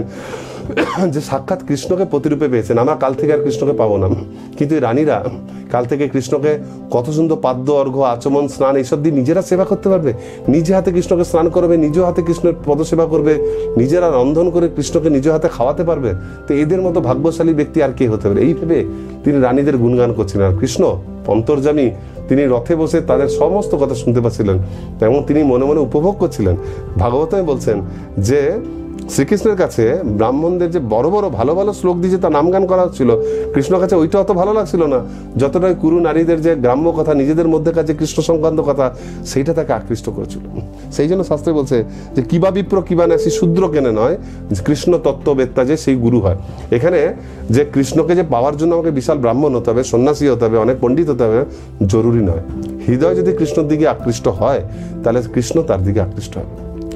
যে সাক্ষাৎ কৃষ্ণকে প্রতিরূপে পেয়েছেন। আমরা কাল থেকে আর কৃষ্ণকে পাবো না, কিন্তু এই রানীরা কাল থেকে কৃষ্ণকে কত সুন্দর পাদ্য অর্ঘ্য আচমন স্নান এইসব দিয়ে নিজেরা সেবা করতে পারবে, নিজে হাতে কৃষ্ণকে স্নান করবে, নিজ হাতে কৃষ্ণের পদসেবা করবে, নিজেরা রন্ধন করে কৃষ্ণকে নিজ হাতে খাওয়াতে পারবে। তো এদের মতো ভাগ্যশালী ব্যক্তি আর কে হতে পারে? এই ভেবে তিনি রানীদের গুণগান করছিলেন। আর কৃষ্ণ অন্তর্যামী, তিনি রথে বসে তাদের সমস্ত কথা শুনতে পাচ্ছিলেন এবং তিনি মনে মনে উপভোগ করছিলেন। ভাগবতমে বলছেন যে শ্রীকৃষ্ণের কাছে ব্রাহ্মণদের যে বড় বড় ভালো ভালো শ্লোক দিয়ে তার নামগান করা হচ্ছিল, কৃষ্ণের কাছে ওইটা অত ভালো লাগছিল না, যতটাই কুরু নারীদের যে গ্রাম্য কথা, নিজেদের মধ্যেকার যে কৃষ্ণ সংক্রান্ত কথা, সেইটা তাকে আকৃষ্ট করেছিল। সেই জন্য শাস্ত্রে বলছে যে কিবা বিপ্র কিবা নাসি, শূদ্র কেনে নয়, কৃষ্ণ তত্ত্ববেত্তা যে সেই গুরু হয়। এখানে যে কৃষ্ণকে যে পাওয়ার জন্য আমাকে বিশাল ব্রাহ্মণ হতে হবে, সন্ন্যাসী হতে হবে, অনেক পণ্ডিত হতে হবে, জরুরি নয়। হৃদয় যদি কৃষ্ণের দিকে আকৃষ্ট হয়, তাহলে কৃষ্ণ তার দিকে আকৃষ্ট হবে।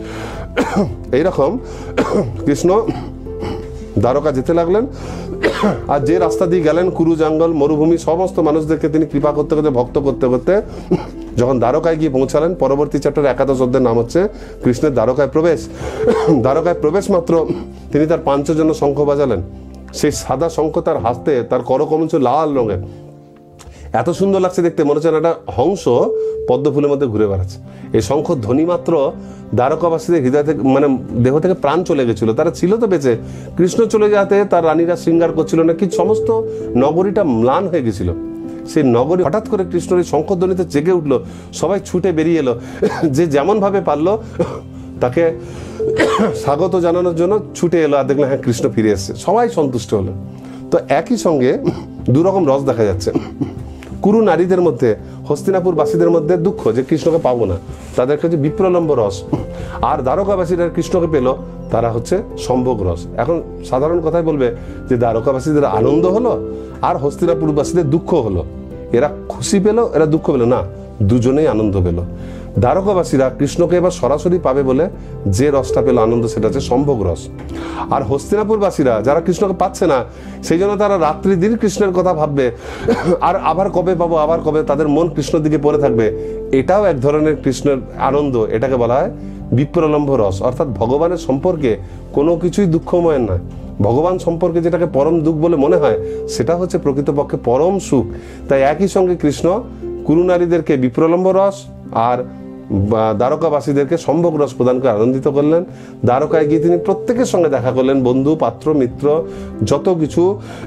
এইরকম কৃষ্ণ দ্বারকা যেতে লাগলেন। আর যে রাস্তা দিয়ে গেলেন, কুরু জঙ্গল, মরুভূমি, সমস্ত মানুষদেরকে তিনি কৃপা করতে করতে, ভক্ত করতে করতে যখন দ্বারকায় গিয়ে পৌঁছালেন, পরবর্তী চ্যাপ্টার একাদশ অধ্যায়ের নাম হচ্ছে কৃষ্ণের দ্বারকায় প্রবেশ। দ্বারকায় প্রবেশ মাত্র তিনি তার পাঞ্চজন্য শঙ্খ বাজালেন। সেই সাদা শঙ্খ তার হাতে, তার করকমঞ্চ লাল রঙের, এত সুন্দর লাগছে দেখতে, মনে হচ্ছে একটা হংস পদ্ম ফুলের মধ্যে ঘুরে বেড়াচ্ছে। এই শঙ্খ ধ্বনি মাত্র দ্বারকাবাসীদের হৃদয় থেকে, মানে দেহ থেকে প্রাণ চলে গেছিল। তারা ছিল তো বেঁচে, কৃষ্ণ চলে যাতে তার রানীরা শৃঙ্গার করছিল না কি, সমস্ত নগরীটা ম্লান হয়ে গেছিল। সেই নগরী হঠাৎ করে কৃষ্ণের এই শঙ্খধ্বনিতে জেগে উঠলো, সবাই ছুটে বেরিয়ে এলো, যে যেমন ভাবে পারলো তাকে স্বাগত জানানোর জন্য ছুটে এলো। আর দেখলো হ্যাঁ, কৃষ্ণ ফিরে এসছে, সবাই সন্তুষ্ট হলো। তো একই সঙ্গে দুরকম রস দেখা যাচ্ছে। কুরু নারীদের মধ্যে, হস্তিনাপুর বাসীদের মধ্যে দুঃখ যে কৃষ্ণকে পাবো না, তাদের কাছে বিপ্রলম্ব রস। আর দ্বারকাবাসীরা কৃষ্ণকে পেল, তারা হচ্ছে সম্ভোগ রস। এখন সাধারণ কথায় বলবে যে দ্বারকাবাসীদের আনন্দ হলো আর হস্তিনাপুর বাসীদের দুঃখ হলো। এরা খুশি পেল, এরা দুঃখ পেল না, দুজনেই আনন্দ পেল। দ্বারকাবাসীরা কৃষ্ণকে এবার সরাসরি পাবে বলে যে রসটা পেল আনন্দ, সেটা হচ্ছে সম্ভোগ রস। আর হস্তিনাপুরবাসীরা যারা কৃষ্ণকে পাচ্ছে না, সেই জন্য তারা রাত্রি দিন কৃষ্ণের কথা ভাববে, আর আবার কবে পাবো, আবার কবে, তাদের মন কৃষ্ণের দিকে পড়ে থাকবে। এটাও এক ধরনের কৃষ্ণের আনন্দ, এটাকে বলা হয় বিপ্রলম্ভ রস। অর্থাৎ ভগবানের সম্পর্কে কোনো কিছুই দুঃখময় নয়, ভগবান সম্পর্কে যেটাকে পরম দুঃখ বলে মনে হয়, সেটা হচ্ছে প্রকৃতপক্ষে পরম সুখ। তাই একই সঙ্গে কৃষ্ণ কুরু নারীদেরকে বিপ্রলম্ব রস আর দ্বারকাবাসীদেরকে সম্ভোগ রস প্রদান করে আনন্দিত করলেন। দ্বারকায় গিয়ে তিনি প্রত্যেকের সঙ্গে দেখা করলেন, বন্ধু, পাত্র, মিত্র, যত কিছু।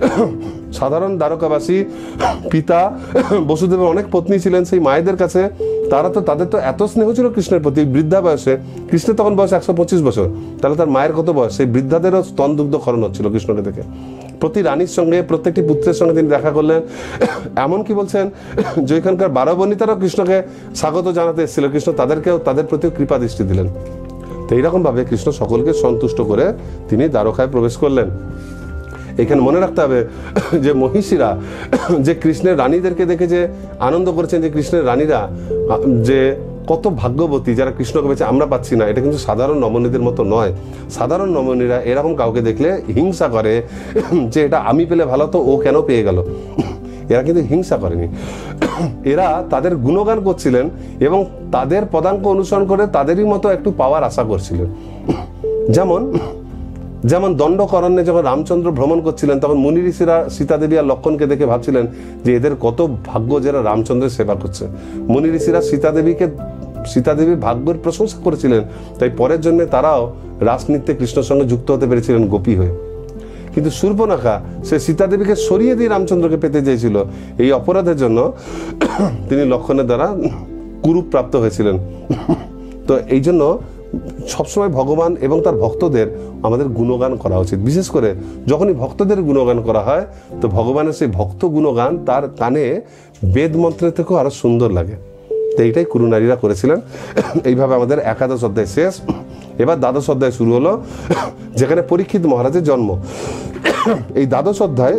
সাধারণ দ্বারকাবাসী, পিতা বসুদেবের অনেক পত্নী ছিলেন, সেই মায়েদের কাছে তারা তো, তাদের তো এত স্নেহ ছিল কৃষ্ণের প্রতি, বৃদ্ধা বয়সে। কৃষ্ণের তখন বয়স একশো পঁচিশ বছর, তাহলে তার মায়ের কত বয়স? সেই বৃদ্ধাদেরও স্তন দুগ্ধ খরণ হচ্ছিল কৃষ্ণকে দেখে। প্রতি রানীর সঙ্গে, প্রত্যেকটি পুত্রের সঙ্গে তিনি দেখা করলেন। এমনকি বলছেন যে ওইখানকার বারো বনিতারাও কৃষ্ণকে স্বাগত জানাতে এসেছিল, কৃষ্ণ তাদেরকেও, তাদের প্রতিও কৃপা দৃষ্টি দিলেন। তো এইরকম ভাবে কৃষ্ণ সকলকে সন্তুষ্ট করে তিনি দ্বারকায় প্রবেশ করলেন। এখানে মনে রাখতে হবে যে মহিষীরা যে কৃষ্ণের রানীদেরকে দেখে যে আনন্দ করেছেন, যে কৃষ্ণের রানীরা যে কত ভাগ্যবতী, যারা কৃষ্ণকে পেয়েছে, আমরা পাচ্ছি না, এটা কিন্তু সাধারণ নমনীদের মতো নয়। সাধারণ নমনীরা এরকম কাউকে দেখলে হিংসা করে যে এটা আমি পেলে ভালো, তো ও কেন পেয়ে গেল। এরা কিন্তু হিংসা করেনি, এরা তাদের গুণগান করছিলেন এবং তাদের পদাঙ্ক অনুসরণ করে তাদেরই মতো একটু পাওয়ার আশা করছিলেন। যেমন যেমন দণ্ডকরণ্যে যখন রামচন্দ্র ভ্রমণ করছিলেন তখন মুনি ঋষিরা সীতা দেবী আর লক্ষণকে দেখে ভাবছিলেন যে এদের কত ভাগ্য যারা রামচন্দ্রের সেবা করছে। মুনি ঋষিরা সীতা দেবীকে সীতা দেবীর ভাগ্যের প্রশংসা করেছিলেন, তাই পরের জন্মে তারাও রাসনৃত্যে কৃষ্ণের সঙ্গে যুক্ত হতে পেরেছিলেন গোপী হয়ে। কিন্তু শূর্পণখা সে সীতা দেবীকে সরিয়ে দিয়ে রামচন্দ্রকে পেতে চেয়েছিল। এই অপরাধের জন্য তিনি লক্ষণের দ্বারা কুরূপ প্রাপ্ত হয়েছিলেন। তো এই জন্য সবসময় ভগবান এবং তার ভক্তদের আমাদের গুণগান করা উচিত। বিশেষ করে যখনই ভক্তদের গুণগান করা হয় তো ভগবানের সেই ভক্ত গুণগান তার কানে বেদ মন্ত্রের থেকেও আরো সুন্দর লাগে। তো এইটাই কুরুনারীরা করেছিলেন। এইভাবে আমাদের একাদশ অধ্যায় শেষ। এবার দ্বাদশ অধ্যায় শুরু হলো, যেখানে পরীক্ষিত মহারাজের জন্ম। এই দ্বাদশ অধ্যায়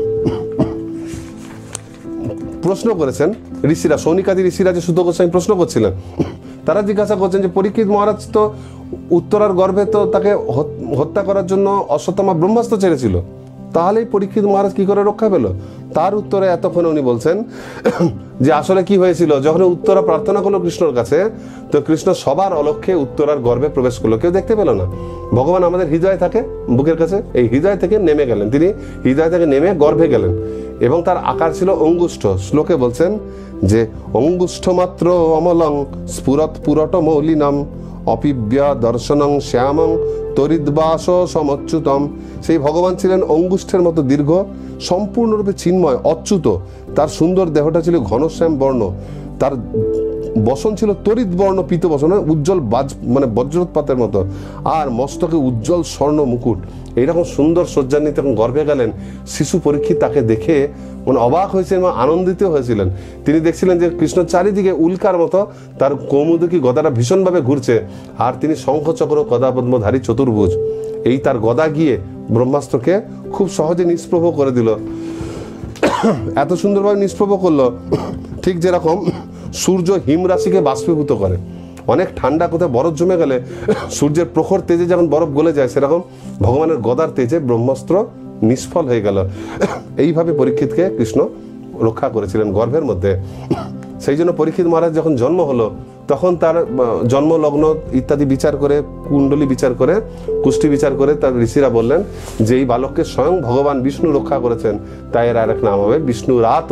প্রশ্ন করেছেন ঋষিরা, সৌনিকাদি ঋষিরা যে সুত গোস্বামী প্রশ্ন করছিলেন, তারা জিজ্ঞাসা করছেন যে পরীক্ষিত মহারাজ তো উত্তরার গর্ভে তো তাকে হত্যা করার জন্য অশ্বত্থামা ব্রহ্মাস্ত্র ছেড়েছিল, তাহলে পরীক্ষিত মহারাজ কি করে রক্ষা পেল? তার উত্তরে এতক্ষণে উনি বলছেন যে আসলে কি হয়েছিল, যখন উত্তরা প্রার্থনা করলো কৃষ্ণর কাছে, তো কৃষ্ণ সবার অলক্ষ্যে উত্তরার গর্ভে প্রবেশ করলো, কেউ দেখতে পেল না। ভগবান আমাদের হৃদয় থাকে, বুকের কাছে, এই হৃদয় থেকে নেমে গেলেন, তিনি হৃদয় থেকে নেমে গর্ভে গেলেন এবং তার আকার ছিল অঙ্গুষ্ঠ। শ্লোকে বলছেন যে অঙ্গুষ্ঠ মাত্র অমলং স্ফুরত পুরট মৌলিনম অপিব্যা দর্শনং শ্যামং তরিদ্বাস সমচ্যুতম। সেই ভগবান ছিলেন অঙ্গুষ্ঠের মতো দীর্ঘ, সম্পূর্ণরূপে চিন্ময়, অচ্যুত। তার সুন্দর দেহটা ছিল ঘনশ্যাম বর্ণ, তার বসন ছিল তরিত বর্ণ পীত বসন, উজ্জ্বল বাজ মানে বজ্রোৎপাতের মতো, আর মস্তকে উজ্জ্বল স্বর্ণ মুকুট। এইরকম সুন্দর সজ্জা নিয়ে তখন গর্ভে গেলেন। শিশু পরীক্ষিত তাকে দেখে মানে অবাক হয়েছিলেন এবং আনন্দিত হয়েছিলেন। তিনি দেখছিলেন যে কৃষ্ণ চারিদিকে উল্কার মতো তার কৌমুদকী গদাটা ভীষণভাবে ঘুরছে, আর তিনি শঙ্খচক্র গদাপদ্মধারী চতুর্ভুজ। এই তার গদা গিয়ে ব্রহ্মাস্ত্রকে খুব সহজে নিষ্প্রভ করে দিল। এত সুন্দরভাবে নিষ্প্রভ করলো, ঠিক যেরকম সূর্য হিম রাশিকে বাষ্পীভূত করে। অনেক ঠান্ডা কোথায় বরফ জমে গেলে সূর্যের প্রখর তেজে যখন বরফ গলে যায়, সেরকম ভগবানের গদার তেজে ব্রহ্মাস্ত্র নিষ্ফল হয়ে গেল। এইভাবে পরীক্ষিতকে কৃষ্ণ রক্ষা করেছিলেন গর্ভের মধ্যে। সেই জন্য পরীক্ষিত মহারাজ যখন জন্ম হলো, তখন তার জন্ম লগ্ন ইত্যাদি বিচার করে, কুণ্ডলী বিচার করে, কুষ্টি বিচার করে তার ঋষিরা বললেন যে এই বালককে স্বয়ং ভগবান বিষ্ণু রক্ষা করেছেন, তাই এর আর এক নাম হবে বিষ্ণু রাত।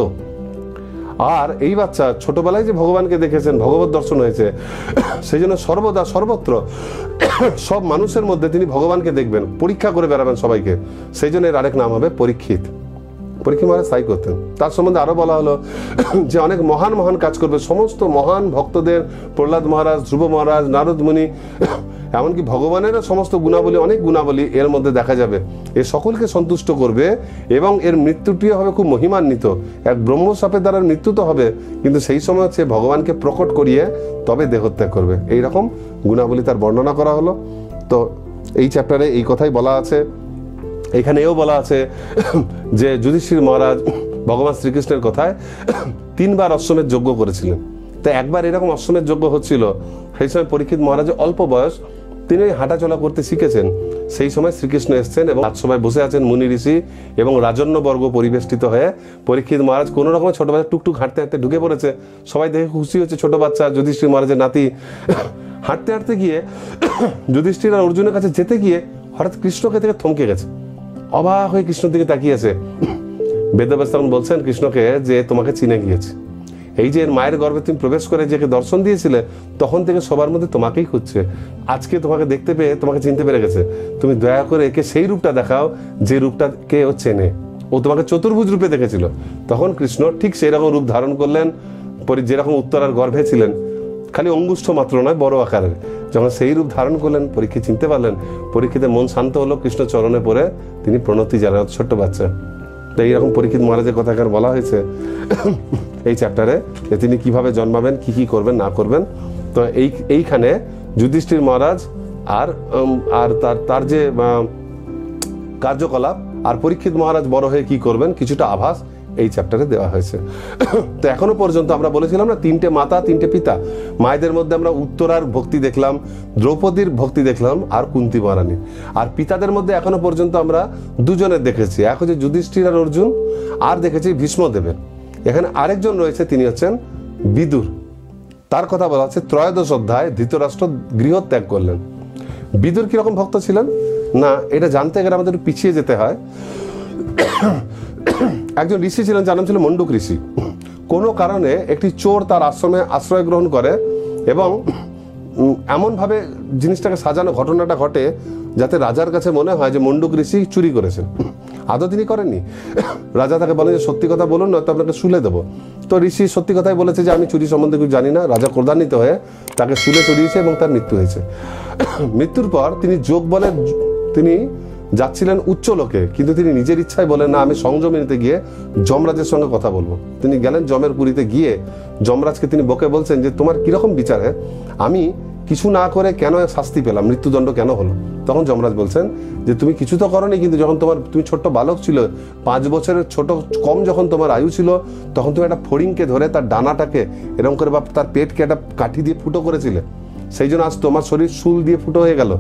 আর এই বাচ্চা ছোটবেলায় যে ভগবানকে দেখেছেন, ভগবত দর্শন হয়েছে, সেই জন্য সর্বদা সর্বত্র সব মানুষের মধ্যে তিনি ভগবানকে দেখবেন, পরীক্ষা করে বেড়াবেন সবাইকে। সেই জন্য এর আরেক নাম হবে পরীক্ষিত। পরীক্ষিত মহারাজ তাই করতেন। তার সম্বন্ধে আরো বলা হলো যে অনেক মহান মহান কাজ করবে, সমস্ত মহান ভক্তদের, প্রহ্লাদ মহারাজ, ধ্রুব মহারাজ, নারদ মুনি, এমনকি ভগবানেরও সমস্ত গুণাবলী, অনেক গুণাবলী এর মধ্যে দেখা যাবে। এ সকলকে সন্তুষ্ট করবে এবং এর মৃত্যুটিও হবে খুব মহিমান্বিত। এক ব্রহ্মসাপের দ্বারা মৃত্যু তো হবে, কিন্তু সেই সময় হচ্ছে ভগবানকে প্রকট করিয়ে তবে দেহত্যাগ করবে। এইরকম গুণাবলী তার বর্ণনা করা হলো। তো এই চ্যাপ্টারে এই কথাই বলা আছে। এখানে এও বলা আছে যে যুধিষ্ঠির মহারাজ ভগবান শ্রীকৃষ্ণের কথায় তিনবার অশ্বমেধ যজ্ঞ করেছিলেন। তো একবার এরকম অশ্বমেধ যজ্ঞ হচ্ছিল, সেই সময় পরীক্ষিত মহারাজের অল্প বয়স, তিনি হাঁটাচলা করতে শিখেছেন। সেই সময় শ্রীকৃষ্ণ এসছেন এবং রাজসভায় বসে আছেন মুনি ঋষি এবং রাজন্যবর্গ পরিবেষ্টিত হয়ে। পরীক্ষিত মহারাজ কোনো রকম ছোট বাচ্চা টুকটুক হাঁটতে হাঁটতে ঢুকে পড়েছে। সবাই দেখে খুশি হচ্ছে, ছোট বাচ্চা যুধিষ্ঠির মহারাজের নাতি। হাঁটতে হাঁটতে গিয়ে যুধিষ্ঠির আর অর্জুনের কাছে যেতে গিয়ে হঠাৎ কৃষ্ণকে থেকে থমকে গেছে, অবাক হয়ে কৃষ্ণর দিকে তাকিয়েছে। বেদব্যাস তখন বলছেন কৃষ্ণকে যে তোমাকে চিনে গিয়েছে, এই যে এর মায়ের গর্ভে তুমি প্রবেশ করে যে দর্শন দিয়েছিলে, তখন থেকে সবার মধ্যে তোমাকেই খুঁজছে। আজকে তোমাকে দেখতে পেয়ে তোমাকে চিনতে পেরে গেছে। তুমি দয়া করে একে সেই রূপটা দেখাও যে রূপটাকে ও চেনে। ও তোমাকে চতুর্ভুজ রূপে দেখেছিল। তখন কৃষ্ণ ঠিক সেই রকম রূপ ধারণ করলেন, যেরকম উত্তরার গর্ভে ছিলেন, খালি অঙ্গুষ্ঠ মাত্র নয়, বড় আকারের। যখন সেই রূপ ধারণ করলেন, পরীক্ষিত চিনতে পারলেন। পরীক্ষিতের মন শান্ত হলো, কৃষ্ণ চরণে পড়ে তিনি প্রণতি জানান, ছোট্ট বাচ্চা। তো এইরকম পরীক্ষিত মহারাজের কথা এখানে বলা হয়েছে এই চ্যাপ্টারে, যে তিনি কিভাবে জন্মাবেন, কি কি করবেন না করবেন। তো এই এইখানে যুধিষ্ঠির মহারাজ আর আর তার তার যে কার্যকলাপ আর পরীক্ষিত মহারাজ বড় হয়ে কি করবেন, কিছুটা আভাস এই চ্যাপ্টারে দেওয়া হয়েছে। তো এখনো পর্যন্ত আমরা বলেছিলাম না, তিনটে মাতা তিনটে পিতা। মায়েদের মধ্যে আমরা উত্তরার ভক্তি দেখলাম, দ্রৌপদীর ভক্তি দেখলাম, আর কুন্তী মহারানীর। আর পিতাদের মধ্যে এখনো পর্যন্ত আমরা দুজনের দেখেছি, এক হচ্ছে যুধিষ্ঠির আর অর্জুন, আর দেখেছি ভীষ্মদেবের। এখানে আরেকজন রয়েছে, তিনি হচ্ছেন বিদুর। তার কথা বলা হচ্ছে ত্রয়োদশ অধ্যায়, ধৃতরাষ্ট্র গৃহ ত্যাগ করলেন। বিদুর কিরকম ভক্ত ছিলেন? না, এটা জানতে গেলে আমাদের পিছিয়ে যেতে হয়। একজন ঋষি ছিলেন, যার নাম ছিল মণ্ডুক ঋষি। কোনো কারণে একটি চোর তার আশ্রমে আশ্রয় গ্রহণ করে এবং এমনভাবে জিনিসটাকে সাজানো, ঘটনাটা ঘটে যাতে রাজার কাছে মনে হয় যে মণ্ডুক ঋষি চুরি করেছেন। আদৌ তিনি করেননি। রাজা তাকে বলেন যে সত্যি কথা বলুন, নয়তো আপনাকে শুলে দেবো। তো ঋষি সত্যি কথাই বলেছে যে আমি চুরি সম্বন্ধে কিছু জানি না। রাজা ক্রোধান্বিত হয়ে তাকে শুলে চড়িয়েছে এবং তার মৃত্যু হয়েছে। মৃত্যুর পর তিনি যোগ বলে তিনি যাচ্ছিলেন উচ্চ লোকে, কিন্তু তিনি নিজের ইচ্ছায় বলেন না, আমি সংযমে নিতে গিয়ে যমরাজের সঙ্গে কথা বলবো। তিনি গেলেন যমের পুরীতে, গিয়ে যমরাজকে তিনি বকে বলছেন যে তোমার কিরকম বিচার, হ্যাঁ আমি কিছু না করে কেন শাস্তি পেলাম, মৃত্যুদণ্ড কেন হলো? তখন যমরাজ বলছেন যে তুমি কিছু তো করোনি, কিন্তু যখন তোমার তুমি ছোট্ট বালক ছিল, পাঁচ বছরের ছোট কম যখন তোমার আয়ু ছিল, তখন তুমি একটা ফড়িংকে ধরে তার ডানাটাকে এরকম করে বা তার পেটকে একটা কাঠি দিয়ে ফুটো করেছিলে, সেই জন্য আজ তোমার শরীর শুল দিয়ে ফুটো হয়ে গেল।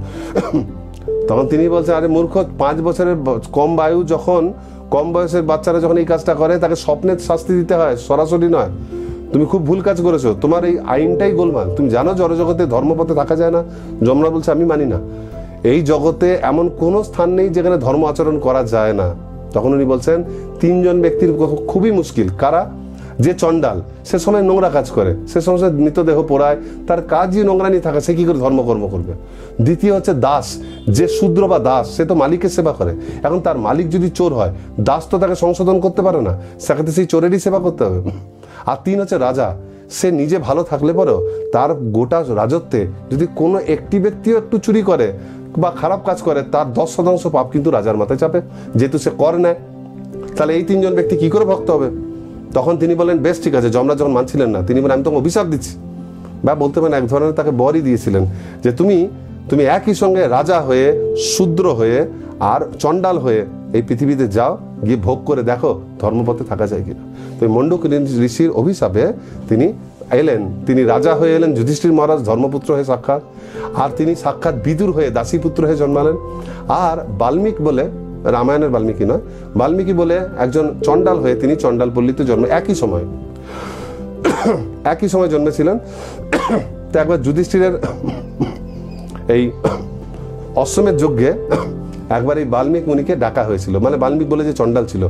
তখন তিনি বলছেন আরে মূর্খ, পাঁচ বছরের কম বায়ু যখন কম বয়সের বাচ্চারা যখন এই কাজটা করে তাকে স্বপ্নের শাস্তি দিতে হয়, সরাসরি নয়। তুমি খুব ভুল কাজ করেছো, তোমার এই আইনটাই গোলমাল। তুমি জানো জড়জগতে ধর্মপথে থাকা যায় না? যমরাজ বলছে আমি মানি না, এই জগতে এমন কোনো স্থান নেই যেখানে ধর্ম আচরণ করা যায় না। তখন উনি বলছেন তিনজন ব্যক্তির খুবই মুশকিল। কারা? যে চণ্ডাল, সে সময় নোংরা কাজ করে, সে সময় মৃতদেহ পোড়ায়, তার কাজই নোংরা নিয়ে থাকা, সে কি করে ধর্মকর্ম করবে? দ্বিতীয় হচ্ছে দাস, যে শূদ্র বা দাস, সে তো মালিকের সেবা করে। এখন তার মালিক যদি চোর হয়, দাস তো তাকে সংশোধন করতে পারে না, সেক্ষেত্রে সেই চোরেরই সেবা করতে হবে। আর তিন হচ্ছে রাজা, সে নিজে ভালো থাকলে পরেও তার গোটা রাজত্বে যদি কোনো একটি ব্যক্তিও একটু চুরি করে বা খারাপ কাজ করে, তার দশ শতাংশ পাপ কিন্তু রাজার মাথায় চাপে, যেহেতু সে কর নেয়। তাহলে এই তিনজন ব্যক্তি কি করে ভক্ত হবে? তখন তিনি বলেন বেশ ঠিক আছে। যমরাজ যখন মানছিলেন না, তিনি বলেন আমি তোমাকে অভিশাপ দিচ্ছি, বা বলতে পারেন এক ধরনের তাকে বরই দিয়েছিলেন যে তুমি তুমি একই সঙ্গে রাজা হয়ে, শূদ্র হয়ে আর চণ্ডাল হয়ে এই পৃথিবীতে যাও, গিয়ে ভোগ করে দেখো ধর্মপথে থাকা যায় কিনা। তো মণ্ডুক ঋষির অভিশাপে তিনি এলেন, তিনি রাজা হয়ে এলেন যুধিষ্ঠির মহারাজ ধর্মপুত্র হয়ে সাক্ষাৎ, আর তিনি সাক্ষাৎ বিদুর হয়ে দাসীপুত্র হয়ে জন্মালেন। আর বাল্মীকি বলে, রামায়ণের বাল্মীকি নয়, বাল্মীকি বলে একজন চণ্ডাল হয়ে তিনি চণ্ডাল পল্লীতে জন্ম, একই সময় একই সময় জন্মেছিলেন। তো একবার যুধিষ্ঠিরের এই অশ্বমেধ যজ্ঞে একবার এই বাল্মীকি মুনিকে ডাকা হয়েছিল, মানে বাল্মীকি বলে যে চণ্ডাল ছিল।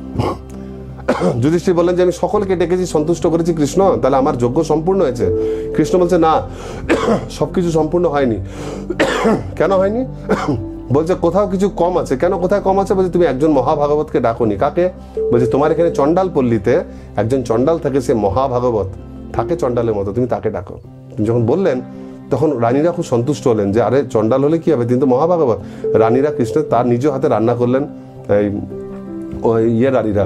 যুধিষ্ঠির বললেন যে আমি সকলকে ডেকেছি, সন্তুষ্ট করেছি কৃষ্ণ, তাহলে আমার যজ্ঞ সম্পূর্ণ হয়েছে। কৃষ্ণ বলছে না, সবকিছু সম্পূর্ণ হয়নি। কেন হয়নি? বলছে কোথাও কিছু কম আছে। কেন কোথায় কম আছে? বলছে তুমি একজন মহাভাগবতকে ডাকোনি। কাকে? বলছে তোমার এখানে চণ্ডাল পল্লীতে একজন চণ্ডাল থাকে, সে মহাভাগবত থাকে চণ্ডালের মতো, তুমি তাকে ডাকো। যখন বললেন তখন রানীরা খুব সন্তুষ্ট হলেন যে আরে চণ্ডাল হলে কি হবে, তিনি তো মহাভাগবত। রানীরা কৃষ্ণ তার নিজ হাতে রান্না করলেন। এই ওই ইয়ে রানীরা,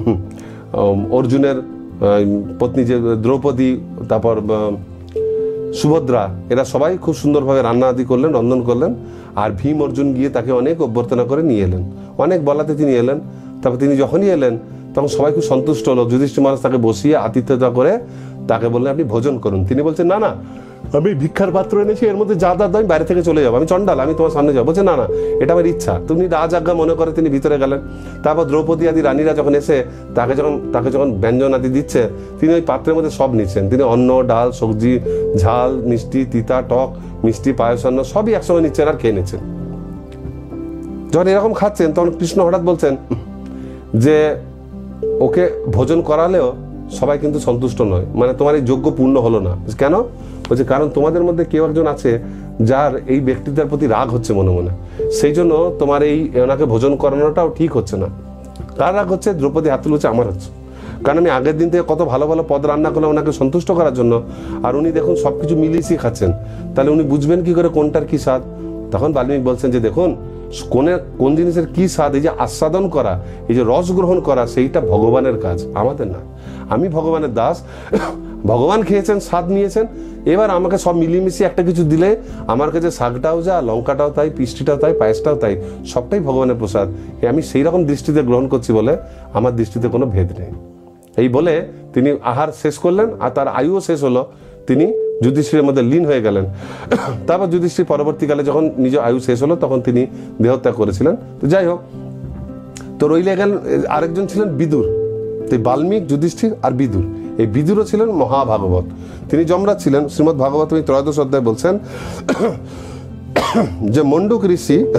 অর্জুনের পত্নী যে দ্রৌপদী, তারপর সুভদ্রা, এরা সবাই খুব সুন্দরভাবে রান্না আদি করলেন, রন্ধন করলেন। আর ভীম অর্জুন গিয়ে তাকে অনেক অভ্যর্থনা করে নিয়ে এলেন, অনেক বলাতে তিনি এলেন। তারপর তিনি যখনই এলেন তখন সবাই খুব সন্তুষ্ট হলো। যুধিষ্ঠির মহারাজ তাকে বসিয়ে আতিথ্যতা করে তাকে বললেন আপনি ভোজন করুন। তিনি বলছেন না না, আমি ভিক্ষার পাত্র এনেছি, এর মধ্যে যা দাঁত আমি বাইরে থেকে চলে যাবো, আমি চণ্ডাল, আমি তোমার সামনে যাবো। বলছে না না, এটা আমার ইচ্ছা। তুমি রাজ আজ্ঞা মনে করে তিনি ভিতরে গেলেন। তারপর দ্রৌপদী আদি রানীরা যখন এসে তাকে যখন তাকে যখন ব্যঞ্জন আদি দিচ্ছে, তিনি ওই পাত্রের মধ্যে সব নিচ্ছেন। তিনি অন্ন, ডাল, সবজি, ঝাল, মিষ্টি, তিতা, টক, মিষ্টি, পায়সান্ন সবই একসঙ্গে নিচ্ছেন আর খেয়ে নিচ্ছেন। যখন এরকম খাচ্ছেন তখন কৃষ্ণ হঠাৎ বলছেন যে ওকে ভোজন করালেও সবাই কিন্তু সন্তুষ্ট নয়, মানে তোমার এই যজ্ঞ পূর্ণ হলো না। কেন? বলছে কারণ তোমাদের মধ্যে কেউ একজন আছে যার এই ব্যক্তিটার প্রতি রাগ হচ্ছে মনে মনে, সেই জন্য তোমার এই ওনাকে ভোজন করানোটাও ঠিক হচ্ছে না। কার রাগ হচ্ছে? দ্রৌপদী হাত তুলে হচ্ছে আমার হচ্ছে, কারণ আমি আগের দিন থেকে কত ভালো ভালো পদ রান্না করলাম ওনাকে সন্তুষ্ট করার জন্য, আর উনি দেখুন সবকিছু মিলিয়েই খাচ্ছেন, তাহলে উনি বুঝবেন কি করে কোনটার কি স্বাদ। তখন বাল্মীকি বলছেন যে দেখুন কোনের কোন জিনিসের কি স্বাদ, এই যে আস্বাদন করা, এই যে রস গ্রহণ করা, সেইটা ভগবানের কাজ, আমাদের না। আমি ভগবানের দাস, ভগবান খেয়েছেন, স্বাদ নিয়েছেন, এবার আমাকে সব মিলিয়ে একটা কিছু দিলে আমার কাছে শাকটাও যা, লঙ্কাটাও তাই, পিষ্টিটাও তাই, পায়েসটাও তাই, সবটাই ভগবানের প্রসাদ। আমি সেই রকম দৃষ্টিতে গ্রহণ করছি বলে আমার দৃষ্টিতে কোনো ভেদ নেই। এই বলে তিনি আহার শেষ করলেন, আর তার আয়ুও শেষ হলো, তিনি যুধিষ্ঠিরের মধ্যে লীন হয়ে গেলেন। তারপর যুধিষ্ঠির পরবর্তীকালে যখন নিজ আয়ু শেষ হলো তখন তিনি দেহত্যাগ করেছিলেন। তো যাই হোক, তো রইলে গেলেন আরেকজন ছিলেন বিদুর। তো বাল্মীকি, যুধিষ্ঠির আর বিদুর, এই বিদুরও ছিলেন মহাভাগবত। তিনি যমরাজ ছিলেন। শ্রীমদ্ ভাগবত ত্রয়োদশ অধ্যায় বলছেন যে মণ্ডুক ঋষি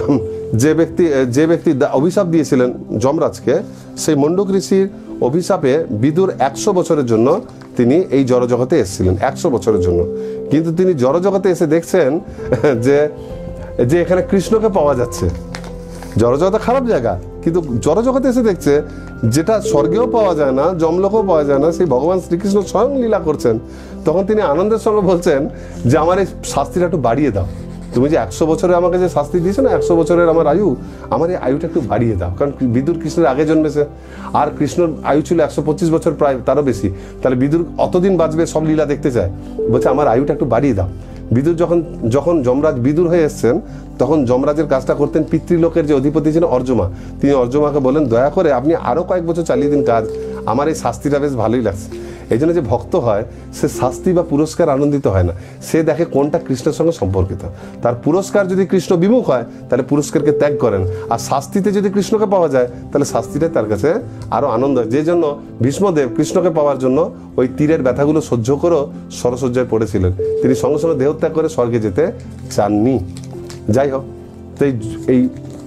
যে ব্যক্তি যে ব্যক্তি অভিশাপ দিয়েছিলেন যমরাজকে, সেই মণ্ডক ঋষির অভিশাপে বিদুর একশো বছরের জন্য তিনি এই জড়জগতে এসেছিলেন, একশো বছরের জন্য। কিন্তু তিনি জড়জগতে এসে দেখছেন যে যে এখানে কৃষ্ণকে পাওয়া যাচ্ছে। জড়জগতে খারাপ জায়গা, কিন্তু জড়জগতে এসে দেখছে যেটা স্বর্গেও পাওয়া যায় না, যমলোকেও পাওয়া যায় না, সেই ভগবান শ্রীকৃষ্ণ স্বয়ং লীলা করছেন। তখন তিনি আনন্দের সঙ্গে বলছেন যে আমার এই শাস্তিটা একটু বাড়িয়ে দাও। তুমি যে একশো বছরে আমাকে যে শাস্তি দিয়েছো না, একশো বছরের আমার আয়ু, আমার এই আয়ুটা একটু বাড়িয়ে দাও। কারণ বিদুর কৃষ্ণের আগে জন্মেছে, আর কৃষ্ণর আয়ু ছিল একশো পঁচিশ বছর, প্রায় তারও বেশি। তাহলে বিদুর অতদিন বাঁচবে, সব লীলা দেখতে চায়, বলছে আমার আয়ুটা একটু বাড়িয়ে দাও। বিদুর যখন যখন যমরাজ বিদুর হয়ে এসছেন, তখন যমরাজের কাজটা করতেন পিতৃলোকের যে অধিপতি ছিলেন অর্জমা। তিনি অর্জমাকে বলেন, দয়া করে আপনি আরও কয়েক বছর চালিয়ে দিন কাজ, আমার এই শাস্তিটা বেশ ভালোই লাগছে। এই জন্য যে ভক্ত হয় সে শাস্তি বা পুরস্কার আনন্দিত হয় না, সে দেখে কোনটা কৃষ্ণের সঙ্গে সম্পর্কিত। তার পুরস্কার যদি কৃষ্ণ বিমুখ হয় তাহলে পুরস্কারকে ত্যাগ করেন, আর শাস্তিতে যদি কৃষ্ণকে পাওয়া যায় তাহলে শাস্তিটাই তার কাছে আরও আনন্দ হয়। যে জন্য ভীষ্মদেব কৃষ্ণকে পাওয়ার জন্য ওই তীরের ব্যথাগুলো সহ্য করেও সরসজ্জায় পড়েছিলেন, তিনি সঙ্গে সঙ্গে দেহত্যাগ করে স্বর্গে যেতে চাননি। যাই হোক, তো এই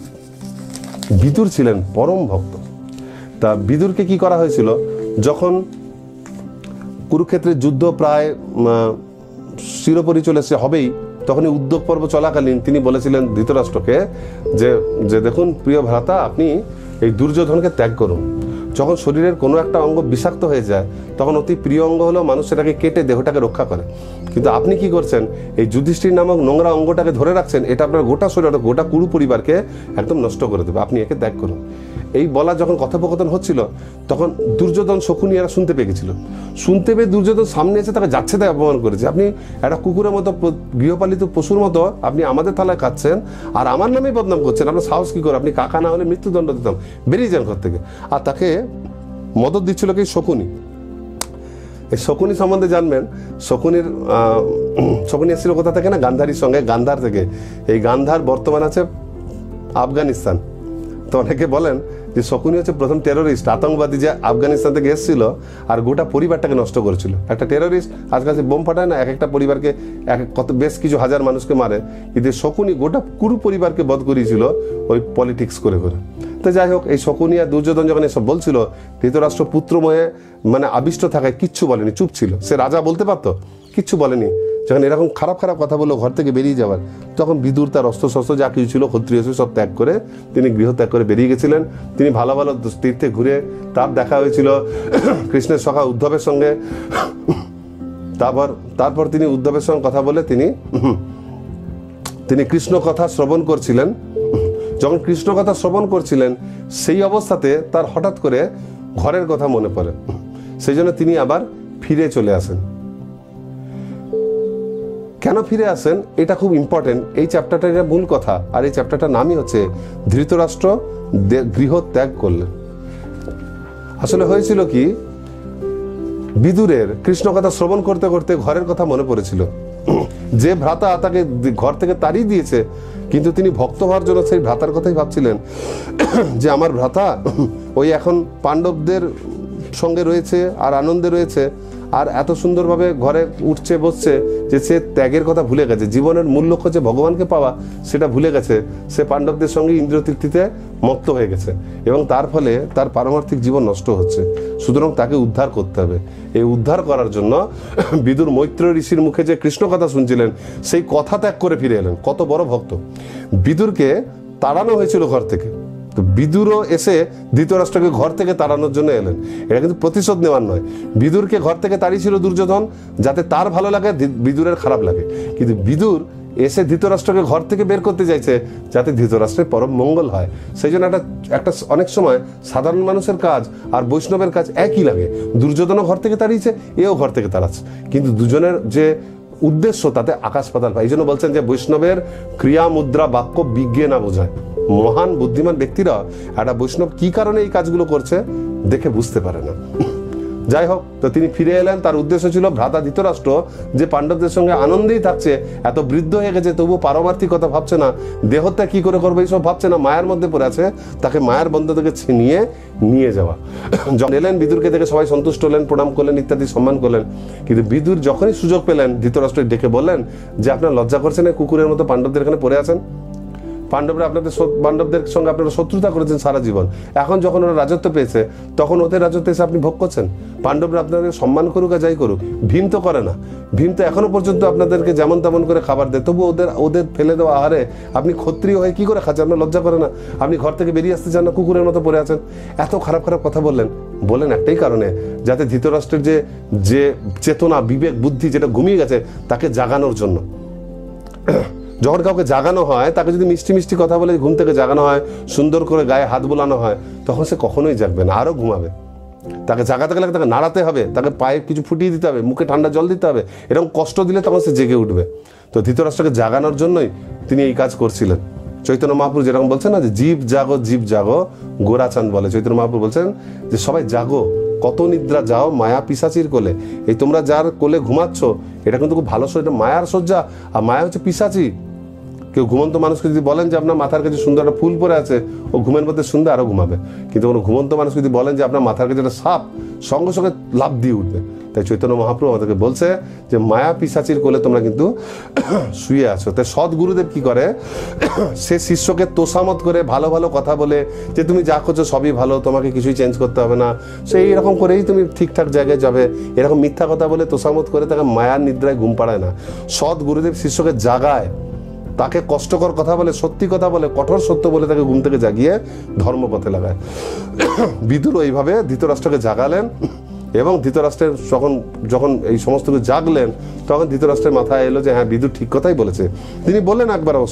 বিদুর ছিলেন পরম ভক্ত। তা বিদুরকে কি করা হয়েছিল, যখন কুরুক্ষেত্রের যুদ্ধ প্রায় শিরোপরি চলেছে হবেই, তখনই উদ্যোগ পর্ব চলাকালীন তিনি বলেছিলেন ধৃতরাষ্ট্রকে যে যে দেখুন প্রিয় ভ্রাতা, আপনি এই দুর্যোধনকে ত্যাগ করুন। যখন শরীরের কোনো একটা অঙ্গ বিষাক্ত হয়ে যায়, তখন অতি প্রিয় অঙ্গ হলেও মানুষ সেটাকে কেটে দেহটাকে রক্ষা করে, কিন্তু আপনি কি করছেন, এই যুধিষ্ঠির নামক নোংরা অঙ্গটাকে ধরে রাখছেন, এটা আপনার গোটা শরীর, গোটা কুরু পরিবারকে একদম নষ্ট করে দেবে, আপনি একে ত্যাগ করুন। এই বলা যখন কথোপকথন হচ্ছিল, তখন দুর্যোধন শকুনি এরা শুনতে পেয়ে গেছিল। শুনতে পেয়ে দুর্যোধন সামনে এসে তাকে যাচ্ছে তাই অপমান করেছে, আপনি একটা কুকুরের মতো, গৃহপালিত পশুর মতো আপনি আমাদের থালায় খাচ্ছেন আর আমার নামেই বদনাম করছেন, আপনার সাহস কি করে, আপনি কাকা না হলে মৃত্যুদণ্ড দিতাম, বেরিয়ে যান ঘর থেকে। আর তাকে মদত দিচ্ছিল কি শকুনি। এই শকুনি সম্বন্ধে জানবেন, শকুনির শকুনি এসেছিল কোথা থেকে না, গান্ধারীর সঙ্গে, গান্ধার থেকে। এই গান্ধার বর্তমান আছে আফগানিস্তান। তো অনেকে বলেন যে শকুনি হচ্ছে প্রথম টেরোরিস্ট, আতঙ্কবাদী, যে আফগানিস্তান থেকে এসেছিল আর গোটা পরিবারটাকে নষ্ট করেছিল। একটা টেরোরিস্ট আজকাল সে বোম ফাটায় না, এক একটা পরিবারকে এক কত বেশ কিছু হাজার মানুষকে মারে, কিন্তু শকুনি গোটা কুরু পরিবারকে বধ করিয়েছিল ওই পলিটিক্স করে করে। তো যাই হোক, এই শকুনি আর দুর্যোধন যখন এসব বলছিল, ধৃতরাষ্ট্র পুত্রময়ে মানে আবিষ্ট থাকায় কিচ্ছু বলেনি, চুপ ছিল। সে রাজা বলতে পারতো, কিচ্ছু বলেনি। যখন এরকম খারাপ খারাপ কথা বললো ঘর থেকে বেরিয়ে যাওয়ার, তখন বিদুর তার অস্ত্র শস্ত্র যা কিছু ছিল, ক্ষত্রিয় সব ত্যাগ করে তিনি গৃহ ত্যাগ করে বেরিয়ে গেছিলেন। তিনি ভালো ভালো তীর্থে ঘুরে, তার দেখা হয়েছিল কৃষ্ণের সখা উদ্ধবের সঙ্গে। তারপর তারপর তিনি উদ্ধবের সঙ্গে কথা বলে তিনি তিনি কৃষ্ণ কথা শ্রবণ করছিলেন। যখন কৃষ্ণ কথা শ্রবণ করছিলেন, সেই অবস্থাতে তার হঠাৎ করে ঘরের কথা মনে পড়ে, সেই জন্য তিনি আবার ফিরে চলে আসেন। কেন ফিরে আসেন এটা খুব ইম্পর্টেন্ট, এই চ্যাপ্টারটার এটা মূল কথা। আর এই চ্যাপ্টারটার নামই হচ্ছে ধৃতরাষ্ট্র গৃহ ত্যাগ করলেন। আসলে হয়েছিল কি, বিদুরের কৃষ্ণ কথা শ্রবণ করতে করতে ঘরের কথা মনে পড়েছিল। যে ভ্রাতা তাকে ঘর থেকে তাড়িয়ে দিয়েছে, কিন্তু তিনি ভক্ত হওয়ার জন্য সেই ভ্রাতার কথাই ভাবছিলেন যে আমার ভ্রাতা ওই এখন পাণ্ডবদের সঙ্গে রয়েছে আর আনন্দে রয়েছে, আর এত সুন্দরভাবে ঘরে উঠছে বসছে যে সে ত্যাগের কথা ভুলে গেছে। জীবনের মূল লক্ষ্য যে ভগবানকে পাওয়া, সেটা ভুলে গেছে। সে পাণ্ডবদের সঙ্গে ইন্দ্রতৃপ্তিতে মত্ত হয়ে গেছে এবং তার ফলে তার পারমার্থিক জীবন নষ্ট হচ্ছে। সুতরাং তাকে উদ্ধার করতে হবে। এই উদ্ধার করার জন্য বিদুর মৈত্র ঋষির মুখে যে কৃষ্ণ কথা শুনছিলেন, সেই কথা ত্যাগ করে ফিরে এলেন। কত বড় ভক্ত! বিদুরকে তাড়ানো হয়েছিল ঘর থেকে, তো বিদুরও এসে ধৃতরাষ্ট্রকে ঘর থেকে তাড়ানোর জন্য এলেন। এটা কিন্তু প্রতিশোধ নেওয়ার নয়। বিদুরকে ঘর থেকে তাড়িয়েছিল দুর্যোধন যাতে তার ভালো লাগে, বিদুরের খারাপ লাগে। কিন্তু বিদুর এসে ধৃতরাষ্ট্রকে ঘর থেকে বের করতে চাইছে যাতে ধৃতরাষ্ট্রের পরম মঙ্গল হয়। সেই জন্য একটা একটা অনেক সময় সাধারণ মানুষের কাজ আর বৈষ্ণবের কাজ একই লাগে। দুর্যোধনও ঘর থেকে তাড়িয়েছে, এও ঘর থেকে তাড়াচ্ছে, কিন্তু দুজনের যে উদ্দেশ্য তাতে আকাশ পাতাল পায়। এই জন্য বলছেন যে বৈষ্ণবের ক্রিয়া মুদ্রা বাক্য বিজ্ঞে না বোঝায়। মহান বুদ্ধিমান ব্যক্তিরা একটা বৈষ্ণব কি কারণে এই কাজগুলো করছে দেখে বুঝতে পারে না। যাই হোক, তো তিনি ফিরে এলেন। তার উদ্দেশ্য ছিল ভ্রাতা ধৃতরাষ্ট্র যে পাণ্ডবদের সঙ্গে আনন্দেই থাকছে, এত বৃদ্ধ হয়ে গেছে তবু পারমার্থিক কথা ভাবছে না, দেহত্যাগ কি করে করবে এইসব ভাবছে না, মায়ের মধ্যে পড়ে আছে, তাকে মায়ের বন্ধ থেকে ছিনিয়ে নিয়ে যাওয়া। যখন এলেন বিদুরকে দেখে সবাই সন্তুষ্ট হলেন, প্রণাম করলেন, ইত্যাদি সম্মান করলেন। কিন্তু বিদুর যখনই সুযোগ পেলেন ধৃতরাষ্ট্র ডেকে বললেন যে আপনার লজ্জা করছে না, কুকুরের মতো পাণ্ডবদের এখানে পড়ে আছেন। পাণ্ডবরা আপনাদের পাণ্ডবদের সঙ্গে আপনারা শত্রুতা করেছেন সারা জীবন, এখন যখন ওরা রাজত্ব পেয়েছে তখন ওদের রাজত্ব এসে আপনি ভোগ করছেন। পাণ্ডবরা আপনাদের সম্মান করুক আর যাই করুক, ভীম তো করে না। ভীম তো এখনো পর্যন্ত আপনাদেরকে যেমন তেমন করে খাবার দেয়, তবু ওদের ওদের ফেলে দেওয়া আহারে আপনি ক্ষত্রিয় হয়ে কি করে খাচ্ছেন? আপনার লজ্জা করে না? আপনি ঘর থেকে বেরিয়ে আসতে চান না, কুকুরের মতো পড়ে আছেন। এত খারাপ খারাপ কথা বললেন, বলেন একটাই কারণে, যাতে ধৃতরাষ্ট্রের যে যে চেতনা, বিবেক, বুদ্ধি যেটা ঘুমিয়ে গেছে তাকে জাগানোর জন্য। যখন কাউকে জাগানো হয়, তাকে যদি মিষ্টি মিষ্টি কথা বলে ঘুম থেকে জাগানো হয়, সুন্দর করে গায়ে হাত বোলানো হয়, তখন সে কখনোই জাগবে না, আরো ঘুমাবে। তাকে জাগাতে গেলে তাকে নাড়াতে হবে, তাকে পায়ে কিছু ফুটিয়ে দিতে হবে, মুখে ঠান্ডা জল দিতে হবে, এরকম কষ্ট দিলে তখন সে জেগে উঠবে। তো ধৃতরাষ্ট্রকে জাগানোর জন্যই তিনি এই কাজ করছিলেন। চৈতন্য মহাপ্রভু যেরকম বলছেন না যে জীব জাগো জীব জাগো, গোরাচাঁদ বলে, চৈতন্য মহাপ্রভু বলছেন যে সবাই জাগো, কত নিদ্রা যাও মায়া পিশাচির কোলে। এই তোমরা যার কোলে ঘুমাচ্ছ এটা কিন্তু খুব ভালো, এটা মায়ার শয্যা, আর মায়া হচ্ছে পিশাচি। কেউ ঘুমন্ত মানুষকে যদি বলেন যে আপনার মাথার কাছে সুন্দর একটা ফুল পরে আছে, ও ঘুমের মধ্যে শুনতে আরো ঘুমাবে। কিন্তু কোনো ঘুমন্ত মানুষ যদি বলেন যে আপনার মাথার কাছে একটা সাপ, সঙ্গে সঙ্গে লাফ দিয়ে উঠবে। তাই চৈতন্য মহাপ্রভু আমাদেরকে বলছে যে মায়া পিশাচির কোলে তোমরা কিন্তু শুয়ে আছো। তাই সৎ গুরুদেব কি করে, সে শিষ্যকে তোষামত করে ভালো ভালো কথা বলে যে তুমি যা করছো সবই ভালো, তোমাকে কিছুই চেঞ্জ করতে হবে না, সেই এরকম করেই তুমি ঠিকঠাক জায়গায় যাবে, এরকম মিথ্যা কথা বলে তোষামত করে তাকে মায়ার নিদ্রায় ঘুম পাড়ায় না। সৎ গুরুদেব শিষ্যকে জাগায়, তাকে কষ্টকর কথা বলে, সত্যি কথা বলে, কঠোর সত্য বলে তাকে ঘুম থেকে জাগিয়ে ধর্মপথে লাগায়। বিদুর এইভাবে ধৃতরাষ্ট্রকে জাগালেন, এবং ধৃতরাষ্ট্রের যখন যখন এই সমস্ত কিছু জাগলেন, তখন ধৃতরাষ্ট্রের মাথায় এলো যে হ্যাঁ, বিদুর ঠিক কথাই বলেছে। তিনি বললেন একবার অবশ্য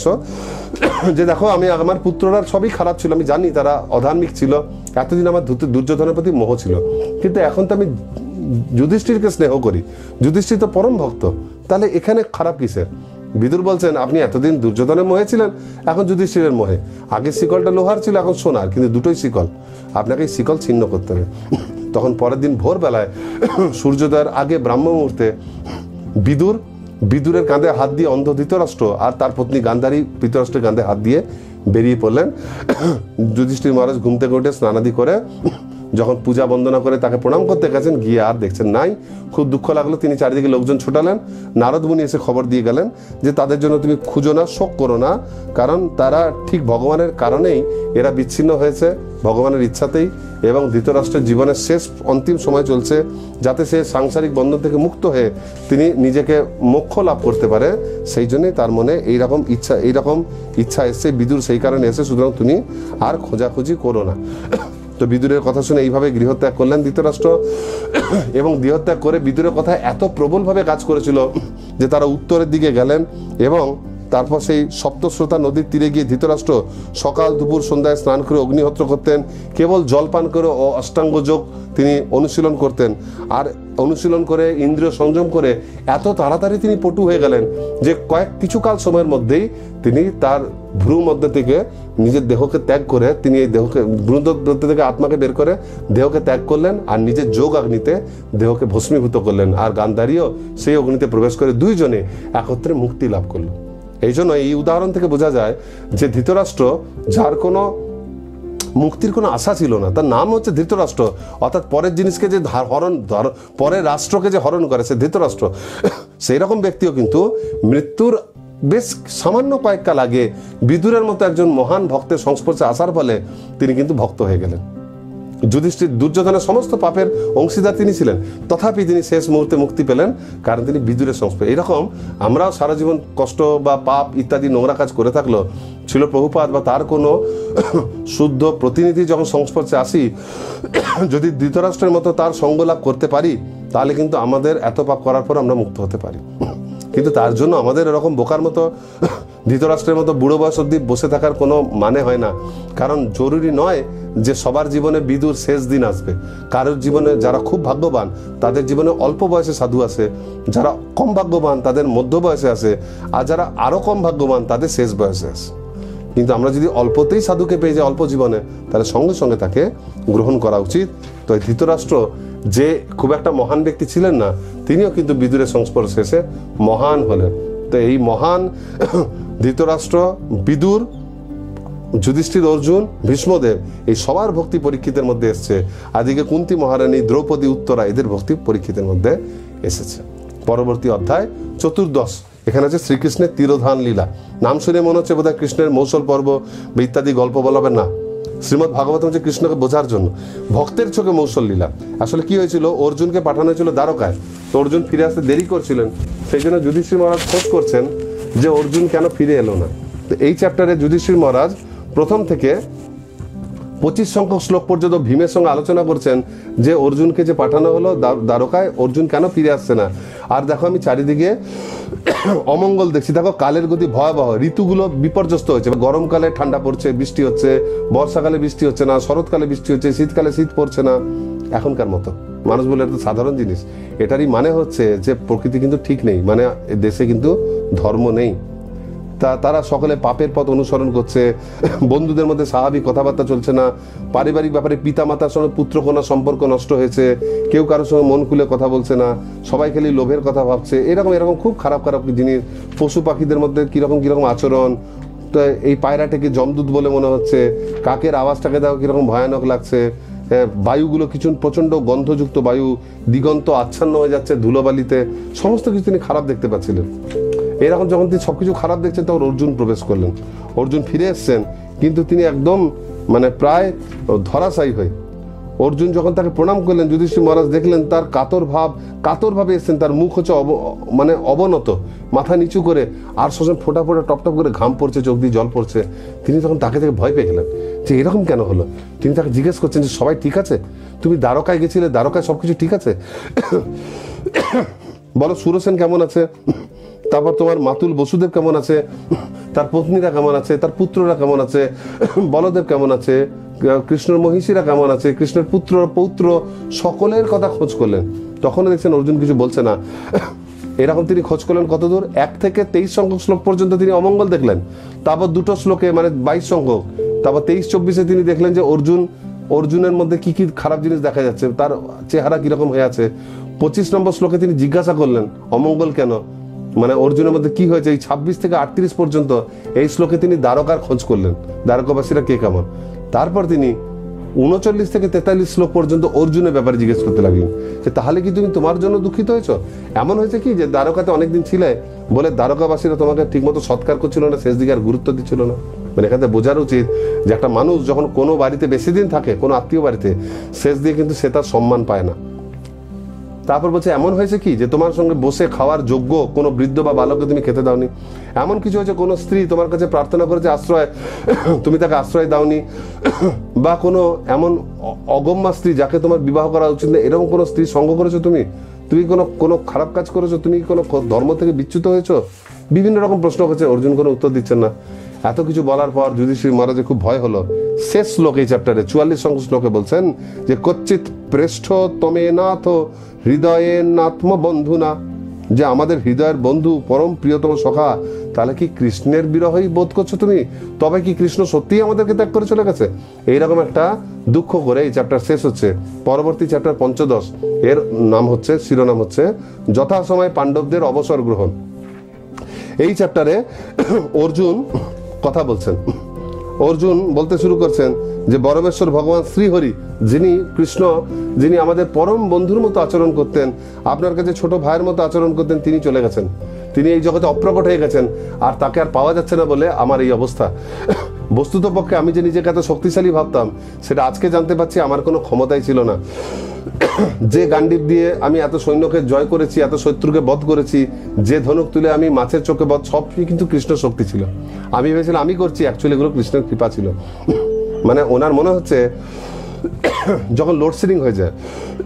যে দেখো, আমি আমার পুত্ররা সবই খারাপ ছিল, আমি জানি তারা অধার্মিক ছিল, এতদিন আমার দুর্যোধনের প্রতি মোহ ছিল, কিন্তু এখন তো আমি যুধিষ্ঠিরকে স্নেহ করি, যুধিষ্ঠির তো পরম ভক্ত, তাহলে এখানে খারাপ কিসের? বিদুর বলছেন আপনি এতদিন দুর্যোধনের মোহে ছিলেন, এখন যুধিষ্ঠিরের মোহে। আগে শিকলটা লোহার ছিল, এখন সোনার, কিন্তু দুটোই শিকল, আপনাকে এই শিকল ছিন্ন করতে হবে। তখন পরের দিন ভোরবেলায় সূর্যোদয়ের আগে ব্রাহ্ম মুহূর্তে বিদুর বিদুরের কাঁধে হাত দিয়ে অন্ধ ধৃতরাষ্ট্র আর তার পত্নী গান্ধারী ধৃতরাষ্ট্রের কাঁধে হাত দিয়ে বেরিয়ে পড়লেন। যুধিষ্ঠির মহারাজ ঘুম থেকে উঠে স্নানাদি করে যখন পূজা বন্দনা করে তাকে প্রণাম করতে গেছেন, গিয়ে আর দেখছেন নাই। খুব দুঃখ লাগলো, তিনি চারিদিকে লোকজন ছোটালেন। নারদ মুনি এসে খবর দিয়ে গেলেন যে তাদের জন্য তুমি খুঁজো না, শোক করো না, কারণ তারা ঠিক ভগবানের কারণেই এরা বিচ্ছিন্ন হয়েছে, ভগবানের ইচ্ছাতেই, এবং ধৃতরাষ্ট্রের জীবনের শেষ অন্তিম সময় চলছে, যাতে সে সাংসারিক বন্ধন থেকে মুক্ত হয়ে তিনি নিজেকে মোক্ষ লাভ করতে পারে, সেই জন্যই তার মনে এইরকম ইচ্ছা এইরকম ইচ্ছা এসছে, বিদুর সেই কারণে এসে, সুতরাং তুমি আর খোঁজাখুঁজি করো না। তো বিদুরের কথা শুনে এইভাবে গৃহত্যাগ করলেন ধৃতরাষ্ট্র, এবং গৃহত্যাগ করে বিদুরের কথা এত প্রবলভাবে কাজ করেছিল যে তারা উত্তরের দিকে গেলেন, এবং তারপর সেই সপ্তস্রোতা নদীর তীরে গিয়ে ধৃতরাষ্ট্র সকাল দুপুর সন্ধ্যায় স্নান করে অগ্নিহোত্র করতেন, কেবল জলপান করে ও অষ্টাঙ্গ যোগ তিনি অনুশীলন করতেন। আর অনুশীলন করে ইন্দ্রিয় সংযম করে এত তাড়াতাড়ি তিনি পটু হয়ে গেলেন যে কয়েক কিছুকাল সময়ের মধ্যেই তিনি তার ভ্রু মধ্যে থেকে নিজের দেহকে ত্যাগ করে, তিনি এই দেহকে ভ্রু মধ্যে থেকে আত্মাকে বের করে দেহকে ত্যাগ করলেন, আর নিজের যোগ অগ্নিতে দেহকে ভস্মীভূত করলেন, আর গান্ধারীও সেই অগ্নিতে প্রবেশ করে দুইজনে একত্রে মুক্তি লাভ করল। এই জন্য এই উদাহরণ থেকে বোঝা যায় যে ধৃতরাষ্ট্র, যার কোনো মুক্তির কোনো আশা ছিল না, তার নাম হচ্ছে ধৃতরাষ্ট্র, অর্থাৎ পরের জিনিসকে যে হরণ, পরের রাষ্ট্রকে যে হরণ করে সে ধৃতরাষ্ট্র। সেই রকম ব্যক্তিও কিন্তু মৃত্যুর বেশ সামান্য কয়েক কাল আগে বিদুরের মতো একজন মহান ভক্তের সংস্পর্শে আসার ফলে তিনি কিন্তু ভক্ত হয়ে গেলেন। যুধিষ্ঠির দুর্যোধনের সমস্ত পাপের অংশীদার তিনি ছিলেন, তথাপি তিনি শেষ মুহূর্তে মুক্তি পেলেন, কারণ তিনি বিদুরের সংস্পর্শে। এরকম আমরাও সারা জীবন কষ্ট বা পাপ ইত্যাদি নোংরা কাজ করে থাকলো, ছিল প্রভুপাদ বা তার কোনো শুদ্ধ প্রতিনিধি যখন সংস্পর্শে আসি, যদি ধৃতরাষ্ট্রের মতো তার সঙ্গ লাভ করতে পারি, তাহলে কিন্তু আমাদের এত পাপ করার পর আমরা মুক্ত হতে পারি। কিন্তু তার জন্য আমাদের এরকম বোকার মতো ধৃতরাষ্ট্রের মতো বুড়ো বয়স অব্দি বসে থাকার কোনো মানে হয় না। কারণ জরুরি নয় যে সবার জীবনে বিদুর শেষ দিন আসবে। কারোর জীবনে যারা খুব ভাগ্যবান তাদের জীবনে অল্প বয়সে সাধু আসে, যারা কম ভাগ্যবান তাদের মধ্য বয়সে আসে, আর যারা আরো কম ভাগ্যবান তাদের শেষ বয়সে আসে। কিন্তু আমরা যদি অল্পতেই সাধুকে পেয়ে যাই অল্প জীবনে, তাহলে সঙ্গে সঙ্গে তাকে গ্রহণ করা উচিত। তো ধৃতরাষ্ট্র যে খুব একটা মহান ব্যক্তি ছিলেন না, তিনিও কিন্তু বিদুরের সংস্পর্শে এসে মহান হলেন। তো এই মহান ধৃতরাষ্ট্র, বিদুর, যুধিষ্ঠির, অর্জুন, ভীষ্মদেব, এই সবার ভক্তি পরীক্ষিতের মধ্যে এসছে। আদিকে কুন্তী মহারানী, দ্রৌপদী, উত্তরা, এদের ভক্তি পরীক্ষিতের মধ্যে এসেছে। পরবর্তী অধ্যায় চতুর্দশ এখানে আছে শ্রীকৃষ্ণের তিরোধান লীলা। নাম শুনে মনে হচ্ছে বোধহয় কৃষ্ণের মৌসল পর্ব বা ইত্যাদি গল্প বলা হবে না। শ্রীমদ্ ভাগবতম হচ্ছে কৃষ্ণকে বোঝার জন্য, ভক্তের চোখে মৌসল লীলা। আসলে কি হয়েছিল, অর্জুনকে পাঠানো হয়েছিল দ্বারকায়, তো অর্জুন ফিরে আসতে দেরি করছিলেন, সেই জন্য যুধিষ্ঠির মহারাজ খোঁজ করছেন যে অর্জুন কেন ফিরে এলো না। তো এই চ্যাপ্টারে যুধিষ্ঠির মহারাজ প্রথম থেকে পঁচিশ সংখ্যক শ্লোক পর্যন্ত ভীমের সঙ্গে আলোচনা করছেন যে অর্জুনকে যে পাঠানো হলো দ্বারকায়, অর্জুন কেন ফিরে আসছে না। আর দেখো আমি চারিদিকে অমঙ্গল দেখছি, দেখো কালের গতি ভয়াবহ, ঋতুগুলো বিপর্যস্ত হয়েছে, গরমকালে ঠান্ডা পড়ছে, বৃষ্টি হচ্ছে, বর্ষাকালে বৃষ্টি হচ্ছে না, শরৎকালে বৃষ্টি হচ্ছে, শীতকালে শীত পড়ছে না এখনকার মতো। মানুষ বলে এটা তো সাধারণ জিনিস, এটারই মানে হচ্ছে যে প্রকৃতি কিন্তু ঠিক নেই, মানে দেশে কিন্তু ধর্ম নেই, তা তারা সকলে পাপের পথ অনুসরণ করছে, বন্ধুদের মধ্যে স্বাভাবিক কথাবার্তা চলছে না, পারিবারিক ব্যাপারে পিতা মাতার সঙ্গে পুত্রকন্যার সম্পর্ক নষ্ট হয়েছে, কেউ কারোর সঙ্গে মন খুলে কথা বলছে না, সবাই খালি লোভের কথা ভাবছে, এরকম এরকম খুব খারাপ খারাপ জিনিস। পশু পাখিদের মধ্যে কিরকম কিরকম আচরণ, তো এই পায়রাটাকে যমদূত বলে মনে হচ্ছে, কাকের আওয়াজটাকে দেখো কিরকম ভয়ানক লাগছে, বায়ুগুলো কিছু প্রচন্ড গন্ধযুক্ত বায়ু, দিগন্ত আচ্ছন্ন হয়ে যাচ্ছে ধুলোবালিতে, সমস্ত কিছু তিনি খারাপ দেখতে পাচ্ছিলেন। এরকম যখন তিনি সবকিছু খারাপ দেখছেন তখন অর্জুন প্রবেশ করলেন। অর্জুন ফিরে এসছেন, কিন্তু তিনি একদম মানে প্রায় ধরাশায়ী হয়ে, অর্জুন যখন তাকে প্রণাম করলেন, যুধিষ্ঠির মহারাজ দেখলেন তার কাতর ভাব, কাতর ভাবে এসছেন, তার মুখ হচ্ছে অব মানে অবনত, মাথা নিচু করে, আর সবসময় ফোটা ফোটা টপ টপ করে ঘাম পড়ছে, চোখ দিয়ে জল পড়ছে। তিনি তখন তাকে থেকে ভয় পেয়ে গেলেন যে এরকম কেন হলো। তিনি তাকে জিজ্ঞেস করছেন যে সবাই ঠিক আছে, তুমি দ্বারকায় গেছিলে, দ্বারকায় সবকিছু ঠিক আছে, বলো সুরসেন কেমন আছে, তারপর তোমার মাতুল বসুদেব কেমন আছে, তার পত্নীরা কেমন আছে, তার পুত্ররা কেমন আছে, বলদেব কেমন আছে, কৃষ্ণের মহিষীরা কেমন আছে, কৃষ্ণের পুত্র পৌত্র সকলের কথা খোঁজ করলেন। তখনও দেখছেন অর্জুন কিছু বলছে না। এরকম তিনি খোঁজ করলেন কতদূর, এক থেকে তেইশ সংখ্যক শ্লোক পর্যন্ত তিনি অমঙ্গল দেখলেন। তারপর দুটো শ্লোকে মানে বাইশ সংখ্যক, তারপর তেইশ চব্বিশে তিনি দেখলেন যে অর্জুন অর্জুনের মধ্যে কি কি খারাপ জিনিস দেখা যাচ্ছে, তার চেহারা কিরকম হয়ে আছে। পঁচিশ নম্বর শ্লোকে তিনি জিজ্ঞাসা করলেন অমঙ্গল কেন, মানে অর্জুনের মধ্যে কি হয়েছে। এই ছাব্বিশ থেকে আটত্রিশ পর্যন্ত এই শ্লোকে তিনি দ্বারকার খোঁজ করলেন, দ্বারকাবাসীরা কে কেমন। তারপর তিনি উনচল্লিশ থেকে তেতাল্লিশ শ্লোক পর্যন্ত অর্জুনের ব্যাপারে জিজ্ঞেস করতে লাগলেন যে তাহলে কি তুমি তোমার জন্য দুঃখিত হয়েছ, এমন হয়েছে কি যে দ্বারকাতে অনেকদিন ছিলে বলে দ্বারকাবাসীরা তোমাকে ঠিকমতো সৎকার করছিল না, শেষ দিকে আর গুরুত্ব দিচ্ছিল না। মানে এখানে বোঝার উচিত যে একটা মানুষ যখন কোনো বাড়িতে বেশি দিন থাকে, কোনো আত্মীয় বাড়িতে, শেষ দিয়ে কিন্তু সে তার সম্মান পায় না। তারপর বলছে এমন হয়েছে কি যে তোমার সঙ্গে বসে খাওয়ার যোগ্য কোনো বৃদ্ধ বা বালককে তুমি খেতে দাওনি, এমন কিছু হয়েছে কোনো স্ত্রী তোমার কাছে প্রার্থনা করেছে আশ্রয়, তুমি তাকে আশ্রয় দাওনি, বা কোনো এমন অগম্যা স্ত্রী যাকে তোমার বিবাহ করা উচিত না, এরকম কোনো স্ত্রী সঙ্গ করেছো তুমি, তুমি কোনো কোনো খারাপ কাজ করেছো, তুমি কোনো ধর্ম থেকে বিচ্যুত হয়েছো, বিভিন্ন রকম প্রশ্ন করছে। অর্জুন কোনো উত্তর দিচ্ছেন না। এত কিছু বলার পর যুধিষ্ঠির মহারাজের খুব ভয় হলো। শেষ শ্লোক এই চ্যাপ্টারে চুয়াল্লিশ সংখ্যক শ্লোকে বলছেন যে কচ্চিৎ পৃষ্ঠ তমে নাথ হৃদয়ে নাত্ম বন্ধু না, যে আমাদের হৃদয়ের বন্ধু পরম প্রিয়তম সখা, তাহলে কি কৃষ্ণের বিরহই বোধ করছো তুমি, তবে কি কৃষ্ণ সত্যিই আমাদেরকে ত্যাগ করে চলে গেছে। এইরকম একটা দুঃখ করে এই চ্যাপ্টার শেষ হচ্ছে। পরবর্তী চ্যাপ্টার পঞ্চদশ, এর নাম হচ্ছে, শিরোনাম হচ্ছে যথাসময় পাণ্ডবদের অবসর গ্রহণ। এই চ্যাপ্টারে অর্জুন কথা বলছেন। অর্জুন বলতে শুরু করছেন যে পরমেশ্বর ভগবান শ্রীহরি, যিনি কৃষ্ণ, যিনি আমাদের পরম বন্ধুর মতো আচরণ করতেন, আপনার কাছে ছোট ভাইয়ের মতো আচরণ করতেন, তিনি চলে গেছেন, তিনি এই জগতে অপ্রকট হয়ে গেছেন, আর তাকে আর পাওয়া যাচ্ছে না বলে আমার এই অবস্থা। বস্তুত পক্ষে আমি যে নিজেকে এত শক্তিশালী ভাবতাম, সেটা আজকে জানতে পারছি আমার কোনো ক্ষমতাই ছিল না। যে গান্ডীব দিয়ে আমি এত সৈন্যকে জয় করেছি, এত শত্রুকে বধ করেছি, যে ধনুক তুলে আমি মাছের চোখে বধ, সবই কিন্তু কৃষ্ণ শক্তি ছিল। আমি ভেবেছিলাম আমি করছি, অ্যাকচুয়ালি এগুলো কৃষ্ণের কৃপা ছিল। মানে ওনার মনে হচ্ছে যখন লোডশেডিং হয়ে যায়,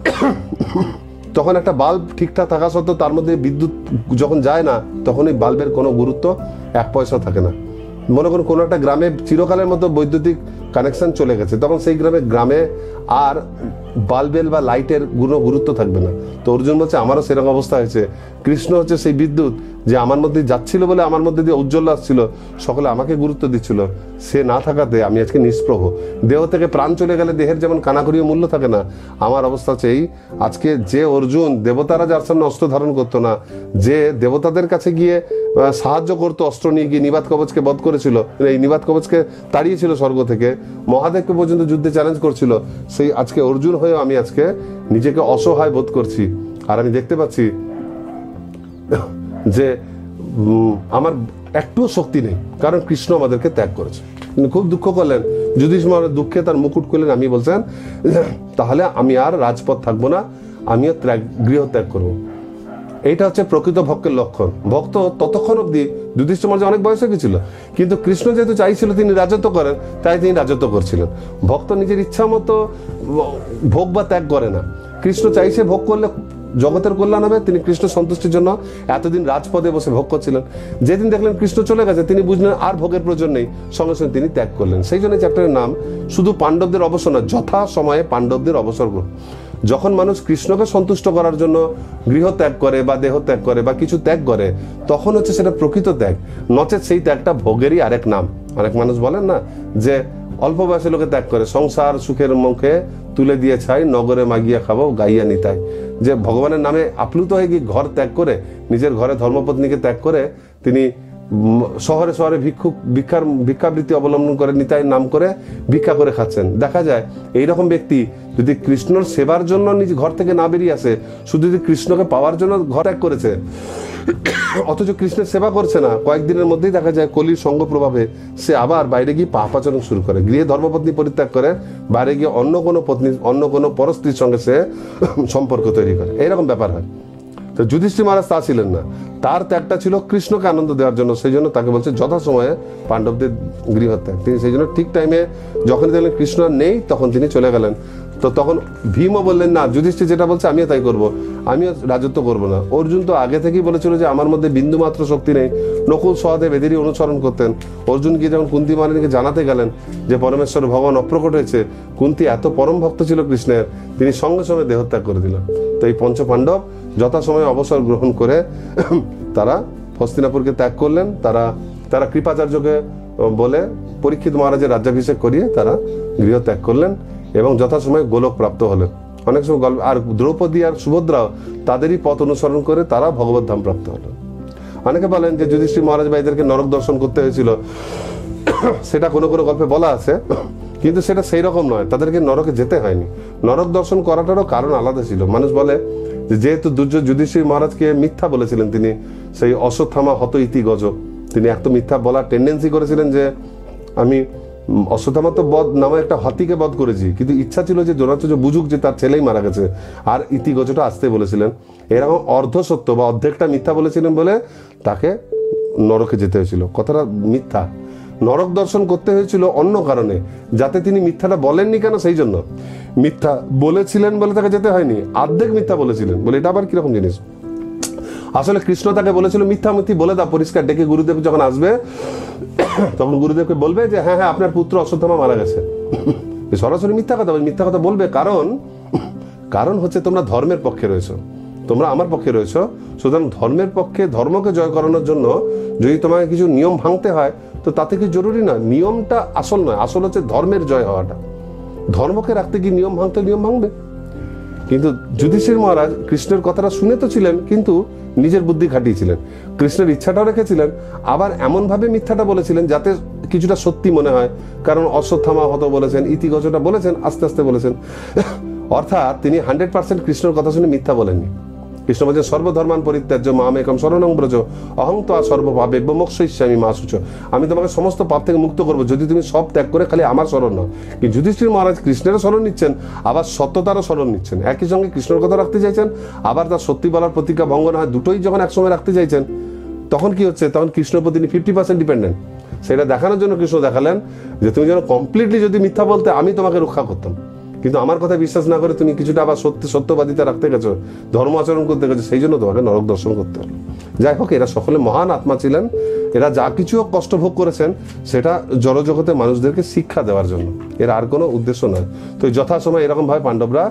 তখন একটা বাল্ব ঠিকঠাক থাকা সত্ত্বেও তার মধ্যে বিদ্যুৎ যখন যায় না, তখন এই বাল্বের কোনো গুরুত্ব এক পয়সা থাকে না। মনে করুন কোনো একটা গ্রামে চিরকালের মতো বৈদ্যুতিক কানেকশন চলে গেছে, তখন সেই গ্রামে গ্রামে আর বাল্বের বা লাইটের কোনো গুরুত্ব থাকবে না। তো অর্জুন বলছে আমারও সেরকম অবস্থা হয়েছে। কৃষ্ণ হচ্ছে সেই বিদ্যুৎ যে আমার মধ্যে যাচ্ছিল বলে আমার মধ্যে দিয়ে উজ্জ্বল আসছিল, সকলে আমাকে গুরুত্ব দিচ্ছিল, সে না থাকাতে আমি আজকে নিষ্প্রভ। দেহ থেকে প্রাণ চলে গেলে দেহের যেমন কানাকড়িও মূল্য থাকে না, আমার অবস্থা হচ্ছে এই। আজকে যে অর্জুন দেবতারা যার সামনে অস্ত্র ধারণ করতো না, যে দেবতাদের কাছে গিয়ে সাহায্য করতো অস্ত্র নিয়ে গিয়ে নিবাত কবচকে বধ করেছিল, এই নিবাত কবচকে তাড়িয়েছিল স্বর্গ থেকে, মহাদেবকে পর্যন্ত যুদ্ধে চ্যালেঞ্জ করছিল, সেই আজকে অর্জুন হয়েও আমি আজকে নিজেকে অসহায় বোধ করছি। আর আমি দেখতে পাচ্ছি যে আমার একটুও শক্তি নেই, কারণ কৃষ্ণ আমাদেরকে ত্যাগ করেছে। তিনি খুব দুঃখ করলেন, যুধিষ্ঠির মহারাজ দুঃখে তার মুকুট খুললেন, আমি বলছেন তাহলে আমি আর রাজপথ থাকবো না, আমিও ত্যাগ গৃহ ত্যাগ করবো। এইটা হচ্ছে প্রকৃত ভক্তের লক্ষণ। ভক্ত ততক্ষণ অব্দি, যুধিষ্ঠির মহারাজ অনেক বয়স হয়ে গেছিল, কিন্তু কৃষ্ণ যেহেতু চাইছিল তিনি রাজত্ব করেন, তাই তিনি রাজত্ব করছিলেন। ভক্ত নিজের ইচ্ছা মতো ভোগ বা ত্যাগ করে না। কৃষ্ণ চাইছে ভোগ করলে জগতের কল্যাণ হবে, তিনি কৃষ্ণ সন্তুষ্টির জন্য এতদিন রাজপদে বসে ভোগ করছিলেন। যেদিন দেখলেন কৃষ্ণ চলে গেছে, তিনি বুঝলেন আর ভোগের প্রয়োজন নেই, সঙ্গে সঙ্গে তিনি ত্যাগ করলেন। সেই জন্য চ্যাপ্টারের নাম শুধু পাণ্ডবদের অবসর না, যথা সময়ে পাণ্ডবদের অবসর গ্রহণ। যখন মানুষ কৃষ্ণকে সন্তুষ্ট করার জন্য গৃহ ত্যাগ করে বা দেহ ত্যাগ করে বা কিছু ত্যাগ করে, তখন হচ্ছে সেটা প্রকৃত ত্যাগ, নচেত সেই ত্যাগটা ভোগেরই আরেক নাম। অনেক মানুষ বলেন না যে অল্প বয়সে লোকে ত্যাগ করে, সংসার সুখের মুখে তুলে দিয়ে ছাই, নগরে মাগিয়া খাবো গাইয়া নিতাই। যে ভগবানের নামে আপ্লুত হয়ে গিয়ে ঘর ত্যাগ করে, নিজের ঘরে ধর্মপত্নীকে ত্যাগ করে তিনি শহরে শহরে ভিক্ষুক ভিক্ষার ভিক্ষাবৃত্তি অবলম্বন করে নিতাই নাম করে ভিক্ষা করে খাচ্ছেন। দেখা যায় এইরকম ব্যক্তি যদি কৃষ্ণর সেবার জন্য নিজ ঘর থেকে না বেরিয়ে আসে, শুধু যদি কৃষ্ণকে পাওয়ার জন্য ঘর ত্যাগ করেছে, অথচ কৃষ্ণের সেবা করছে না, কয়েকদিনের মধ্যেই দেখা যায় কলির সঙ্গ প্রভাবে সে আবার বাইরে গিয়ে পাপাচরণ শুরু করে, গৃহে ধর্মপত্নী পরিত্যাগ করে বাইরে গিয়ে অন্য কোনো পত্নী অন্য কোনো পরস্ত্রীর সঙ্গে সে সম্পর্ক তৈরি করে। এইরকম ব্যাপার হয়। তো যুধিষ্ঠির মহারাজ তা ছিলেন না, তার ত্যাগটা ছিল কৃষ্ণকে আনন্দ দেওয়ার জন্য। সেই জন্য তাকে বলছে যথাসময়ে পাণ্ডবদের গৃহত্যাগ। তিনি সেই জন্য ঠিক টাইমে যখন দেখলেন কৃষ্ণ নেই, তখন তিনি চলে গেলেন। তো তখন ভীমও বললেন না, যুধিষ্ঠির যেটা বলছে আমিও তাই করব, আমিও রাজত্ব করব না। অর্জুন তো আগে থেকেই বলেছিল যে আমার মধ্যে বিন্দু মাত্র শক্তি নেই। নকুল সহদেব এদেরই অনুসরণ করতেন। অর্জুন গিয়ে যখন কুন্তি মালিনীকে জানাতে গেলেন যে পরমেশ্বর ভগবান অপ্রকট হয়েছে, কুন্তি এত পরম ভক্ত ছিল কৃষ্ণের, তিনি সঙ্গে সঙ্গে দেহত্যাগ করে দিলেন। তো এই পঞ্চ পাণ্ডব যথাসময়ে অবসর গ্রহণ করে তারা হস্তিনাপুরকে ত্যাগ করলেন। তারা তারা কৃপাচার্যকে বলে পরীক্ষিত মহারাজের রাজ্যাভিষেক করিয়ে তারা গৃহ ত্যাগ করলেন এবং যথাসময়ে গোলক প্রাপ্ত হলেন। অনেক সময় গল্প, আর দ্রৌপদী আর সুভদ্রাও তাদেরই পথ অনুসরণ করে তারা ভগবত ধাম প্রাপ্ত হলেন। অনেকে বলেন যে যুধিষ্ঠির মহারাজ বা এদেরকে নরক দর্শন করতে হয়েছিল, সেটা কোনো কোনো গল্পে বলা আছে, কিন্তু সেটা সেই রকম নয়। তাদেরকে নরকে যেতে হয়নি, নরক দর্শন করাটারও কারণ আলাদা ছিল। মানুষ বলে যেহেতু দুর্যোধন যুধিষ্ঠির মহারাজকে মিথ্যা বলেছিলেন, তিনি সেই অশ্বত্থামা হত ইতি গজ, তিনি এত মিথ্যা বলার টেন্ডেন্সি করেছিলেন যে আমি অশ্বত্থামা তো বধ নামে একটা হাতিকে বধ করেছি, কিন্তু ইচ্ছা ছিল যে দ্রোণাচার্য বুঝুক যে তার ছেলেই মারা গেছে, আর ইতি গজটা আসতে বলেছিলেন। এরকম অর্ধ সত্য বা অর্ধেকটা মিথ্যা বলেছিলেন বলে তাকে নরকে যেতে হয়েছিল। কথাটা মিথ্যা। নরক দর্শন করতে হয়েছিল অন্য কারণে, যাতে তিনি মিথ্যাটা বলেননি কেন সেই জন্য। মিথ্যা বলেছিলেন বলে তাকে যেতে হয়নি, অর্ধেক মিথ্যা বলেছিলেন বলে। এটা আবার কিরকম জিনিস? আসলে কৃষ্ণ তাকে বলেছিল মিথ্যামিথ্যি বলে দাও পরিষ্কার, ডেকে গুরুদেব যখন আসবে তখন গুরুদেবকে বলবে যে হ্যাঁ হ্যাঁ আপনার পুত্র অশ্বত্থামা মারা গেছে। সরাসরি মিথ্যা কথা মিথ্যা কথা বলবে, কারণ কারণ হচ্ছে তোমরা ধর্মের পক্ষে রয়েছো, তোমরা আমার পক্ষে রয়েছো। সুতরাং ধর্মের পক্ষে, ধর্মকে জয় করানোর জন্য যদি তোমাকে কিছু নিয়ম ভাঙতে হয়, তো তাতে কি জরুরি না, নিয়মটা আসল নয়, আসল হচ্ছে ধর্মের জয় হওয়াটা। ধর্মকে রাখতে গিয়ে নিয়ম ভাঙতে নিয়ম ভাঙবে। কিন্তু যুধিষ্ঠির মহারাজ কৃষ্ণের কথাটা শুনে তো ছিলেন, কিন্তু নিজের বুদ্ধি খাটিয়েছিলেন, কৃষ্ণের ইচ্ছাটাও রেখেছিলেন, আবার এমনভাবে মিথ্যাটা বলেছিলেন যাতে কিছুটা সত্যি মনে হয়। কারণ অশ্বত্থামা হত বলেছেন, ইতিগজটা বলেছেন, আস্তে আস্তে বলেছেন। অর্থাৎ তিনি হান্ড্রেড পার্সেন্ট কৃষ্ণের কথা শুনে মিথ্যা বলেননি। কৃষ্ণ বলছেন সর্বধর্মান পরিত্যাজ্য মামেকম শরণং ব্রজ অহং ত্বা সর্বপাপেভ্য মোক্ষয়িষ্যামি মা শুচ। আমি তোমাকে সমস্ত পাপ থেকে মুক্ত করবো যদি তুমি সব ত্যাগ করে খালি আমার শরণ নাও। কিন্তু যুধিষ্ঠির মহারাজ কৃষ্ণেরও শরণ নিচ্ছেন, আবার সত্যতারও শরণ নিচ্ছেন। একই সঙ্গে কৃষ্ণের কথা রাখতে চাইছেন, আবার তার সত্যি বলার প্রতিজ্ঞা ভঙ্গ না হয়, দুটোই যখন একসঙ্গে রাখতে চাইছেন, তখন কি হচ্ছে, তখন কৃষ্ণের প্রতি ফিফটি পার্সেন্ট ডিপেন্ডেন্ট। সেটা দেখানোর জন্য কৃষ্ণ দেখালেন যে তুমি যেন কমপ্লিটলি যদি মিথ্যা বলতে আমি তোমাকে রক্ষা করতাম, কিন্তু আমার কথা বিশ্বাস না করে তুমি কিছুটা আবার সত্য সত্যবাদিতা রাখতে গেছো, ধর্ম আচরণ করতে গেছো, সেই জন্য তোমাকে নরক দর্শন করতে হলো। যাই হোক, এরা সকলে মহান আত্মা ছিলেন। এরা যা কিছু কষ্ট ভোগ করেছেন সেটা জড়জগতে মানুষদেরকে শিক্ষা দেওয়ার জন্য, এর আর কোনো উদ্দেশ্য নয়। তো যথাসময় এরকম ভাবে পাণ্ডবরা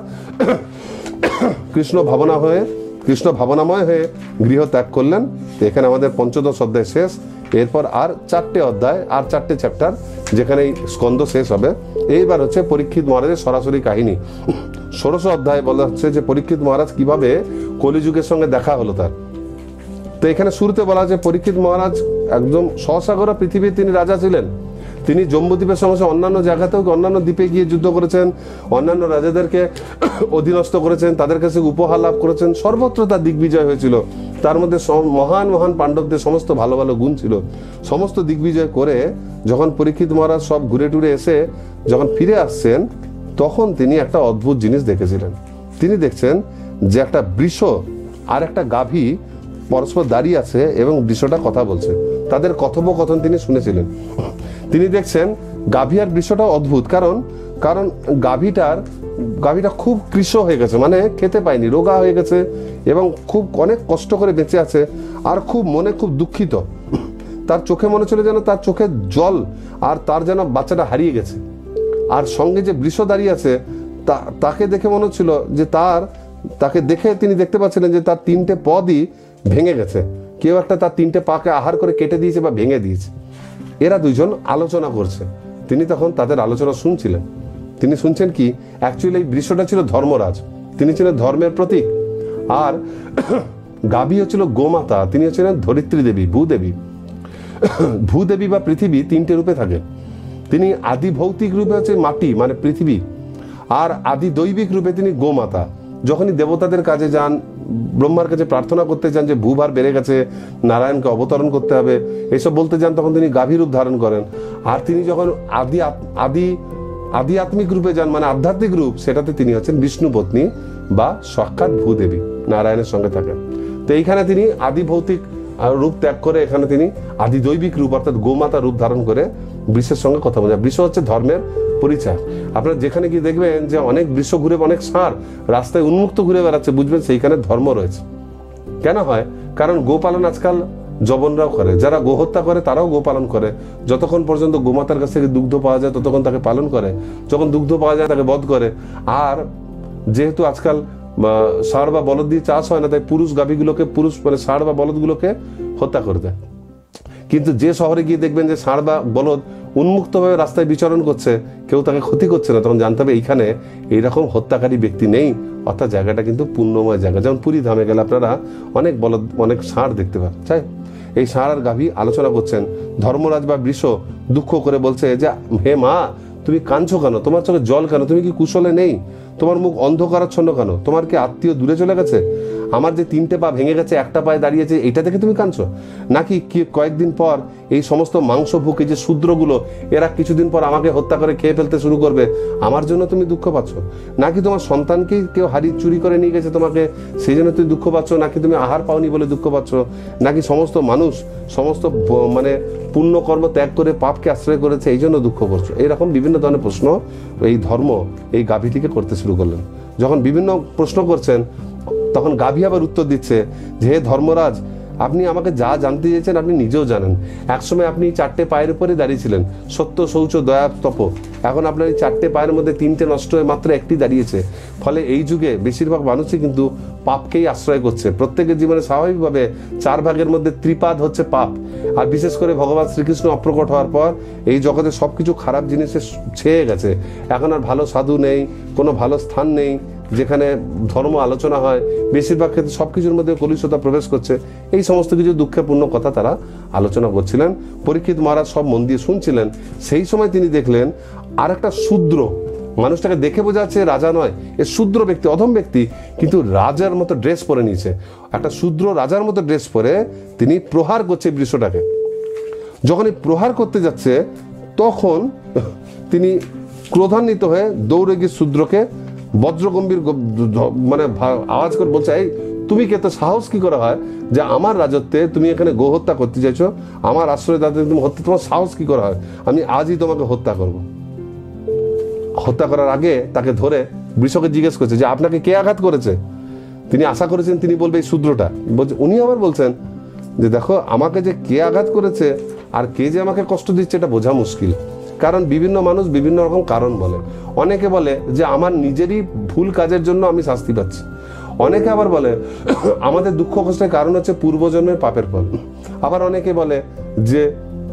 কৃষ্ণ ভাবনা হয়ে কৃষ্ণ ভাবনাময় হয়ে গৃহ ত্যাগ করলেন। এখানে আমাদের পঞ্চদশ অধ্যায় শেষ। এরপর আর চারটে অধ্যায়, আর চারটে চ্যাপ্টার, যেখানে এই স্কন্ধ শেষ হবে। এইবার হচ্ছে পরীক্ষিত মহারাজের সরাসরি কাহিনী। ষোড়শ অধ্যায় বলা হচ্ছে যে পরীক্ষিত মহারাজ কিভাবে কলিযুগের সঙ্গে দেখা হলো তার। তো এখানে শুরুতে বলা হচ্ছে পরীক্ষিত মহারাজ একদম সসাগরা পৃথিবীর তিনি রাজা ছিলেন। তিনি জম্বুদ্বীপের সঙ্গে সঙ্গে অন্যান্য জায়গাতেও অন্যান্য দ্বীপে গিয়ে যুদ্ধ করেছেন, অন্যান্য রাজাদেরকে অধীনস্থ করেছেন, তাদের কাছে উপহার লাভ করেছেন, সর্বত্র তার দিগ্বিজয় হয়েছিল। তার মধ্যে মহান মহান পাণ্ডবদের সমস্ত ভালো ভালো গুণ ছিল। সমস্ত দিগ্বিজয় করে যখন পরীক্ষিত মহারাজ সব ঘুরে টুরে এসে যখন ফিরে আসছেন, তখন তিনি একটা অদ্ভুত জিনিস দেখেছিলেন। তিনি দেখছেন যে একটা বৃষ আর একটা গাভী পরস্পর দাঁড়িয়ে আছে এবং বৃষটা কথা বলছে, তাদের কথোপকথন তিনি শুনেছিলেন। তিনি দেখছেন গাভী আর বৃষটা অদ্ভুত, কারণ কারণ গাভীটার গাভীটা খুব কৃশ হয়ে গেছে, মানে খেতে পায়নি, রোগা হয়ে গেছে এবং খুব অনেক কষ্ট করে বেঁচে আছে, আর খুব মনে খুব দুঃখিত। তার চোখে মনে ছিল যেন তার চোখে জল, আর তার যেন বাচ্চাটা হারিয়ে গেছে। আর সঙ্গে যে বৃষ দাঁড়িয়ে আছে তাকে দেখে মনে হচ্ছিল যে তার তাকে দেখে তিনি দেখতে পাচ্ছিলেন যে তার তিনটে পদই ভেঙে গেছে, কেউ একটা তার তিনটে পাকে আহার করে কেটে দিয়েছে বা ভেঙে দিয়েছে। এরা দুইজন আলোচনা করছে, তিনি তখন তাদের আলোচনা শুনছিলেন। তিনি শুনছেন কি, অ্যাকচুয়ালি এই বৃষটা ছিল ধর্মরাজ, তিনি ছিলেন ধর্মের প্রতীক। আর গাভী হচ্ছিল গোমাতা, তিনি হচ্ছিলেন ধরিত্রী দেবী, ভূদেবী। ভূদেবী বা পৃথিবী তিনটে রূপে থাকে। তিনি আদি ভৌতিক রূপে হচ্ছে মাটি মানে পৃথিবী, আর আদি দৈবিক রূপে তিনি গোমাতা। যখনই দেবতাদের কাজে যান, ব্রহ্মার কাছে প্রার্থনা করতে যান যে ভূভার বেড়ে গেছে, নারায়ণকে অবতরণ করতে হবে, এসব বলতে যান, তখন তিনি গাভী রূপ ধারণ করেন। আর তিনি যখন আদি আদি আদি আত্মিক রূপে যান মানে আধ্যাত্মিক রূপ, সেটাতে তিনি হচ্ছেন বিষ্ণু পত্নী বা সাক্ষাৎ ভূদেবী, নারায়ণের সঙ্গে থাকেন। তো এইখানে তিনি আদি ভৌতিক রূপ ত্যাগ করে এখানে তিনি আদি দৈবিক রূপ অর্থাৎ গোমাতা রূপ ধারণ করে বৃষের সঙ্গে কথা বলে। বৃষ হচ্ছে ধর্মের পরিচয়। আপনারা যেখানে গিয়ে দেখবেন যে অনেক বৃষ ঘুরে, অনেক ষাঁড় রাস্তায় উন্মুক্ত ঘুরে বেড়াচ্ছে, বুঝবেন সেইখানে ধর্ম রয়েছে। কেন হয়? কারণ গোপালন আজকাল জবনরাও করে, যারা গোহত্যা করে তারাও গোপালন করে। যতক্ষণ পর্যন্ত গোমাতার কাছ থেকে দুগ্ধ পাওয়া যায় ততক্ষণ তাকে পালন করে, যখন দুগ্ধ পাওয়া যায় তাকে বধ করে। আর যেহেতু আজকাল ষাঁড় বা বলদ দিয়ে চাষ হয় না, তাই পুরুষ গাভীগুলোকে পুরুষ মানে ষাঁড় বা বলদগুলোকে হত্যা করে দেয়। কিন্তু যে শহরে গিয়ে দেখবেন যে ষাঁড় বা বলদ উন্মুক্তভাবে রাস্তায় বিচরণ করছে, কেউ তাকে ক্ষতি করছে না, তখন জানতে হবে এইখানে এইরকম হত্যাকারী ব্যক্তি নেই, অর্থাৎ জায়গাটা কিন্তু পুণ্যময় জায়গা। যেমন পুরী ধামে গেলে আপনারা অনেক বলদ অনেক ষাঁড় দেখতে পান। চাই এই ষাঁড় আর গাভী আলোচনা করছেন। ধর্মরাজ বা বৃষ দুঃখ করে বলছে যে হে মা, তুমি কাঁদছো কেন? তোমার চোখে জল কেন? তুমি কি কুশলে নেই? তোমার মুখ অন্ধকারাচ্ছন্ন কেন? তোমার কি আত্মীয় দূরে চলে গেছে? আমার যে তিনটে পা ভেঙে গেছে, একটা পায়ে দাঁড়িয়েছে, এটা দেখে তুমি কাঁদছো? নাকি কয়েকদিন পর এই সমস্ত মাংস ভুকে যে শূদ্রগুলো, এরা কিছুদিন পর আমাকে হত্যা করে খেয়ে ফেলতে শুরু করবে, আমার জন্য তুমি দুঃখ পাচ্ছ? নাকি তোমার সন্তানকেই কেউ হারিয়ে চুরি করে নিয়ে গেছে তোমাকে, সেই জন্য তুমি দুঃখ পাচ্ছ? নাকি তুমি আহার পাওনি বলে দুঃখ পাচ্ছ? নাকি সমস্ত মানুষ সমস্ত মানে পুণ্যকর্ম ত্যাগ করে পাপকে আশ্রয় করেছে, এই জন্য দুঃখ করছো? এইরকম বিভিন্ন ধরনের প্রশ্ন এই ধর্ম এই গাভীটিকে করতে শুরু করলেন। যখন বিভিন্ন প্রশ্ন করছেন, তখন গাভী আবার উত্তর দিচ্ছে যে হে ধর্মরাজ, আপনি আমাকে যা জানতে চেয়েছেন আপনি নিজেও জানেন। একসময় আপনি চারটে পায়ের উপরে দাঁড়িয়েছিলেন, সত্য শৌচ দয়া তপ। এখন আপনার এই চারটে পায়ের মধ্যে তিনটে নষ্ট হয়ে মাত্র একটি দাঁড়িয়েছে। ফলে এই যুগে বেশিরভাগ মানুষই কিন্তু পাপকেই আশ্রয় করছে। প্রত্যেকের জীবনে স্বাভাবিকভাবে চার ভাগের মধ্যে ত্রিপাদ হচ্ছে পাপ। আর বিশেষ করে ভগবান শ্রীকৃষ্ণ অপ্রকট হওয়ার পর এই জগতে সবকিছু খারাপ জিনিসে ছেয়ে গেছে। এখন আর ভালো সাধু নেই, কোনো ভালো স্থান নেই যেখানে ধর্ম আলোচনা হয়। বেশিরভাগ ক্ষেত্রে সবকিছুর মধ্যে কলুষতা প্রবেশ করছে। এই সমস্ত কিছু দুঃখপূর্ণ কথা তারা আলোচনা করছিলেন। পরীক্ষিত মহারাজ সব মন দিয়ে শুনছিলেন। সেই সময় তিনি দেখলেন আর একটা শূদ্র, মানুষটাকে দেখে বোঝা যাচ্ছে রাজা নয়, এ শূদ্র ব্যক্তি, অধম ব্যক্তি, কিন্তু রাজার মতো ড্রেস পরে নিয়েছে। একটা শূদ্র রাজার মতো ড্রেস পরে তিনি প্রহার করছে বৃষটাকে। যখন এই প্রহার করতে যাচ্ছে তখন তিনি ক্রোধান্বিত হয়ে দৌড়ে গিয়ে শূদ্রকে বজ্রগম্ভীর মানে আওয়াজ করে বলছে, এই তুমি কে? তো সাহস কি করে হয় যে আমার রাজত্বে তুমি এখানে গোহত্যা করতে চাইছো? আমার আশ্রয় দাতে তুমি হত্যা, তোমার সাহস কি করে হয়? আমি আজই তোমাকে হত্যা করব। হত্যা করার আগে তাকে ধরে বৃষকে জিজ্ঞেস করছে যে আপনাকে কে আঘাত করেছে? তিনি আশা করেছেন তিনি বলবে এই শূদ্রটা। বলছে, উনি আবার বলছেন যে দেখো, আমাকে যে কে আঘাত করেছে আর কে যে আমাকে কষ্ট দিচ্ছে এটা বোঝা মুশকিল। কারণ বিভিন্ন মানুষ বিভিন্ন রকম কারণ বলে। অনেকে বলে যে আমার নিজেরই ভুল কাজের জন্য আমি শাস্তি পাচ্ছি। অনেকে আবার বলে আমাদের দুঃখ কষ্টের কারণ হচ্ছে পূর্বজন্মের পাপের ফল। আবার অনেকে বলে যে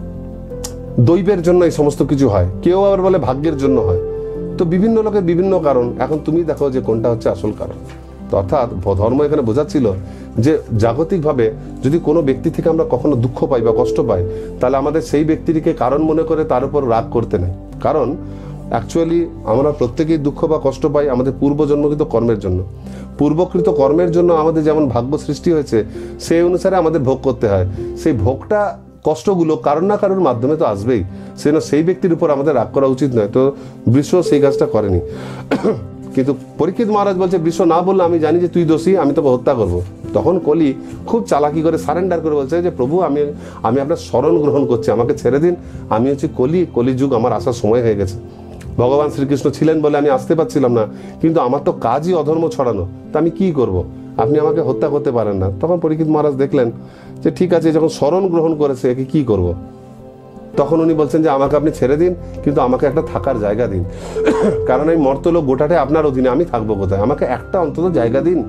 দৈবের জন্য এই সমস্ত কিছু হয়। কেউ আবার বলে ভাগ্যের জন্য হয়। তো বিভিন্ন লোকের বিভিন্ন কারণ। এখন তুমি দেখো যে কোনটা হচ্ছে আসল কারণ। তো অর্থাৎ ধর্ম এখানে বোঝাচ্ছিল যে জাগতিকভাবে যদি কোনো ব্যক্তি থেকে আমরা কখনো দুঃখ পাই বা কষ্ট পাই, তাহলে আমাদের সেই ব্যক্তিটিকে কারণ মনে করে তার উপর রাগ করতে নেই। কারণ অ্যাকচুয়ালি আমরা প্রত্যেকেই দুঃখ বা কষ্ট পাই আমাদের পূর্বজন্মকৃত কর্মের জন্য। পূর্বকৃত কর্মের জন্য আমাদের যেমন ভাগ্য সৃষ্টি হয়েছে, সেই অনুসারে আমাদের ভোগ করতে হয়। সেই ভোগটা, কষ্টগুলো কারোর না কারোর মাধ্যমে তো আসবেই, সে না সেই ব্যক্তির উপর আমাদের রাগ করা উচিত নয়। তো বৃষ সেই কাজটা করেনি। কিন্তু পরীক্ষিত মহারাজ বলছে, বৃষ না বললে আমি জানি যে তুই দোষী, আমি তোকে হত্যা করবো। তখন কলি খুব চালাকি করে সারেন্ডার করে বলছে যে প্রভু, আমি আমি আপনার শরণ গ্রহণ করছি, আমাকে ছেড়ে দিন, আমি হচ্ছে কলি, কলিযুগ আমার আসার সময় হয়ে গেছে। ভগবান শ্রীকৃষ্ণ ছিলেন বলে আমি আসতে পারছিলাম না, কিন্তু আমার তো কাজই অধর্ম ছড়ানো, তা আমি কি করব, আপনি আমাকে হত্যা করতে পারেন না। তখন পরীক্ষিত মহারাজ দেখলেন যে ঠিক আছে, যখন শরণ গ্রহণ করেছে একে কি করব। তখন উনি বলছেন যে আমাকে আপনি ছেড়ে দিন, কিন্তু আমাকে একটা থাকার জায়গা দিন, কারণ এই মর্তলোক গোটাটাই আপনার অধীনে, আমি থাকবো কোথায়, আমাকে একটা অন্তত জায়গা দিন।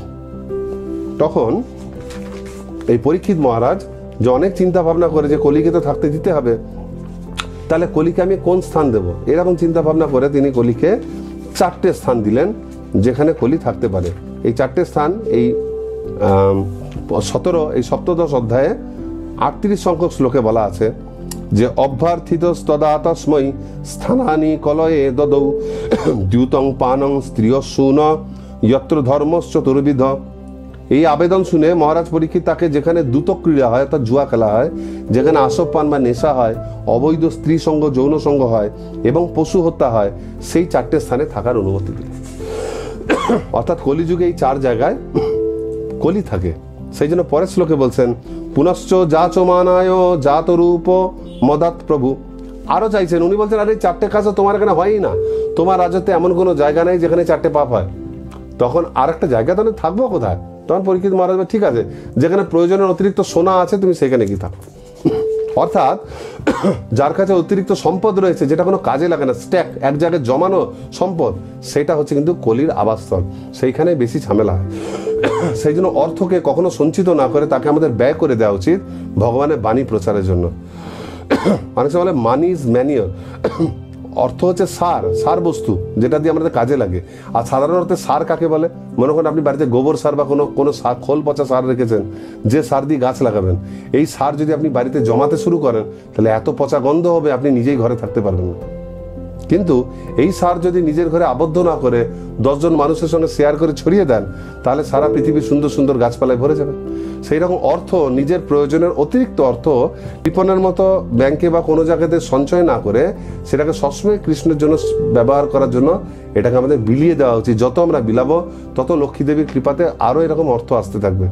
তখন এই পরীক্ষিত মহারাজ যে অনেক চিন্তা ভাবনা করে যে কলিকে তো থাকতে দিতে হবে, তাহলে কলিকে আমি কোন স্থান দেব, এরকম চিন্তা ভাবনা করে তিনি কলিকে চারটে স্থান দিলেন যেখানে কলি থাকতে পারে। এই চারটে স্থান এই সতেরো এই সপ্তদশ অধ্যায়ে আটত্রিশ সংখ্যক শ্লোকে বলা আছে যে অভ্যর্থিত তদা তস্মৈ স্থানানি কলয়ে দদৌ দ্যুতং পানং স্ত্রিয়সূন যত্র ধর্মশ্চ চতুর্বিধ। এই আবেদন শুনে মহারাজ পরীক্ষিত তাকে, যেখানে দ্যুত ক্রীড়া হয় অর্থাৎ জুয়া খেলা হয়, যেখানে আসব পান বা নেশা হয়, অবৈধ স্ত্রী সঙ্গ যৌন সঙ্গ হয় এবং পশু হত্যা হয়, সেই চারটে স্থানে থাকার অনুমতি দিল। অর্থাৎ কলিযুগে এই চার জায়গায় কলি থাকে। সেই জন্য পরের শ্লোকে বলছেন পুনশ্চ যাচ মানায় জাত রূপ মদাত প্রভু। আরো চাইছেন, উনি বলছেন আরে চারটে কাজ তোমার এখানে হয়ই না, তোমার রাজত্বে এমন কোনো জায়গা নেই যেখানে চারটে পাপ হয়। তখন আর একটা জায়গা তাহলে থাকবো কোথায়? তখন পরীক্ষিত মহারাজ ঠিক আছে, যেখানে প্রয়োজনের অতিরিক্ত সোনা আছে তুমি সেখানে কি থাকো। অর্থাৎ যার কাছে অতিরিক্ত সম্পদ রয়েছে যেটা কোনো কাজে লাগে না, স্ট্যাক এক জায়গায় জমানো সম্পদ, সেটা হচ্ছে কিন্তু কলির আবাসস্থল, সেইখানে বেশি ঝামেলা হয়। সেই জন্য অর্থকে কখনো সঞ্চিত না করে তাকে আমাদের ব্যয় করে দেওয়া উচিত ভগবানের বাণী প্রচারের জন্য। অনেক সময় বলে মানি ইজ ম্যানিওর, অর্থ হচ্ছে সার, সার বস্তু যেটা দিয়ে আমাদের কাজে লাগে। আর সাধারণ অর্থে সার কাকে বলে? মনে করেন আপনি বাড়িতে গোবর সার বা কোনো কোনো সার, খোল পচা সার রেখেছেন, যে সার দিয়ে গাছ লাগাবেন, এই সার যদি আপনি বাড়িতে জমাতে শুরু করেন তাহলে এত পচা গন্ধ হবে আপনি নিজেই ঘরে থাকতে পারবেন না। কিন্তু এই সার যদি নিজের ঘরে আবদ্ধ না করে দশজন মানুষের সঙ্গে শেয়ার করে ছড়িয়ে দেন, তাহলে সারা পৃথিবীর সুন্দর সুন্দর গাছপালায় ভরে যাবে। সেই রকম অর্থ, নিজের প্রয়োজনের অতিরিক্ত অর্থ কৃপণের মতো ব্যাংকে বা কোনো জায়গাতে সঞ্চয় না করে সেটাকে সবসময় কৃষ্ণের জন্য ব্যবহার করার জন্য এটাকে আমাদের বিলিয়ে দেওয়া উচিত। যত আমরা বিলাবো তত লক্ষ্মী দেবীর কৃপাতে আরো এরকম অর্থ আসতে থাকবে।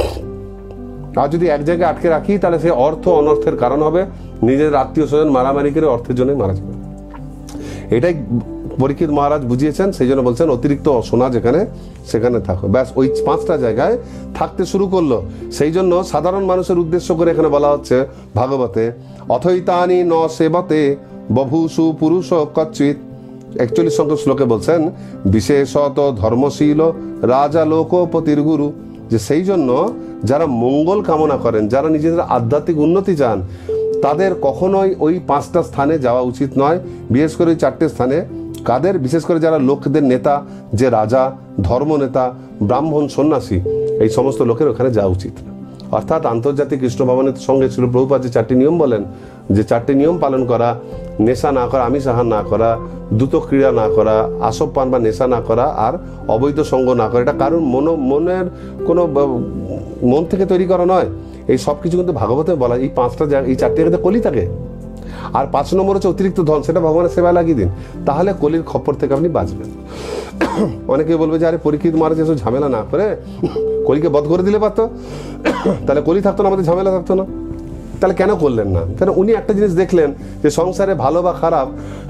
আর যদি এক জায়গায় আটকে রাখি তাহলে সেই অর্থ অনর্থের কারণ হবে, নিজের আত্মীয় স্বজন মারামারি করে অর্থের জন্যই মারা যাবে। এটাই পরীক্ষিত মহারাজ বুঝিয়েছেন, সেই জন্য বলছেন অতিরিক্ত সোনা যেখানে সেখানে থাকো। ব্যাস ওই পাঁচটা জায়গায় থাকতে শুরু করলো। সেই জন্য সাধারণ মানুষের উদ্দেশ্য করে এখানে বলা হচ্ছে ভাগবতে, অথৈতানি ন সেবতে বভূষু পুরুষ কচ্চিৎ। একচল্লিশ সংখ্যক শ্লোকে বলছেন বিশেষত ধর্মশীল রাজা লোকপতির গুরু, যে সেই জন্য যারা মঙ্গল কামনা করেন, যারা নিজেদের আধ্যাত্মিক উন্নতি চান, তাদের কখনোই ওই পাঁচটা স্থানে যাওয়া উচিত নয়। বিশেষ করে ওই চারটে স্থানে কাদের? বিশেষ করে যারা লোকদের নেতা, যে রাজা, ধর্ম নেতা, ব্রাহ্মণ, সন্ন্যাসী, এই সমস্ত লোকের ওখানে যাওয়া উচিত না। অর্থাৎ আন্তর্জাতিক কৃষ্ণ ভবনের সঙ্গে ছিল প্রভুপাদ যে চারটি নিয়ম বলেন, যে চারটি নিয়ম পালন করা, নেশা না করা, আমিষ আহার না করা, দ্রুত ক্রীড়া না করা, আসব পান বা নেশা না করা, আর অবৈধ সঙ্গ না করা। এটা কারণ মন মনের কোনো মন থেকে তৈরি করা নয়, এই সব কিছু কিন্তু ভাগবতে বলা। এই পাঁচটা জায়গা, এই চারটি জায়গাতে কলি থাকে। আর পাঁচ নম্বর হচ্ছে অতিরিক্ত ধন, সেটা ভগবানের সেবায় লাগিয়ে দিন, তাহলে কলির খপ্পর থেকে আপনি বাঁচবেন। অনেকে বলবে যে আরে পরীক্ষিত মহারাজ এসব ঝামেলা না করে কলিকে বধ করে দিলে পারতো, তাহলে কলি থাকতো না, আমাদের ঝামেলা থাকতো না। তাহলে কেন করলেন না? কেন? উনি একটা জিনিস দেখলেন যে সংসারে ভালো বা খারাপ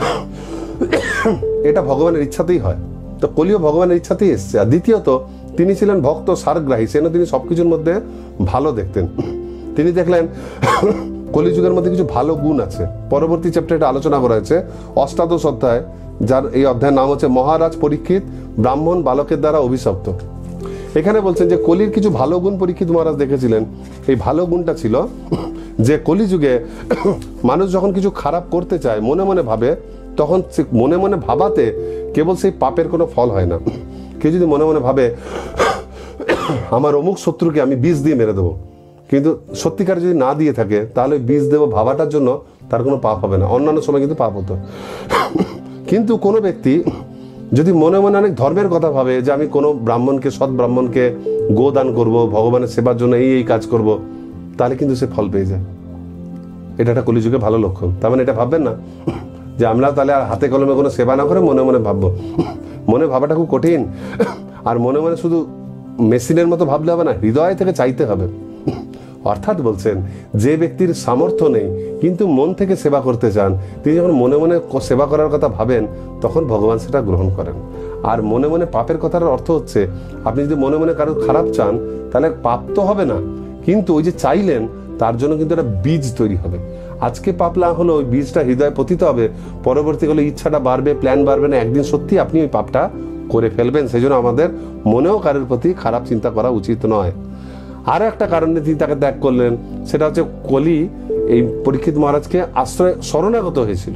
এটা ভগবানের ইচ্ছাতেই হয়, তো কলিও ভগবানের ইচ্ছাতেই এসছে। আর দ্বিতীয়ত তিনি ছিলেন ভক্ত সারগ্রাহী, সেজন্য তিনি সবকিছুর মধ্যে ভালো দেখতেন। তিনি দেখলেন কলিযুগের মধ্যে কিছু ভালো গুণ আছে। পরবর্তী চ্যাপ্টারে এটা আলোচনা করা হয়েছে, অষ্টাদশ অধ্যায়, যার এই অধ্যায়ের নাম হচ্ছে মহারাজ পরীক্ষিত ব্রাহ্মণ বালকের দ্বারা অভিশপ্ত। এখানে বলছেন যে কলির কিছু ভালো গুণ পরীক্ষিত মহারাজ দেখেছিলেন। এই ভালো গুণটা ছিল যে কলিযুগে মানুষ যখন কিছু খারাপ করতে চায়, মনে মনে ভাবে, তখন মনে মনে ভাবাতে কেবল সেই পাপের কোনো ফল হয় না। কেউ যদি মনে মনে ভাবে আমার অমুক শত্রুকে আমি বিষ দিয়ে মেরে দেবো, কিন্তু সত্যিকার যদি না দিয়ে থাকে তাহলে বিষ দেবো ভাবাটার জন্য তার কোনো পাপ হবে না। অন্যান্য সময় কিন্তু পাপ হতো। কিন্তু কোনো ব্যক্তি যদি মনে মনে অনেক ধর্মের কথা ভাবে যে আমি কোনো ব্রাহ্মণকে, সৎ ব্রাহ্মণকে গোদান করব, ভগবানের সেবার জন্য এই এই কাজ করব, তাহলে কিন্তু সে ফল পেয়ে যায়। এটা একটা কলিযুগে ভালো লক্ষণ। তার মানে এটা ভাববেন না যে আমরা তাহলে আর হাতে কলমে কোনো সেবা না করে মনে মনে ভাববো। মনে ভাবাটা খুব কঠিন। আর মনে মনে শুধু মেশিনের মতো ভাবলে হবে না, হৃদয় থেকে চাইতে হবে। অর্থাৎ বলছেন যে ব্যক্তির সামর্থ্য নেই কিন্তু মন থেকে সেবা করতে চান, তিনি যখন মনে মনে সেবা করার কথা ভাবেন তখন ভগবান সেটা গ্রহণ করেন। আর মনে মনে পাপের কথার অর্থ হচ্ছে আপনি যদি মনে মনে কারোর খারাপ চান তাহলে পাপ তো হবে না, কিন্তু ওই যে চাইলেন তার জন্য কিন্তু একটা বীজ তৈরি হবে। আজকে পাপ না হলো ওই বীজটা হৃদয়ে পতিত হবে, পরবর্তীকালে ইচ্ছাটা বাড়বে, প্ল্যান বাড়বে না, একদিন সত্যি আপনি ওই পাপটা করে ফেলবেন। সেই জন্য আমাদের মনেও কারোর প্রতি খারাপ চিন্তা করা উচিত নয়। আরো একটা কারণে তিনি তাকে ত্যাগ করলেন, সেটা হচ্ছে কলি এই পরীক্ষিত মহারাজকে আশ্রয় শরণাগত হয়েছিল।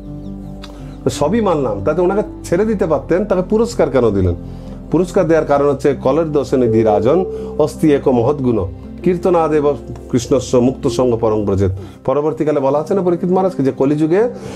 সবই মানলাম, তাতে ওনাকে ছেড়ে দিতে পারতেন, তাকে পুরস্কার কেন দিলেন? পুরস্কার দেওয়ার কারণ হচ্ছে কলের দোষে নিধি রাজন অস্তি এক মহৎ গুণ কীর্তনাদেব কৃষ্ণস্ব মুক্ত সঙ্গ পরম ব্রজেত। পরবর্তীকালে বলা আছে না পরীক্ষিত মহারাজকে যে কলিযুগে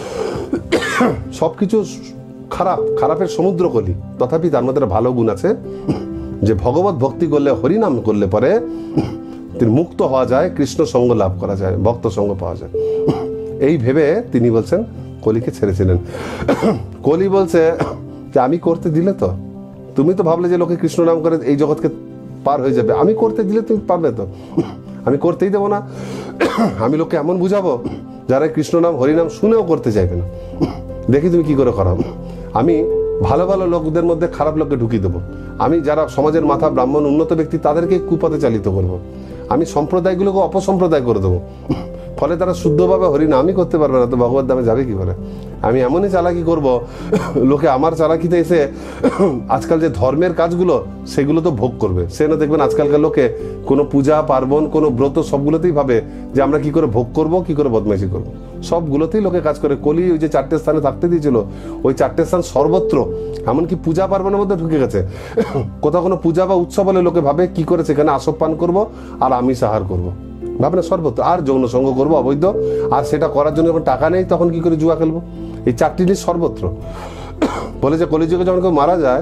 সবকিছু খারাপ, খারাপের সমুদ্র কলি, তথাপি তার মধ্যে ভালো গুণ আছে যে ভগবত ভক্তি করলে, হরিনাম করলে পরে তিনি মুক্ত হওয়া যায়, কৃষ্ণ সঙ্গ লাভ করা যায়, ভক্ত সঙ্গ পাওয়া যায়। এই ভেবে তিনি বলছেন কলিকে ছেড়েছিলেন। কলি বলছে যে আমি করতে দিলে তো, তুমি তো ভাবলে যে লোকে কৃষ্ণ নাম করে এই জগৎকে পার হয়ে যাবে, আমি করতে দিলে তুমি পারবে তো? আমি করতেই দেবো না। আমি লোককে এমন বুঝাবো যারা কৃষ্ণ নাম হরিনাম শুনেও করতে চাইবে না, দেখি তুমি কি করে করাবো। আমি ভালো ভালো লোকদের মধ্যে খারাপ লোককে ঢুকিয়ে দেবো। আমি যারা সমাজের মাথা, ব্রাহ্মণ, উন্নত ব্যক্তি, তাদেরকে কুপথে চালিত করব। আমি সম্প্রদায়গুলোকে অপসম্প্রদায় করে দেবো। ফলে তারা শুদ্ধভাবে হরিনামই করতে পারবে না, তো ভগবত ধামে যাবে কি করে? আমি এমনই চালাকি করব, লোকে আমার চালাকিতে এসে আজকাল যে ধর্মের কাজগুলো সেগুলো তো ভোগ করবে। সে না দেখবেন আজকালকার লোকে কোনো পূজা পার্বণ, কোনো ব্রত, সবগুলোতেই ভাবে যে আমরা কি করে ভোগ করব, কি করে বদমাইশি করবো, সবগুলোতেই লোকে কাজ করে। কলি ওই যে চারটে স্থানে থাকতে দিয়েছিল, ওই চারটে স্থান সর্বত্র, এমনকি পূজা পার্বণের মধ্যে ঢুকে গেছে। কোথাও কোনো পূজা বা উৎসব হলে লোকে ভাবে কি করে সেখানে আসব পান করবো আর আমিষ আহার করবো, ভাবে না সর্বত্র, আর যৌন সঙ্গ করবো অবৈধ, আর সেটা করার জন্য যখন টাকা নেই তখন কি করে জুয়া খেলবো। এই চারটি জিনিস সর্বত্র। বলে যে কলিযুগে যখন কেউ মারা যায়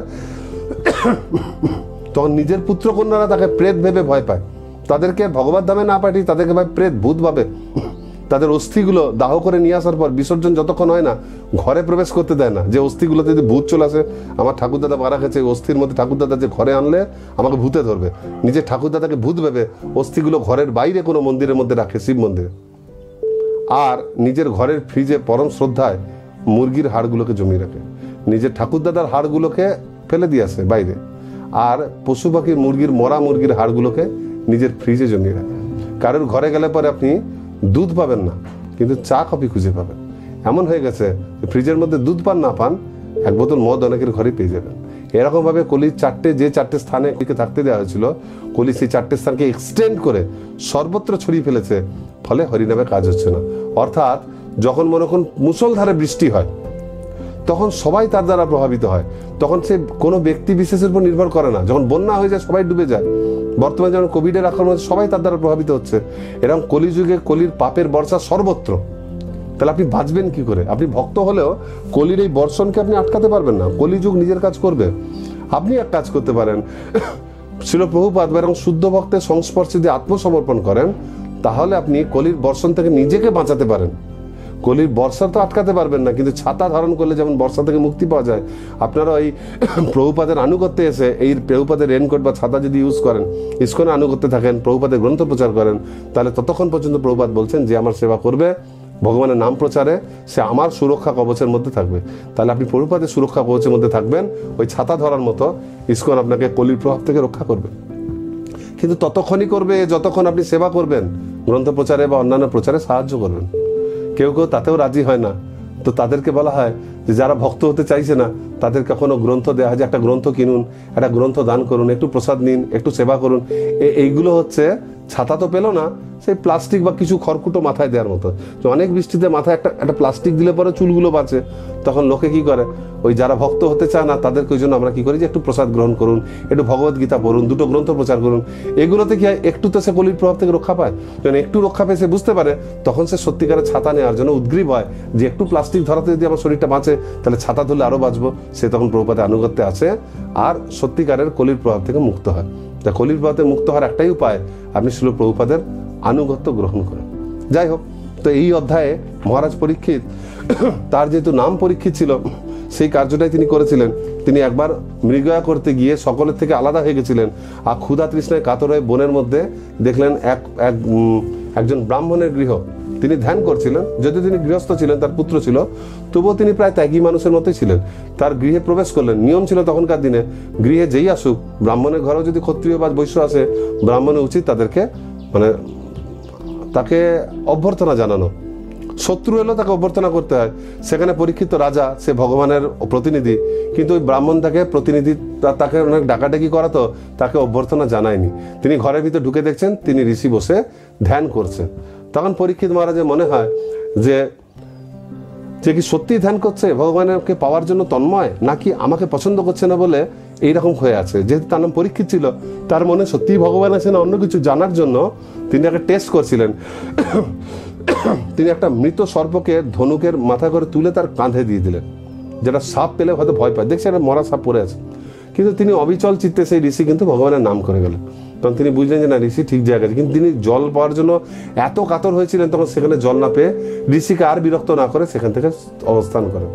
তখন নিজের পুত্র কন্যারা তাকে প্রেত ভেবে ভয় পায়, তাদেরকে ভগবত ধামে না পাঠিয়ে তাদেরকে ভাই প্রেত ভূত ভাবে। তাদের অস্থিগুলো দাহ করে নিয়ে আসার পর বিসর্জন যতক্ষণ হয় না ঘরে প্রবেশ করতে দেয় না, যে অস্থিগুলোতে যদি ভূত চলে আসে। আমার ঠাকুরদাদা মারা গেছে, অস্থির মধ্যে ঠাকুরদাদা যে ঘরে আনলে আমাকে ভূতে ধরবে, নিজের ঠাকুরদাদাকে ভূত ভেবে অস্থিগুলো ঘরের বাইরে কোনো মন্দিরের মধ্যে রাখে, শিব মন্দিরে। আর নিজের ঘরের ফ্রিজে পরম শ্রদ্ধায় মুরগির হাড়গুলোকে জমিয়ে রাখে, নিজের ঠাকুরদাদার হাড়গুলোকে ফেলে দিয়ে আসে বাইরে, আর পশু পাখি মুরগির, মরা মুরগির হাড়গুলোকে নিজের ফ্রিজে জমিয়ে রাখে। কারোর ঘরে গেলে পরে আপনি দুধ পাবেন না, কিন্তু চা কফি খুঁজে পাবেন। এমন হয়ে গেছে ফ্রিজের মধ্যে দুধ পান না পান, এক বোতল মদ অনেকের ঘরে পেয়ে যাবেন। এরকম ভাবে কলির চারটে, যে চারটে স্থানে থাকতে দেওয়া হয়েছিল, কলি সেই চারটে স্থানকে এক্সটেন্ড করে সর্বত্র ছড়িয়ে ফেলেছে। ফলে হরিনামে কাজ হচ্ছে না। অর্থাৎ যখন মনে করুন মুষলধারে বৃষ্টি হয় তখন সবাই তার দ্বারা প্রভাবিত হয়, তখন সে কোনো ব্যক্তি বিশেষের উপর নির্ভর করে না। যখন বন্যা হয়ে যায় সবাই ডুবে যায়। বর্তমানে যেমন কোভিডের আক্রমণ, সবাই তার দ্বারা প্রভাবিত হচ্ছে। এরকম কলিযুগে কলির পাপের বর্ষা সর্বত্র। তাহলে আপনি বাঁচবেন কি করে? আপনি ভক্ত হলেও কলির এই বর্ষণকে আপনি আটকাতে পারবেন না। কলিযুগ নিজের কাজ করবে। আপনি এক কাজ করতে পারেন, শিল প্রভুপাদ এবং শুদ্ধ ভক্তের সংস্পর্শে যদি আত্মসমর্পণ করেন তাহলে আপনি কলির বর্ষণ থেকে নিজেকে বাঁচাতে পারেন। কলির বর্ষা তো আটকাতে পারবেন না, কিন্তু ছাতা ধারণ করলে যেমন বর্ষা থেকে মুক্তি পাওয়া যায়, আপনারা ওই প্রভুপাদের আনুগত্যে এসে এই প্রভুপাদের রেনকোট বা ছাতা যদি ইউজ করেন, ইস্কনে আনুগত্যে থাকেন, প্রভুপাদের গ্রন্থ প্রচার করেন, তাহলে ততক্ষণ পর্যন্ত প্রভুপাদ বলছেন যে আমার সেবা করবে, ভগবানের নাম প্রচারে সে আমার সুরক্ষা কবচের মধ্যে থাকবে। তাহলে আপনি প্রভুপাদের সুরক্ষা কবচের মধ্যে থাকবেন, ওই ছাতা ধরার মতো ইস্কন আপনাকে কলির প্রভাব থেকে রক্ষা করবে। কিন্তু ততক্ষণই করবে যতক্ষণ আপনি সেবা করবেন, গ্রন্থ প্রচারে বা অন্যান্য প্রচারে সাহায্য করবেন। কেউ কেউ তাতেও রাজি হয় না, তো তাদেরকে বলা হয় যে যারা ভক্ত হতে চাইছে না তাদের কখনো গ্রন্থ দেওয়া হয় যে একটা গ্রন্থ কিনুন, একটা গ্রন্থ দান করুন, একটু প্রসাদ নিন, একটু সেবা করুন। এইগুলো হচ্ছে ছাতা তো পেলো না, সেই প্লাস্টিক বা কিছু খড়কুটো মাথায় দেওয়ার মতো। তো অনেক বৃষ্টিতে মাথায় একটা একটা প্লাস্টিক দিলে পরে চুলগুলো বাঁচে। তখন লোকে কি করে, ওই যারা ভক্ত হতে চায় না তাদেরকে ওই জন্য আমরা কি করি যে একটু প্রসাদ গ্রহণ করুন, একটু ভগবত গীতা পড়ুন, দুটো গ্রন্থ প্রচার করুন। এগুলোতে কি হয়, একটু তো সে কলির প্রভাব থেকে রক্ষা পায়। যখন একটু রক্ষা পেয়ে সে বুঝতে পারে, তখন সে সত্যিকারের ছাতা নেওয়ার জন্য উদ্গ্রীব হয় যে একটু প্লাস্টিক ধরাতে যদি আমার শরীরটা বাঁচে তাহলে ছাতা ধরলে আরো বাঁচবো। সে তখন প্রভুপাদের আনুগত্যে আছে আর সত্যিকারের কলির প্রভাব থেকে মুক্ত হয়। তা কলির প্রভাব থেকে মুক্ত হওয়ার একটাই উপায়, আপনি শিল প্রভুপাদের আনুগত্য গ্রহণ করেন। যাই হোক, তো এই অধ্যায়ে মহারাজ পরীক্ষিত, তার যেহেতু নাম পরীক্ষিত ছিল, সেই কার্যটাই তিনি করেছিলেন। তিনি একবার মৃগয়া করতে গিয়ে সকলের থেকে আলাদা হয়ে গেছিলেন আর ক্ষুধা তৃষ্ণায় কাতর হয়ে বনের মধ্যে দেখলেন এক এক একজন ব্রাহ্মণের গৃহ। তিনি ধ্যান করছিলেন, যদিও তিনি গৃহস্থ ছিলেন, তার পুত্র ছিল, তবুও তিনি প্রায় ত্যাগী মানুষের মতোই ছিলেন। তার গৃহে প্রবেশ করলেন। নিয়ম ছিল তখনকার দিনে, গৃহে যেই আসুক, ব্রাহ্মণের ঘরেও যদি ক্ষত্রিয় বা বৈশ্য আসে, ব্রাহ্মণের উচিত তাদেরকে মানে তাকে অভ্যর্থনা জানানো। শত্রু এলো তাকে অভ্যর্থনা করতে হয়। সেখানে পরীক্ষিত রাজা, সে ভগবানের প্রতিনিধি, কিন্তু ওই ব্রাহ্মণ তাকে প্রতিনিধি তাকে অনেক ডাকাডাকি করাতো, তাকে অভ্যর্থনা জানায়নি। তিনি ঘরের ভিতর ঢুকে দেখছেন তিনি ঋষি বসে ধ্যান করছেন। তখন পরীক্ষিত মহারাজের মনে হয় যে যে কি সত্যিই ধ্যান করছে, ভগবানকে পাওয়ার জন্য তন্ময়, নাকি আমাকে পছন্দ করছে না বলে এইরকম হয়ে আছে। যেহেতু তার নাম পরীক্ষিত ছিল, তার মনে সত্যিই ভগবান আছে না অন্য কিছু জানার জন্য তিনি একটা টেস্ট করছিলেন। তিনি একটা মৃত সর্পকে ধনুকের মাথা করে তুলে তার কাঁধে দিয়ে দিলেন, যেটা সাপ পেলে হয়তো ভয় পায়, দেখছে একটা মরা সাপ পড়ে আছে, কিন্তু তিনি অবিচল চিত্তে সেই ঋষি কিন্তু ভগবানের নাম করে গেলেন। তখন তিনি বুঝলেন যে না, ঋষি ঠিক জায়গায় আছে। কিন্তু তিনি জল পাওয়ার জন্য এত কাতর হয়েছিলেন, তখন সেখানে জল না পেয়ে ঋষিকে আর বিরক্ত না করে সেখান থেকে অবস্থান করেন।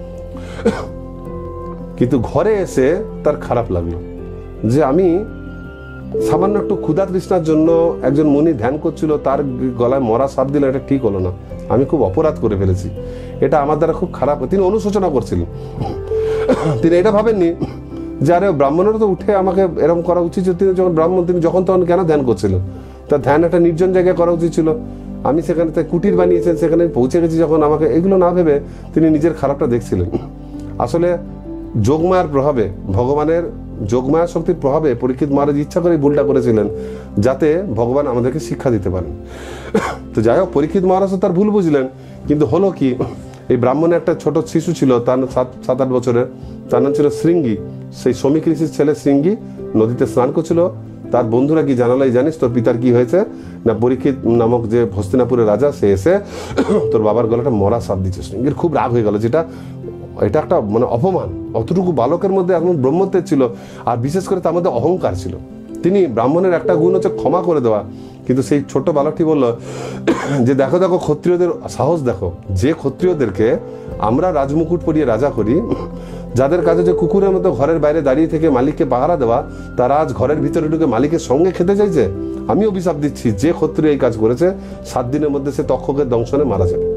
কিন্তু ঘরে এসে তার খারাপ লাগলো যে আমি সামান্য একটু ক্ষুধা তৃষ্ণার জন্য একজন মুনি ধ্যান করছিল, তার গলায় মরা সাপ দিলে এটা ঠিক হলো না, আমি খুব অপরাধ করে ফেলেছি, এটা আমার দ্বারা খুব খারাপ। তিনি অনুশোচনা করছিলেন। তিনি এটা ভাবেননি যে আরে ব্রাহ্মণেরও তো উঠে আমাকে এরকম করা উচিত। তিনি যখন ব্রাহ্মণ, তিনি যখন তখন কেন ধ্যান করছিলেন? তার ধ্যান একটা নির্জন জায়গায় করা উচিত ছিল। আমি সেখানে কুটির বানিয়েছেন, সেখানে পৌঁছে গেছি যখন, আমাকে এগুলো না ভেবে তিনি নিজের খারাপটা দেখছিলেন। আসলে যোগমায়ার প্রভাবে, ভগবানের যোগমায়া শক্তির প্রভাবে পরীক্ষিত মহারাজ ইচ্ছা করে ভুলটা করেছিলেন যাতে ভগবান আমাদেরকে শিক্ষা দিতে পারেন। তো যাই হোক, পরীক্ষিত মহারাজ তার ভুল বুঝলেন। কিন্তু হলো কি, এই ব্রাহ্মণের একটা ছোট শিশু ছিল, তার সাত সাত আট বছরের, তার নাম ছিল শৃঙ্গি। সেই শ্রমিক ঋষির ছেলে শৃঙ্গি নদীতে স্নান করছিল। তার বন্ধুরা কি জানালাই, জানিস তোর পিতার কি হয়েছে? না, পরীক্ষিত নামক যে হস্তিনাপুরের রাজা, সে এসে তোর বাবার গলাটা মরা সাপ দিচ্ছে। শৃঙ্গির খুব রাগ হয়ে গেল, যেটা এটা একটা মানে অপমান। অতটুকু বালকের মধ্যে এখন ব্রহ্মত্বের ছিল, আর বিশেষ করে তার মধ্যে অহংকার ছিল। তিনি, ব্রাহ্মণের একটা গুণ হচ্ছে ক্ষমা করে দেওয়া, কিন্তু সেই ছোট বালকটি বলল যে দেখো দেখো ক্ষত্রিয়দের সাহস দেখো, যে ক্ষত্রিয়দেরকে আমরা রাজমুকুট পরিয়ে রাজা করি, যাদের কাজে যে কুকুরের মতো ঘরের বাইরে দাঁড়িয়ে থেকে মালিককে পাহারা দেওয়া, তারা আজ ঘরের ভিতরে ঢুকে মালিকের সঙ্গে খেতে চাইছে। আমি অভিশাপ দিচ্ছি, যে ক্ষত্রিয় এই কাজ করেছে সাত দিনের মধ্যে সে তক্ষকের দংশনে মারা যাবে।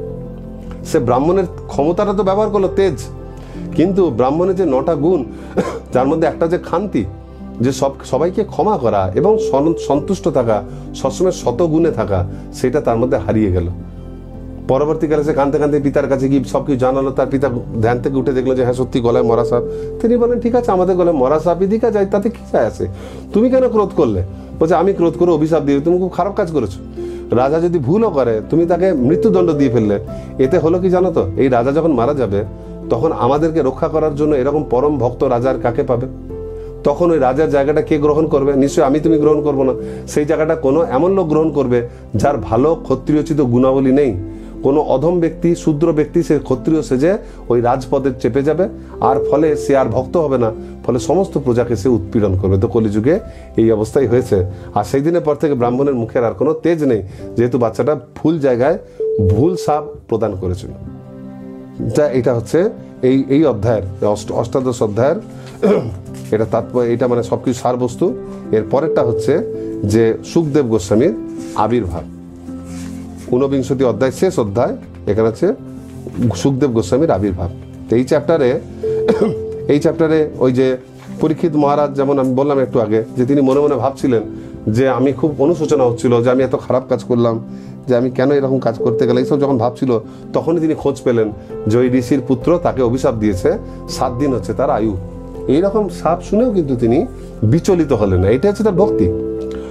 সে ব্রাহ্মণের ক্ষমতাটা তো ব্যবহার করলো, তেজ, কিন্তু ব্রাহ্মণের যে নটা গুণ, যার মধ্যে একটা যে খান্তি, যে সব সবাইকে ক্ষমা করা এবং সন্তুষ্ট থাকা, সবসময় শত গুণে থাকা, সেটা তার মধ্যে হারিয়ে গেল। পরবর্তীকালে সে কাঁদতে কাঁদতে পিতার কাছে গিয়ে সব কিছু জানালো। তার পিতা ধ্যান থেকে উঠে দেখলো যে হ্যাঁ সত্যি গলায় মরা সাপ। তিনি বলেন ঠিক আছে, আমাদের গলায় মরা সাপই দিকা যায়, তাতে কি যায় আছে, তুমি কেন ক্রোধ করলে? বলছে আমি ক্রোধ করে অভিশাপ দিয়ে, তুমি খুব খারাপ কাজ করেছো। রাজা যদি ভুলও করে, তুমি তাকে মৃত্যুদণ্ড দিয়ে ফেললে। এতে হলো কি জানো তো, এই রাজা যখন মারা যাবে তখন আমাদেরকে রক্ষা করার জন্য এরকম পরম ভক্ত রাজার কাকে পাবে? তখন ওই রাজার জায়গাটা কে গ্রহণ করবে? নিশ্চয়ই আমি তুমি গ্রহণ করবো না। সেই জায়গাটা কোনো এমন লোক গ্রহণ করবে যার ভালো ক্ষত্রিয়োচিত গুণাবলী নেই। কোনো অধম ব্যক্তি, শূদ্র ব্যক্তি, সে ক্ষত্রিয় সেজে ওই রাজপদে চেপে যাবে, আর ফলে সে আর ভক্ত হবে না, ফলে সমস্ত প্রজাকে সে উৎপীড়ন করবে। তো কলিযুগে এই অবস্থাই হয়েছে। আর সেই দিনের পর থেকে ব্রাহ্মণের মুখের আর কোনো তেজ নেই, যেহেতু বাচ্চাটা ভুল জায়গায় ভুল সাপ প্রদান করেছিল। যা এটা হচ্ছে এই এই অধ্যায়ের অষ্টাদশ অধ্যায়ের এটা তাৎপর্য, এটা মানে সবকিছু সার বস্তু। এর পরেরটা হচ্ছে যে সুখদেব গোস্বামীর আবির্ভাব, ঊনবিংশতি অধ্যায়, শেষ অধ্যায়। এখানে হচ্ছে সুখদেব গোস্বামীর আবির্ভাব। তো এই চ্যাপ্টারে এই চ্যাপ্টারে ওই যে পরীক্ষিত মহারাজ, যেমন আমি বললাম একটু আগে, যে তিনি মনে মনে ভাবছিলেন যে আমি খুব অনুশোচনা হচ্ছিল যে আমি এত খারাপ কাজ করলাম, যে আমি কেন এরকম কাজ করতে গেলাম, এইসব যখন ভাবছিল, তখনই তিনি খোঁজ পেলেন যে ওই ঋষির পুত্র তাকে অভিশাপ দিয়েছে, সাত দিন হচ্ছে তার আয়ু। এইরকম সাপ শুনেও কিন্তু তিনি বিচলিত হলেন না। এটা হচ্ছে তার ভক্তি।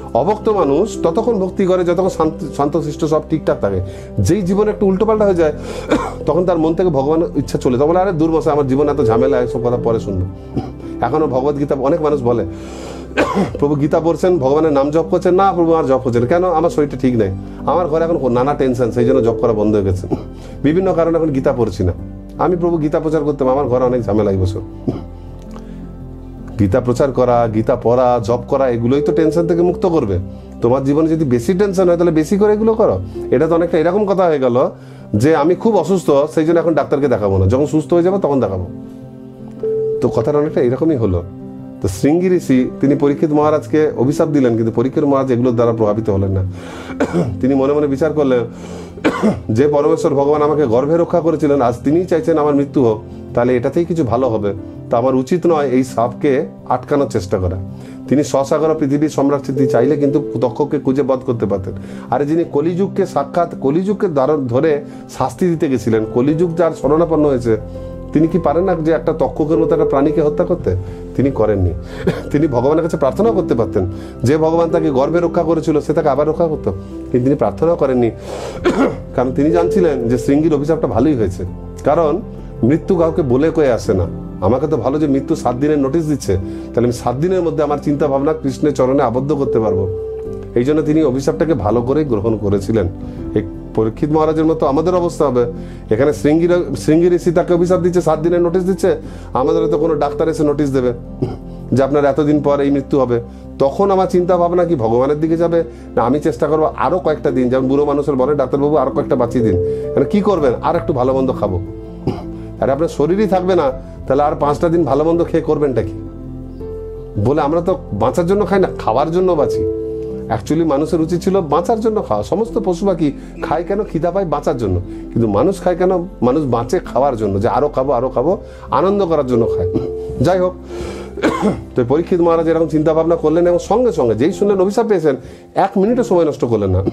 অভক্ত মানুষ ততক্ষণ ভক্তি করে যতক্ষণ শান্ত শান্তশিষ্ট সব ঠিকঠাক থাকে। যেই জীবনে একটু উল্টোপাল্টা হয়ে যায় তখন তার মন থেকে ভগবানের ইচ্ছা চলে, তখন আরে দূর বসে, আমার জীবনে এত ঝামেলা, এসব কথা পরে শুনবো। এখনো ভগবত গীতা অনেক মানুষ বলে প্রভু গীতা পড়ছেন, ভগবানের নাম জপ করছেন, না প্রভু আমার জপ করছেন কেন, আমার শরীরটা ঠিক নেই, আমার ঘরে এখন নানা টেনশন, সেই জন্য জপ করা বন্ধ হয়ে গেছে, বিভিন্ন কারণে এখন গীতা পড়ছি না। আমি প্রভু গীতা প্রচার করতাম, আমার ঘরে অনেক ঝামেলা এই বছর। গীতা প্রচার করা, গীতা পড়া, জপ করা, এগুলোই তো টেনশন থেকে মুক্ত করবে। তোমার জীবনে যদি বেশি টেনশন হয় তাহলে বেশি করে এগুলো করো। এটা তো অনেকটা এরকম কথা হয়ে গেল যে আমি খুব অসুস্থ, সেই জন্য এখন ডাক্তারকে দেখাবো না, যখন সুস্থ হয়ে যাবো তখন দেখাবো। তো কথাটা অনেকটা এরকমই হলো। তো শৃঙ্গী ঋষি তিনি পরীক্ষিত মহারাজকে অভিশাপ দিলেন, কিন্তু পরীক্ষিত মহারাজ এগুলোর দ্বারা প্রভাবিত হলেন না। তিনি মনে মনে বিচার করলেন, যে পরমেশ্বর ভগবান আমাকে গর্ভে রক্ষা করেছিলেন, আজ তিনিই চাইছেন আমার মৃত্যু হোক, তাহলে এটাতেই কিছু ভালো হবে। তা আমার উচিত নয় এই সাপকে আটকানোর চেষ্টা করা। তিনি স্বসাগর পৃথিবীর সম্রাট তিনি চাইলে কিন্তু তক্ষককে খুঁজে বধ করতে পারতেন। আরে যিনি কলিযুগকে সাক্ষাৎ কলিযুগকে ধরে শাস্তি দিতে গেছিলেন, কলিযুগ যার শরণাপন্ন হয়েছে, তিনি কি পারেন না যে একটা তক্ষকের মতো একটা প্রাণীকে হত্যা করতে? তিনি করেননি। তিনি ভগবানের কাছে প্রার্থনা করতে পারতেন, যে ভগবান তাকে গর্ভে রক্ষা করেছিল সে তাকে আবার রক্ষা করতো, কিন্তু তিনি প্রার্থনাও করেননি। কারণ তিনি জানছিলেন যে শৃঙ্গীর অভিশাপটা ভালোই হয়েছে, কারণ মৃত্যু কাউকে বলে কয়ে আসে না। আমাকে তো ভালো যে মৃত্যু সাত দিনের নোটিশ দিচ্ছে, তাহলে আমি সাত দিনের মধ্যে আমার চিন্তা ভাবনা কৃষ্ণের চরণে আবদ্ধ করতে পারবো। এই জন্য তিনি অভিশাপটাকে ভালো করে গ্রহণ করেছিলেন। এই পরীক্ষিত মহারাজের মতো আমাদের অবস্থা হবে। এখানে শৃঙ্গীর শৃঙ্গী ঋষি তাকে অভিশাপ দিচ্ছে, সাত দিনের নোটিশ দিচ্ছে, আমাদের তো কোনো ডাক্তার এসে নোটিশ দেবে যে আপনার এতদিন পর এই মৃত্যু হবে। তখন আমার চিন্তা ভাবনা কি ভগবানের দিকে যাবে, না আমি চেষ্টা করবো আরো কয়েকটা দিন, যেমন বুড়ো মানুষের বলে ডাক্তারবাবু আরো কয়েকটা বাঁচিয়ে দিন, কি করবেন, আর একটু ভালো মন্দ খাবো। আর আপনার শরীরই থাকবে না, তাহলে আর পাঁচটা দিন ভালো মন্দ খেয়ে করবেনটা কি? বলে আমরা তো বাঁচার জন্য খাই না, খাওয়ার জন্য বাঁচি। অ্যাকচুয়ালি মানুষের উচিত ছিল বাঁচার জন্য খাওয়া। সমস্ত পশু পাখি খায় কেন? খিদা পায় বাঁচার জন্য। কিন্তু মানুষ খায় কেন? মানুষ বাঁচে খাওয়ার জন্য, যে আরো খাবো আরো খাবো, আনন্দ করার জন্য খায়। যাই হোক, তো পরীক্ষিত মহারাজ এরকম চিন্তা ভাবনা করলেন এবং সঙ্গে সঙ্গে যেই শুনলেন অভিশাপ পেয়েছেন, এক মিনিটও সময় নষ্ট করলেন না।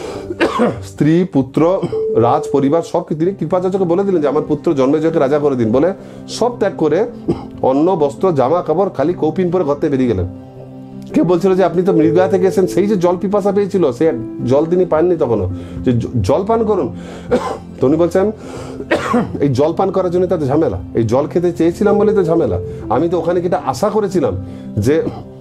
স্ত্রী, পুত্র, রাজ পরিবার সব তিনি কৃপাচার্যকে বলে দিলেন যে আমার পুত্র জন্মেজয়কে রাজা করে দিন। বলে সব ত্যাগ করে অন্ন, বস্ত্র, জামা কাপড় খালি কৌপিন পরে ঘর থেকে বেরিয়ে গেলেন। কে বলছিল যে আপনি তো মৃগয়া থেকে এসেছেন, সেই যে জল পিপাসা পেয়েছিল সে জল তিনি পাননি তখনও, যে জল পান করুন। তো উনি বলছেন এই জল পান করার জন্য তাদের ঝামেলা, এই জল খেতে চেয়েছিলাম বলে তো ঝামেলা। আমি তো ওখানে কিটা আশা করেছিলাম যে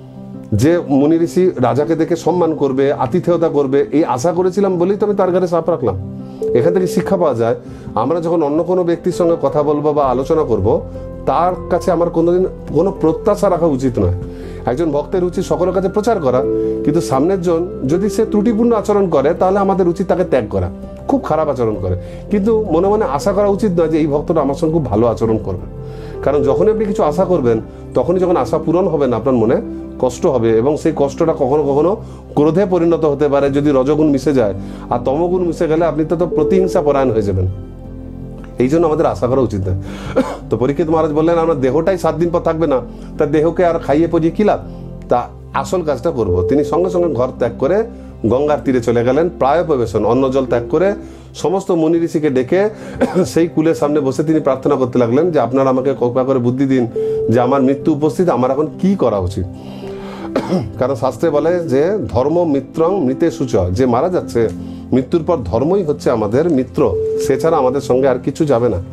যে মুনি ঋষি রাজাকে দেখে সম্মান করবে, আতিথেয়তা করবে, এই আশা করেছিলাম বলেই তো আমি তার ঘরে সাপ রাখলাম। এখান থেকে শিক্ষা পাওয়া যায়, আমরা যখন অন্য কোনো ব্যক্তির সঙ্গে কথা বলবো বা আলোচনা করব, তার কাছে আমার কোনোদিন কোনো প্রত্যাশা রাখা উচিত নয়। একজন ভক্তের উচিত সকলের কাছে প্রচার করা, কিন্তু সামনের জন যদি সে ত্রুটিপূর্ণ আচরণ করে তাহলে আমাদের উচিত তাকে ত্যাগ করা। খুব খারাপ আচরণ করে কিন্তু মনে মনে আশা করা উচিত নয় যে এই ভক্তটা আমার সঙ্গে খুব ভালো আচরণ করবে। কারণ যখনই আপনি কিছু আশা করবেন তখনই যখন আশা পূরণ হবে না, আপনার মনে কষ্ট হবে, এবং সেই কষ্টটা কখনো কখনো ক্রোধে পরিণত হতে পারে যদি রজগুণ মিশে যায়। আর তমগুণ মিশে গেলে আপনি তো প্রতিহিংসা পরায়ণ হয়ে যাবেন। এই জন্য আমাদের আশা করা উচিত নয়। তো পরীক্ষিত মহারাজ বললেন আমার দেহটাই সাত দিন পর থাকবে না, তার দেহকে আর খাইয়ে পজিয়ে কি লাভ, তা আসল কাজটা করব। তিনি সঙ্গে সঙ্গে ঘর ত্যাগ করে গঙ্গার তীরে চলে গেলেন। প্রায় প্রবেশন, অন্ন জল ত্যাগ করে সমস্ত মুনি ঋষিকে ডেকে সেই কুলের সামনে বসে তিনি প্রার্থনা করতে লাগলেন যে আপনারা আমাকে কৃপা করে বুদ্ধি দিন যে আমার মৃত্যু উপস্থিত, আমার এখন কি করা উচিত। কারণ শাস্ত্রে বলে যে ধর্ম মিত্রং মৃতে সূচ, যে মারা যাচ্ছে মৃত্যুর পর ধর্মই হচ্ছে আমাদের মিত্র, সে ছাড়া আমাদের সঙ্গে আর কিছু যাবে না।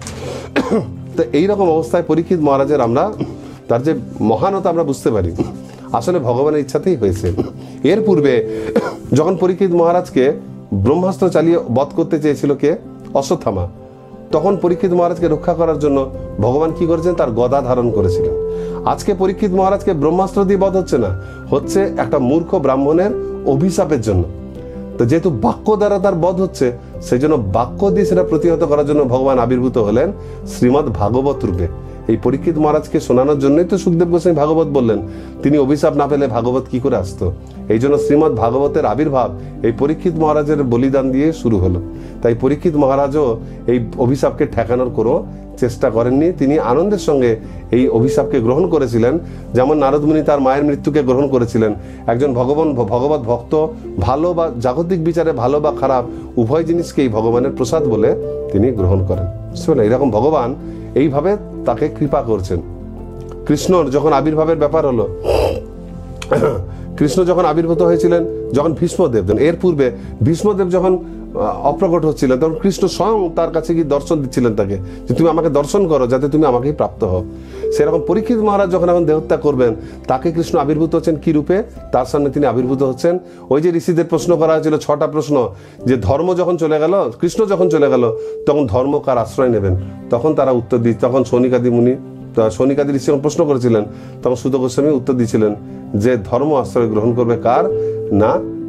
তো এইরকম অবস্থায় পরীক্ষিত মহারাজের আমরা তার যে মহানতা আমরা বুঝতে পারি, আসলে ভগবানের ইচ্ছাতেই হয়েছে। এর পূর্বে যখন পরীক্ষিত মহারাজকে ব্রহ্মাস্ত্র চালিয়ে বধ করতে চেয়েছিল কে? অশ্বত্থামা। তখন পরীক্ষিত মহারাজকে রক্ষা করার জন্য ভগবান কি করেছেন? তার গদা ধারণ করেছিলেন। আজকে পরীক্ষিত মহারাজকে ব্রহ্মাস্ত্র দিয়ে বধ হচ্ছে না, হচ্ছে একটা মূর্খ ব্রাহ্মণের অভিশাপের জন্য। তো যেহেতু বাক্য দ্বারা তার বধ হচ্ছে, সেই জন্য বাক্য দিয়ে সেটা প্রতিহত করার জন্য ভগবান আবির্ভূত হলেন শ্রীমৎ ভাগবত রূপে। এই পরীক্ষিত মহারাজকে শোনানোর জন্যই তো সুখদেব গোস্বামী ভাগবত বললেন। তিনি অভিশাপ না পেলে ভাগবত কি করে আসতো? এই জন্য শ্রীমৎ ভাগবতের আবির্ভাব এই পরীক্ষিত মহারাজের বলিদান দিয়ে শুরু হলো। তাই পরীক্ষিত মহারাজও এই অভিশাপকে ঠেকানোর কোনো চেষ্টা করেননি, তিনি আনন্দের সঙ্গে এই অভিশাপকে গ্রহণ করেছিলেন। যেমন নারদমুনি তার মায়ের মৃত্যুকে গ্রহণ করেছিলেন। একজন ভগবান ভগবত ভক্ত ভালো বা জাগতিক বিচারে ভালো বা খারাপ উভয় জিনিসকেই ভগবানের প্রসাদ বলে তিনি গ্রহণ করেন। এরকম ভগবান এইভাবে তাকে কৃপা করছেন। কৃষ্ণর যখন আবির্ভাবের ব্যাপার হলো, কৃষ্ণ যখন আবির্ভূত হয়েছিলেন, যখন ভীষ্মদেব, এর পূর্বে ভীষ্মদেব যখন অপ্রকট হচ্ছিলেন, তখন কৃষ্ণ স্বয়ং তার কাছে গিয়ে দর্শন দিচ্ছিলেন তাকে, যে তুমি আমাকে দর্শন করো যাতে তুমি আমাকেই প্রাপ্ত হও। সেরকম পরীক্ষিত মহারাজ যখন এখন দেহত্যাগ করবেন, তাকে কৃষ্ণ আবির্ভূত হচ্ছেন কি রূপে? তার সামনে তিনি আবির্ভূত হচ্ছেন। ওই যে ঋষিদের প্রশ্ন করা হয়েছিল, ছটা প্রশ্ন, যে ধর্ম যখন চলে গেল, কৃষ্ণ যখন চলে গেল, তখন ধর্ম কার আশ্রয় নেবেন? তখন তারা উত্তর দিচ্ছে, তখন শনিকাদি মুনি শনিকাদি ঋষি যখন প্রশ্ন করেছিলেন, তখন সুত গোস্বামী উত্তর দিয়েছিলেন যে ধর্ম আশ্রয় গ্রহণ করবে কার? না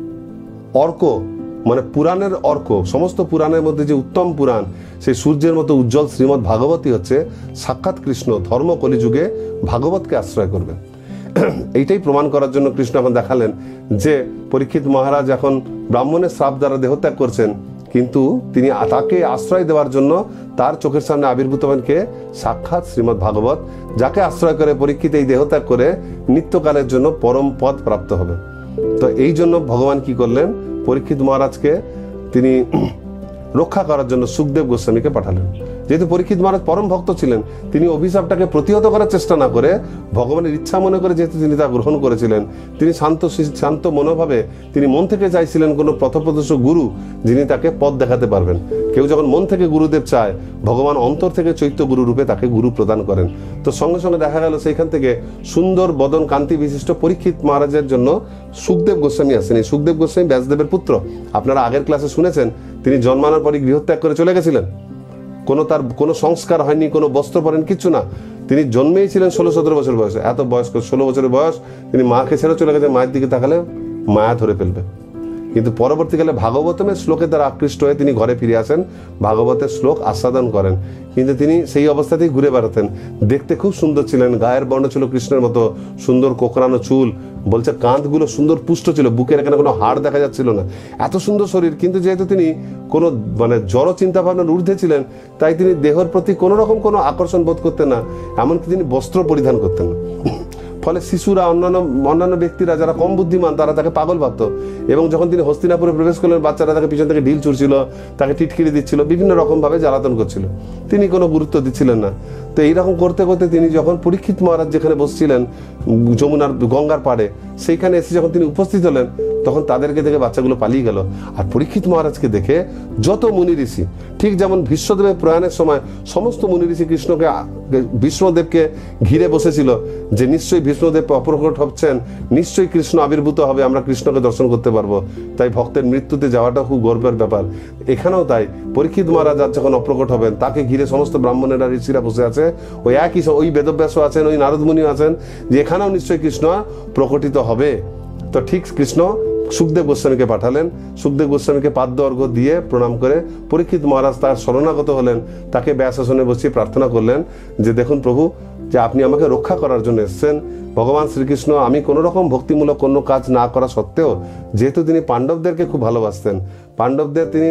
অর্ক, মানে পুরাণের অর্ক, সমস্ত পুরাণের মধ্যে যে উত্তম পুরাণ, সেই সূর্যের মতো উজ্জ্বল শ্রীমৎ ভাগবতী হচ্ছে সাক্ষাৎ কৃষ্ণ। ধর্ম কলিযুগে ভাগবতকে আশ্রয় করবে। এইটাই প্রমাণ করার জন্য কৃষ্ণ এখন দেখালেন যে পরীক্ষিত মহারাজ এখন ব্রাহ্মণের শ্রাপ দ্বারা দেহত্যাগ করছেন, কিন্তু তিনি তাকে আশ্রয় দেওয়ার জন্য তার চোখের সামনে আবির্ভূত হবেন কে? সাক্ষাৎ শ্রীমৎ ভাগবত, যাকে আশ্রয় করে পরীক্ষিত এই দেহত্যাগ করে নিত্যকালের জন্য পরম পদ প্রাপ্ত হবে। তো এই জন্য ভগবান কি করলেন? পরীক্ষিত মহারাজকে তিনি রক্ষা করার জন্য সুখদেব গোস্বামীকে পাঠালেন। যেহেতু পরীক্ষিত মহারাজ পরম ভক্ত ছিলেন, তিনি অভিশাপটাকে প্রতিহত করার চেষ্টা না করে ভগবানের ইচ্ছা মনে করে যেহেতু তিনি তা গ্রহণ করেছিলেন, তিনি শান্ত শান্ত মনোভাবে তিনি মন থেকে চাইছিলেন কোনো পথপ্রদর্শক গুরু, যিনি তাকে পথ দেখাতে পারবেন। কেউ যখন মন থেকে গুরুদেব চায়, ভগবান অন্তর থেকে চৈত্য গুরু রূপে তাকে গুরু প্রদান করেন। তো সঙ্গে সঙ্গে দেখা গেল সেইখান থেকে সুন্দর বদন কান্তি বিশিষ্ট পরীক্ষিত মহারাজের জন্য সুখদেব গোস্বামী আসেন। এই সুখদেব গোস্বামী ব্যাসদেবের পুত্র। আপনারা আগের ক্লাসে শুনেছেন, তিনি জন্মানোর পরই গৃহত্যাগ করে চলে গেছিলেন। কোনো তার কোনো সংস্কার হয়নি, কোনো বস্ত্র পরেন, কিচ্ছু না। তিনি জন্মেই ছিলেন ষোলো সতেরো বছর বয়সে। এত বয়স্ক, ষোলো বছরের বয়স, তিনি মাকে ছেড়ে চলে গেছেন। মায়ের দিকে তাকালে মায়া ধরে ফেলবে। কিন্তু পরবর্তীকালে ভাগবতমের শ্লোকে তারা আকৃষ্ট হয়ে তিনি ঘরে ফিরে আসেন, ভাগবতের শ্লোক আস্বাদন করেন। কিন্তু তিনি সেই অবস্থাতেই ঘুরে বেড়াতেন। দেখতে খুব সুন্দর ছিলেন, গায়ের বর্ণ ছিল কৃষ্ণের মতো, সুন্দর কোকড়ানো চুল, বলছে কাঁধগুলো সুন্দর পুষ্ট ছিল, বুকের এখানে কোনো হাড় দেখা যাচ্ছিল না, এত সুন্দর শরীর। কিন্তু যেহেতু তিনি কোনো মানে জড় চিন্তা ভাবনার ঊর্ধ্বে ছিলেন, তাই তিনি দেহের প্রতি কোনো রকম কোনো আকর্ষণ বোধ করতেন না, এমনকি তিনি বস্ত্র পরিধান করতেন না। ফলে শিশুরা, অন্যান্য অন্যান্য ব্যক্তিরা যারা কম বুদ্ধিমান, তারা তাকে পাগল ভাবত। এবং যখন তিনি হস্তিনাপুরে প্রবেশ করলেন, বাচ্চারা তাকে পিছন থেকে ঢিল ছুড়ছিল, তাকে টিটকিরি দিচ্ছিল, বিভিন্ন রকমভাবে জ্বালাতন করছিল। তিনি কোনো গুরুত্ব দিচ্ছিলেন না। তো এইরকম করতে করতে তিনি যখন পরীক্ষিত মহারাজ যেখানে বসছিলেন যমুনার গঙ্গার পাড়ে, সেইখানে এসে যখন তিনি উপস্থিত হলেন, তখন তাদেরকে দেখে বাচ্চাগুলো পালিয়ে গেল। আর পরীক্ষিত মহারাজকে দেখে যত মুনি ঋষি, ঠিক যেমন ভীষ্মদেবের প্রয়াণের সময় সমস্ত মুনি ঋষি কৃষ্ণকে ভীষ্মদেবকে ঘিরে বসেছিল, যে নিশ্চয়ই ভীষ্মদেব অপ্রকট হচ্ছেন, নিশ্চয়ই কৃষ্ণ আবির্ভূত হবে, আমরা কৃষ্ণকে দর্শন করতে পারবো। তাই ভক্তের মৃত্যুতে যাওয়াটা খুব গর্বের ব্যাপার। এখানেও তাই, পরীক্ষিত মহারাজ যখন অপ্রকট হবেন, তাকে ঘিরে সমস্ত ব্রাহ্মণেরা ঋষিরা বসে আছে। ওই একই, ওই বেদব্যাসও আছেন, ওই নারদ মুনিও আছেন, যে এখানেও নিশ্চয়ই কৃষ্ণ প্রকটিত হবে। তো ঠিক কৃষ্ণ সুখদেব গোস্বামীকে পাঠালেন। সুখদেব গোস্বামীকে পাদ্য অর্ঘ্য দিয়ে প্রণাম করে পরীক্ষিত মহারাজ তার শরণাগত হলেন, তাকে ব্যাসাসনে বসিয়ে প্রার্থনা করলেন যে দেখুন প্রভু, যে আপনি আমাকে রক্ষা করার জন্য এসেছেন। ভগবান শ্রীকৃষ্ণ আমি কোনো রকম ভক্তিমূলক কোনো কাজ না করা সত্ত্বেও, যেহেতু তিনি পাণ্ডবদেরকে খুব ভালোবাসতেন, পাণ্ডবদের তিনি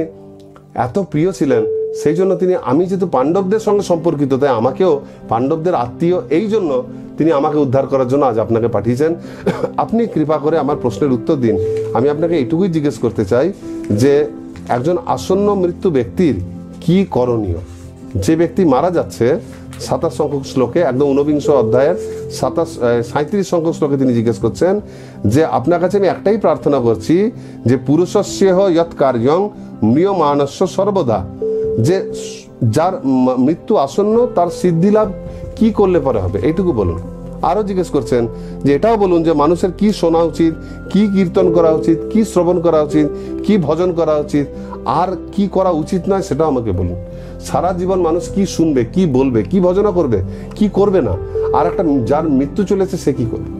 এত প্রিয় ছিলেন, সেই জন্য তিনি, আমি যেহেতু পাণ্ডবদের সঙ্গে সম্পর্কিত, তাই আমাকেও পাণ্ডবদের আত্মীয়, এই জন্য তিনি আমাকে উদ্ধার করার জন্য আজ আপনাকে পাঠিয়েছেন। আপনি কৃপা করে আমার প্রশ্নের উত্তর দিন। আমি আপনাকে এইটুকুই জিজ্ঞেস করতে চাই যে একজন আসন্ন মৃত্যু ব্যক্তির কি করণীয়? যে ব্যক্তি মারা যাচ্ছে, সাতাশ সংখ্যক শ্লোকে, একদম ঊনবিংশ অধ্যায়ের সাতাশ সাঁত্রিশ সংখ্যক শ্লোকে তিনি জিজ্ঞেস করছেন যে আপনার কাছে আমি একটাই প্রার্থনা করছি, যে পুরুষস্যেহ যৎ কার্যং ম্রিয়মাণস্য সর্বদা, যে যার মৃত্যু আসন্ন তার সিদ্ধি লাভ কি করলে পরে হবে, এইটুকু বলুন। আরো জিজ্ঞেস করছেন যে এটাও বলুন যে মানুষের কি শোনা উচিত, কি কীর্তন করা উচিত, কি শ্রবণ করা উচিত, কি ভজন করা উচিত, আর কি করা উচিত নয় সেটাও আমাকে বলুন। সারা জীবন মানুষ কি শুনবে, কি বলবে, কি ভজনা করবে, কি করবে না, আর একটা যার মৃত্যু চলেছে সে কি করবে?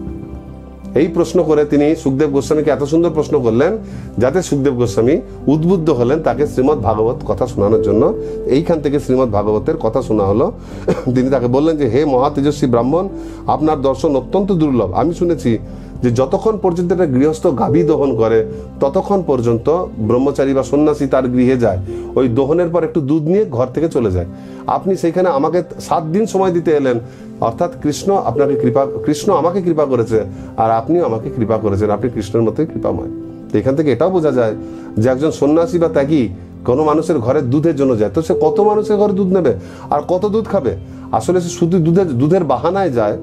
এই প্রশ্ন করে তিনি সুখদেব গোস্বামীকে এত সুন্দর প্রশ্ন করলেন, যাতে সুখদেব গোস্বামী উদ্বুদ্ধ হলেন তাকে শ্রীমৎ ভাগবত কথা শোনানোর জন্য। এইখান থেকে শ্রীমৎ ভাগবতের কথা শোনা হলো। তিনি তাকে বললেন যে হে মহা তেজস্বী ব্রাহ্মণ, আপনার দর্শন অত্যন্ত দুর্লভ। আমি শুনেছি যে যতক্ষণ পর্যন্ত একটা গৃহস্থ গাভী দহন করে, ততক্ষণ পর্যন্ত ব্রহ্মচারী বা সন্ন্যাসী তার গৃহে যায়, ওই দহনের পর একটু দুধ নিয়ে ঘর থেকে চলে যায়। আপনি সেইখানে আমাকে সাত দিন সময় দিতে এলেন, অর্থাৎ কৃষ্ণ আপনাকে কৃপা, কৃষ্ণ আমাকে কৃপা করেছে, আর আপনিও আমাকে কৃপা করেছেন, আপনি কৃষ্ণের মতোই কৃপাময়। তো এখান থেকে এটাও বোঝা যায় যে একজন সন্ন্যাসী বা ত্যাগী কোনো মানুষের ঘরে দুধের জন্য যায়, তো সে কত মানুষের ঘরে দুধ নেবে আর কত দুধ খাবে? আসলে সে শুধু দুধের দুধের বাহানায় যায়,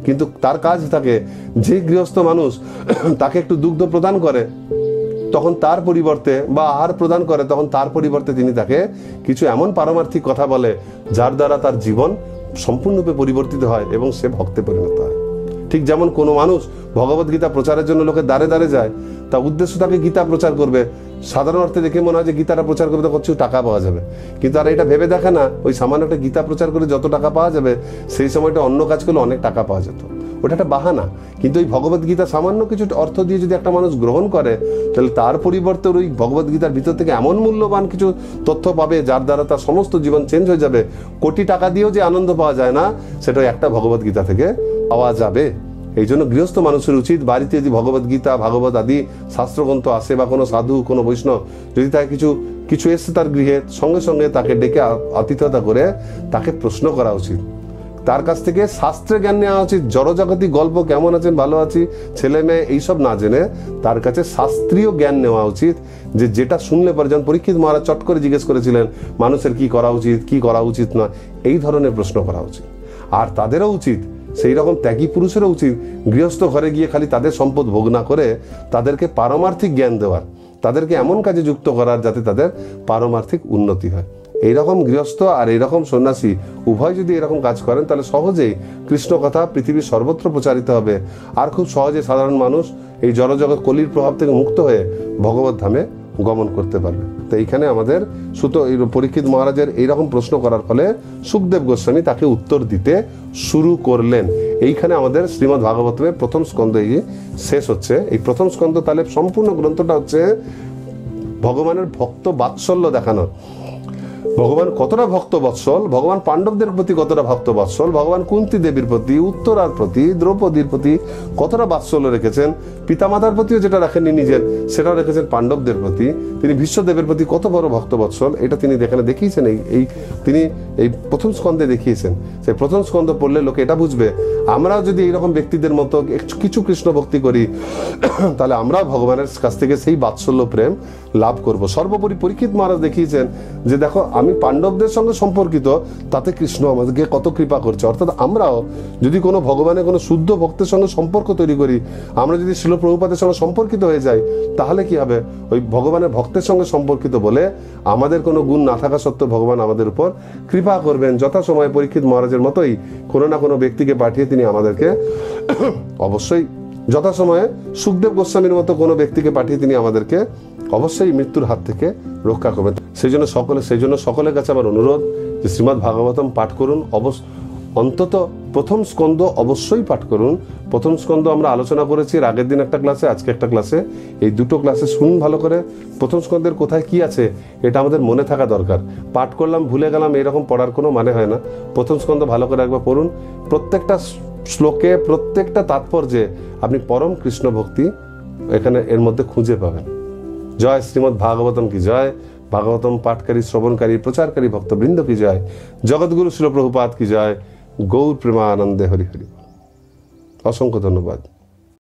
কিন্তু তার কাজ থাকে যে গৃহস্থ মানুষ তাকে একটু দুগ্ধ প্রদান করে তখন তার পরিবর্তে বা আহার প্রদান করে তখন তার পরিবর্তে তিনি তাকে কিছু এমন পারমার্থিক কথা বলে যার দ্বারা তার জীবন সম্পূর্ণরূপে পরিবর্তিত হয় এবং সে ভক্তে পরিণত হয়। ঠিক যেমন কোনো মানুষ ভগবত গীতা প্রচারের জন্য লোকের দ্বারে দ্বারে যায়, তা উদ্দেশ্য তাকে গীতা প্রচার করবে। সাধারণ অর্থে দেখে মনে হয় যে গীতাটা প্রচার করবে তো কিছু টাকা পাওয়া যাবে, কিন্তু আর এটা ভেবে দেখে না ওই সামান্য একটা গীতা প্রচার করে যত টাকা পাওয়া যাবে সেই সময়টা অন্য কাজ করলে অনেক টাকা পাওয়া যেত। ওটা একটা বাহানা। কিন্তু ওই ভগবত গীতা সামান্য কিছু অর্থ দিয়ে যদি একটা মানুষ গ্রহণ করে তাহলে তার পরিবর্তে ওই ভগবত গীতার ভিতর থেকে এমন মূল্যবান কিছু তথ্য পাবে যার দ্বারা তার সমস্ত জীবন চেঞ্জ হয়ে যাবে। কোটি টাকা দিয়েও যে আনন্দ পাওয়া যায় না সেটা একটা ভগবত গীতা থেকে পাওয়া যাবে। এই জন্য গৃহস্থ মানুষের উচিত বাড়িতে যদি ভগবত গীতা ভাগবত আদি শাস্ত্রগ্রন্থ আসে বা কোনো সাধু কোনো বৈষ্ণব যদি তাকে কিছু কিছু এসে তার গৃহে সঙ্গে সঙ্গে তাকে ডেকে আতিথ্যতা করে তাকে প্রশ্ন করা উচিত, তার কাছ থেকে শাস্ত্রের জ্ঞান নেওয়া উচিত। জড়জাগতিক গল্প কেমন আছেন ভালো আছি ছেলে মেয়ে এইসব না জেনে তার কাছে শাস্ত্রীয় জ্ঞান নেওয়া উচিত, যে যেটা শুনলে পরে যেমন পরীক্ষিত মহারাজ চট করে জিজ্ঞেস করেছিলেন মানুষের কি করা উচিত কি করা উচিত না, এই ধরনের প্রশ্ন করা উচিত। আর তাদেরও উচিত সেই রকম ত্যাগী পুরুষেরও উচিত গৃহস্থ ঘরে গিয়ে খালি তাদের সম্পদ ভোগ না করে তাদেরকে পারমার্থিক জ্ঞান দেওয়ার, তাদেরকে এমন কাজে যুক্ত করার যাতে তাদের পারমার্থিক উন্নতি হয়। এইরকম গৃহস্থ আর এইরকম সন্ন্যাসী উভয় যদি এরকম কাজ করেন তাহলে সহজেই কৃষ্ণ কথা পৃথিবীর সর্বত্র প্রচারিত হবে, আর খুব সহজে সাধারণ মানুষ এই জড়জগৎ কলির প্রভাব থেকে মুক্ত হয়ে ভগবত ধামে গমন করতে পারবে। তো এইখানে আমাদের সুত পরীক্ষিত মহারাজের এইরকম প্রশ্ন করার ফলে সুখদেব গোস্বামী তাকে উত্তর দিতে শুরু করলেন। এইখানে আমাদের শ্রীমদ্ ভাগবতের প্রথম স্কন্ধ এই শেষ হচ্ছে। এই প্রথম স্কন্ধ তাহলে সম্পূর্ণ গ্রন্থটা হচ্ছে ভগবানের ভক্ত বাৎসল্য দেখানো। ভগবান কতটা ভক্ত বৎসল, ভগবান পাণ্ডবদের প্রতি কতটা ভক্ত বৎসল, ভগবান কুন্তী দেবীর প্রতি উত্তরার প্রতি দ্রৌপদীর প্রতি কতটা বাৎসল্য রেখেছেন, পিতামাতার প্রতিও যেটা রাখেননি নিজের সেটাও রেখেছেন পাণ্ডবদের প্রতি, তিনি বিশ্বদেবের প্রতি কত বড় ভক্ত বৎসল এটা তিনি এখানে দেখিয়েছেন। এই এই তিনি এই প্রথম স্কন্ধে দেখিয়েছেন। সেই প্রথম স্কন্ধ পড়লে লোকে এটা বুঝবে আমরাও যদি এইরকম ব্যক্তিদের মতো কিছু কৃষ্ণ ভক্তি করি তাহলে আমরাও ভগবানের কাছ থেকে সেই বাৎসল্য প্রেম লাভ করব। সর্বোপরি পরীক্ষিত মহারাজ দেখিয়েছেন যে দেখো আমি পাণ্ডবদের সঙ্গে সম্পর্কিত তাতে কৃষ্ণ আমাদেরকে কত কৃপা করছে। অর্থাৎ আমরাও যদি কোনো ভগবানের কোনো শুদ্ধ ভক্তের সঙ্গে সম্পর্ক তৈরি করি, আমরা যদি শিল প্রভুপাদের সঙ্গে সম্পর্কিত হয়ে যাই তাহলে কি হবে, ওই ভগবানের ভক্তের সঙ্গে সম্পর্কিত বলে আমাদের কোনো গুণ না থাকা সত্ত্বেও ভগবান আমাদের উপর কৃপা করবেন। যথাসময়ে পরীক্ষিত মহারাজের মতোই কোনো না কোনো ব্যক্তিকে পাঠিয়ে তিনি আমাদেরকে অবশ্যই যথাসময়ে সুখদেব গোস্বামীর মতো কোনো ব্যক্তিকে পাঠিয়ে তিনি আমাদেরকে অবশ্যই মৃত্যুর হাত থেকে রক্ষা করবেন। সেই জন্য সকলে সেই জন্য সকলের কাছে আমার অনুরোধ যে শ্রীমদ্ ভাগবতম পাঠ করুন, অবশ্য অন্তত প্রথম স্কন্ধ অবশ্যই পাঠ করুন। প্রথম স্কন্ধ আমরা আলোচনা করেছি এর আগের দিন একটা ক্লাসে, আজকে একটা ক্লাসে, এই দুটো ক্লাসে শুনুন ভালো করে। প্রথম স্কন্ধের কোথায় কি আছে এটা আমাদের মনে থাকা দরকার। পাঠ করলাম ভুলে গেলাম এরকম পড়ার কোনো মানে হয় না। প্রথম স্কন্ধ ভালো করে একবার পড়ুন। প্রত্যেকটা শ্লোকে প্রত্যেকটা তাৎপর্যে আপনি পরম কৃষ্ণ ভক্তি এখানে এর মধ্যে খুঁজে পাবেন। জয় শ্রীমদ্ ভাগবতম কি জয়, ভাগবতম পাঠকারী শ্রবণকারী প্রচারকারী ভক্তবৃন্দ কি জয়, জগৎগুরু শিল প্রভুপাদ কি জয়, গৌর প্রেমানন্দে হরি হরি। অসংখ্য ধন্যবাদ।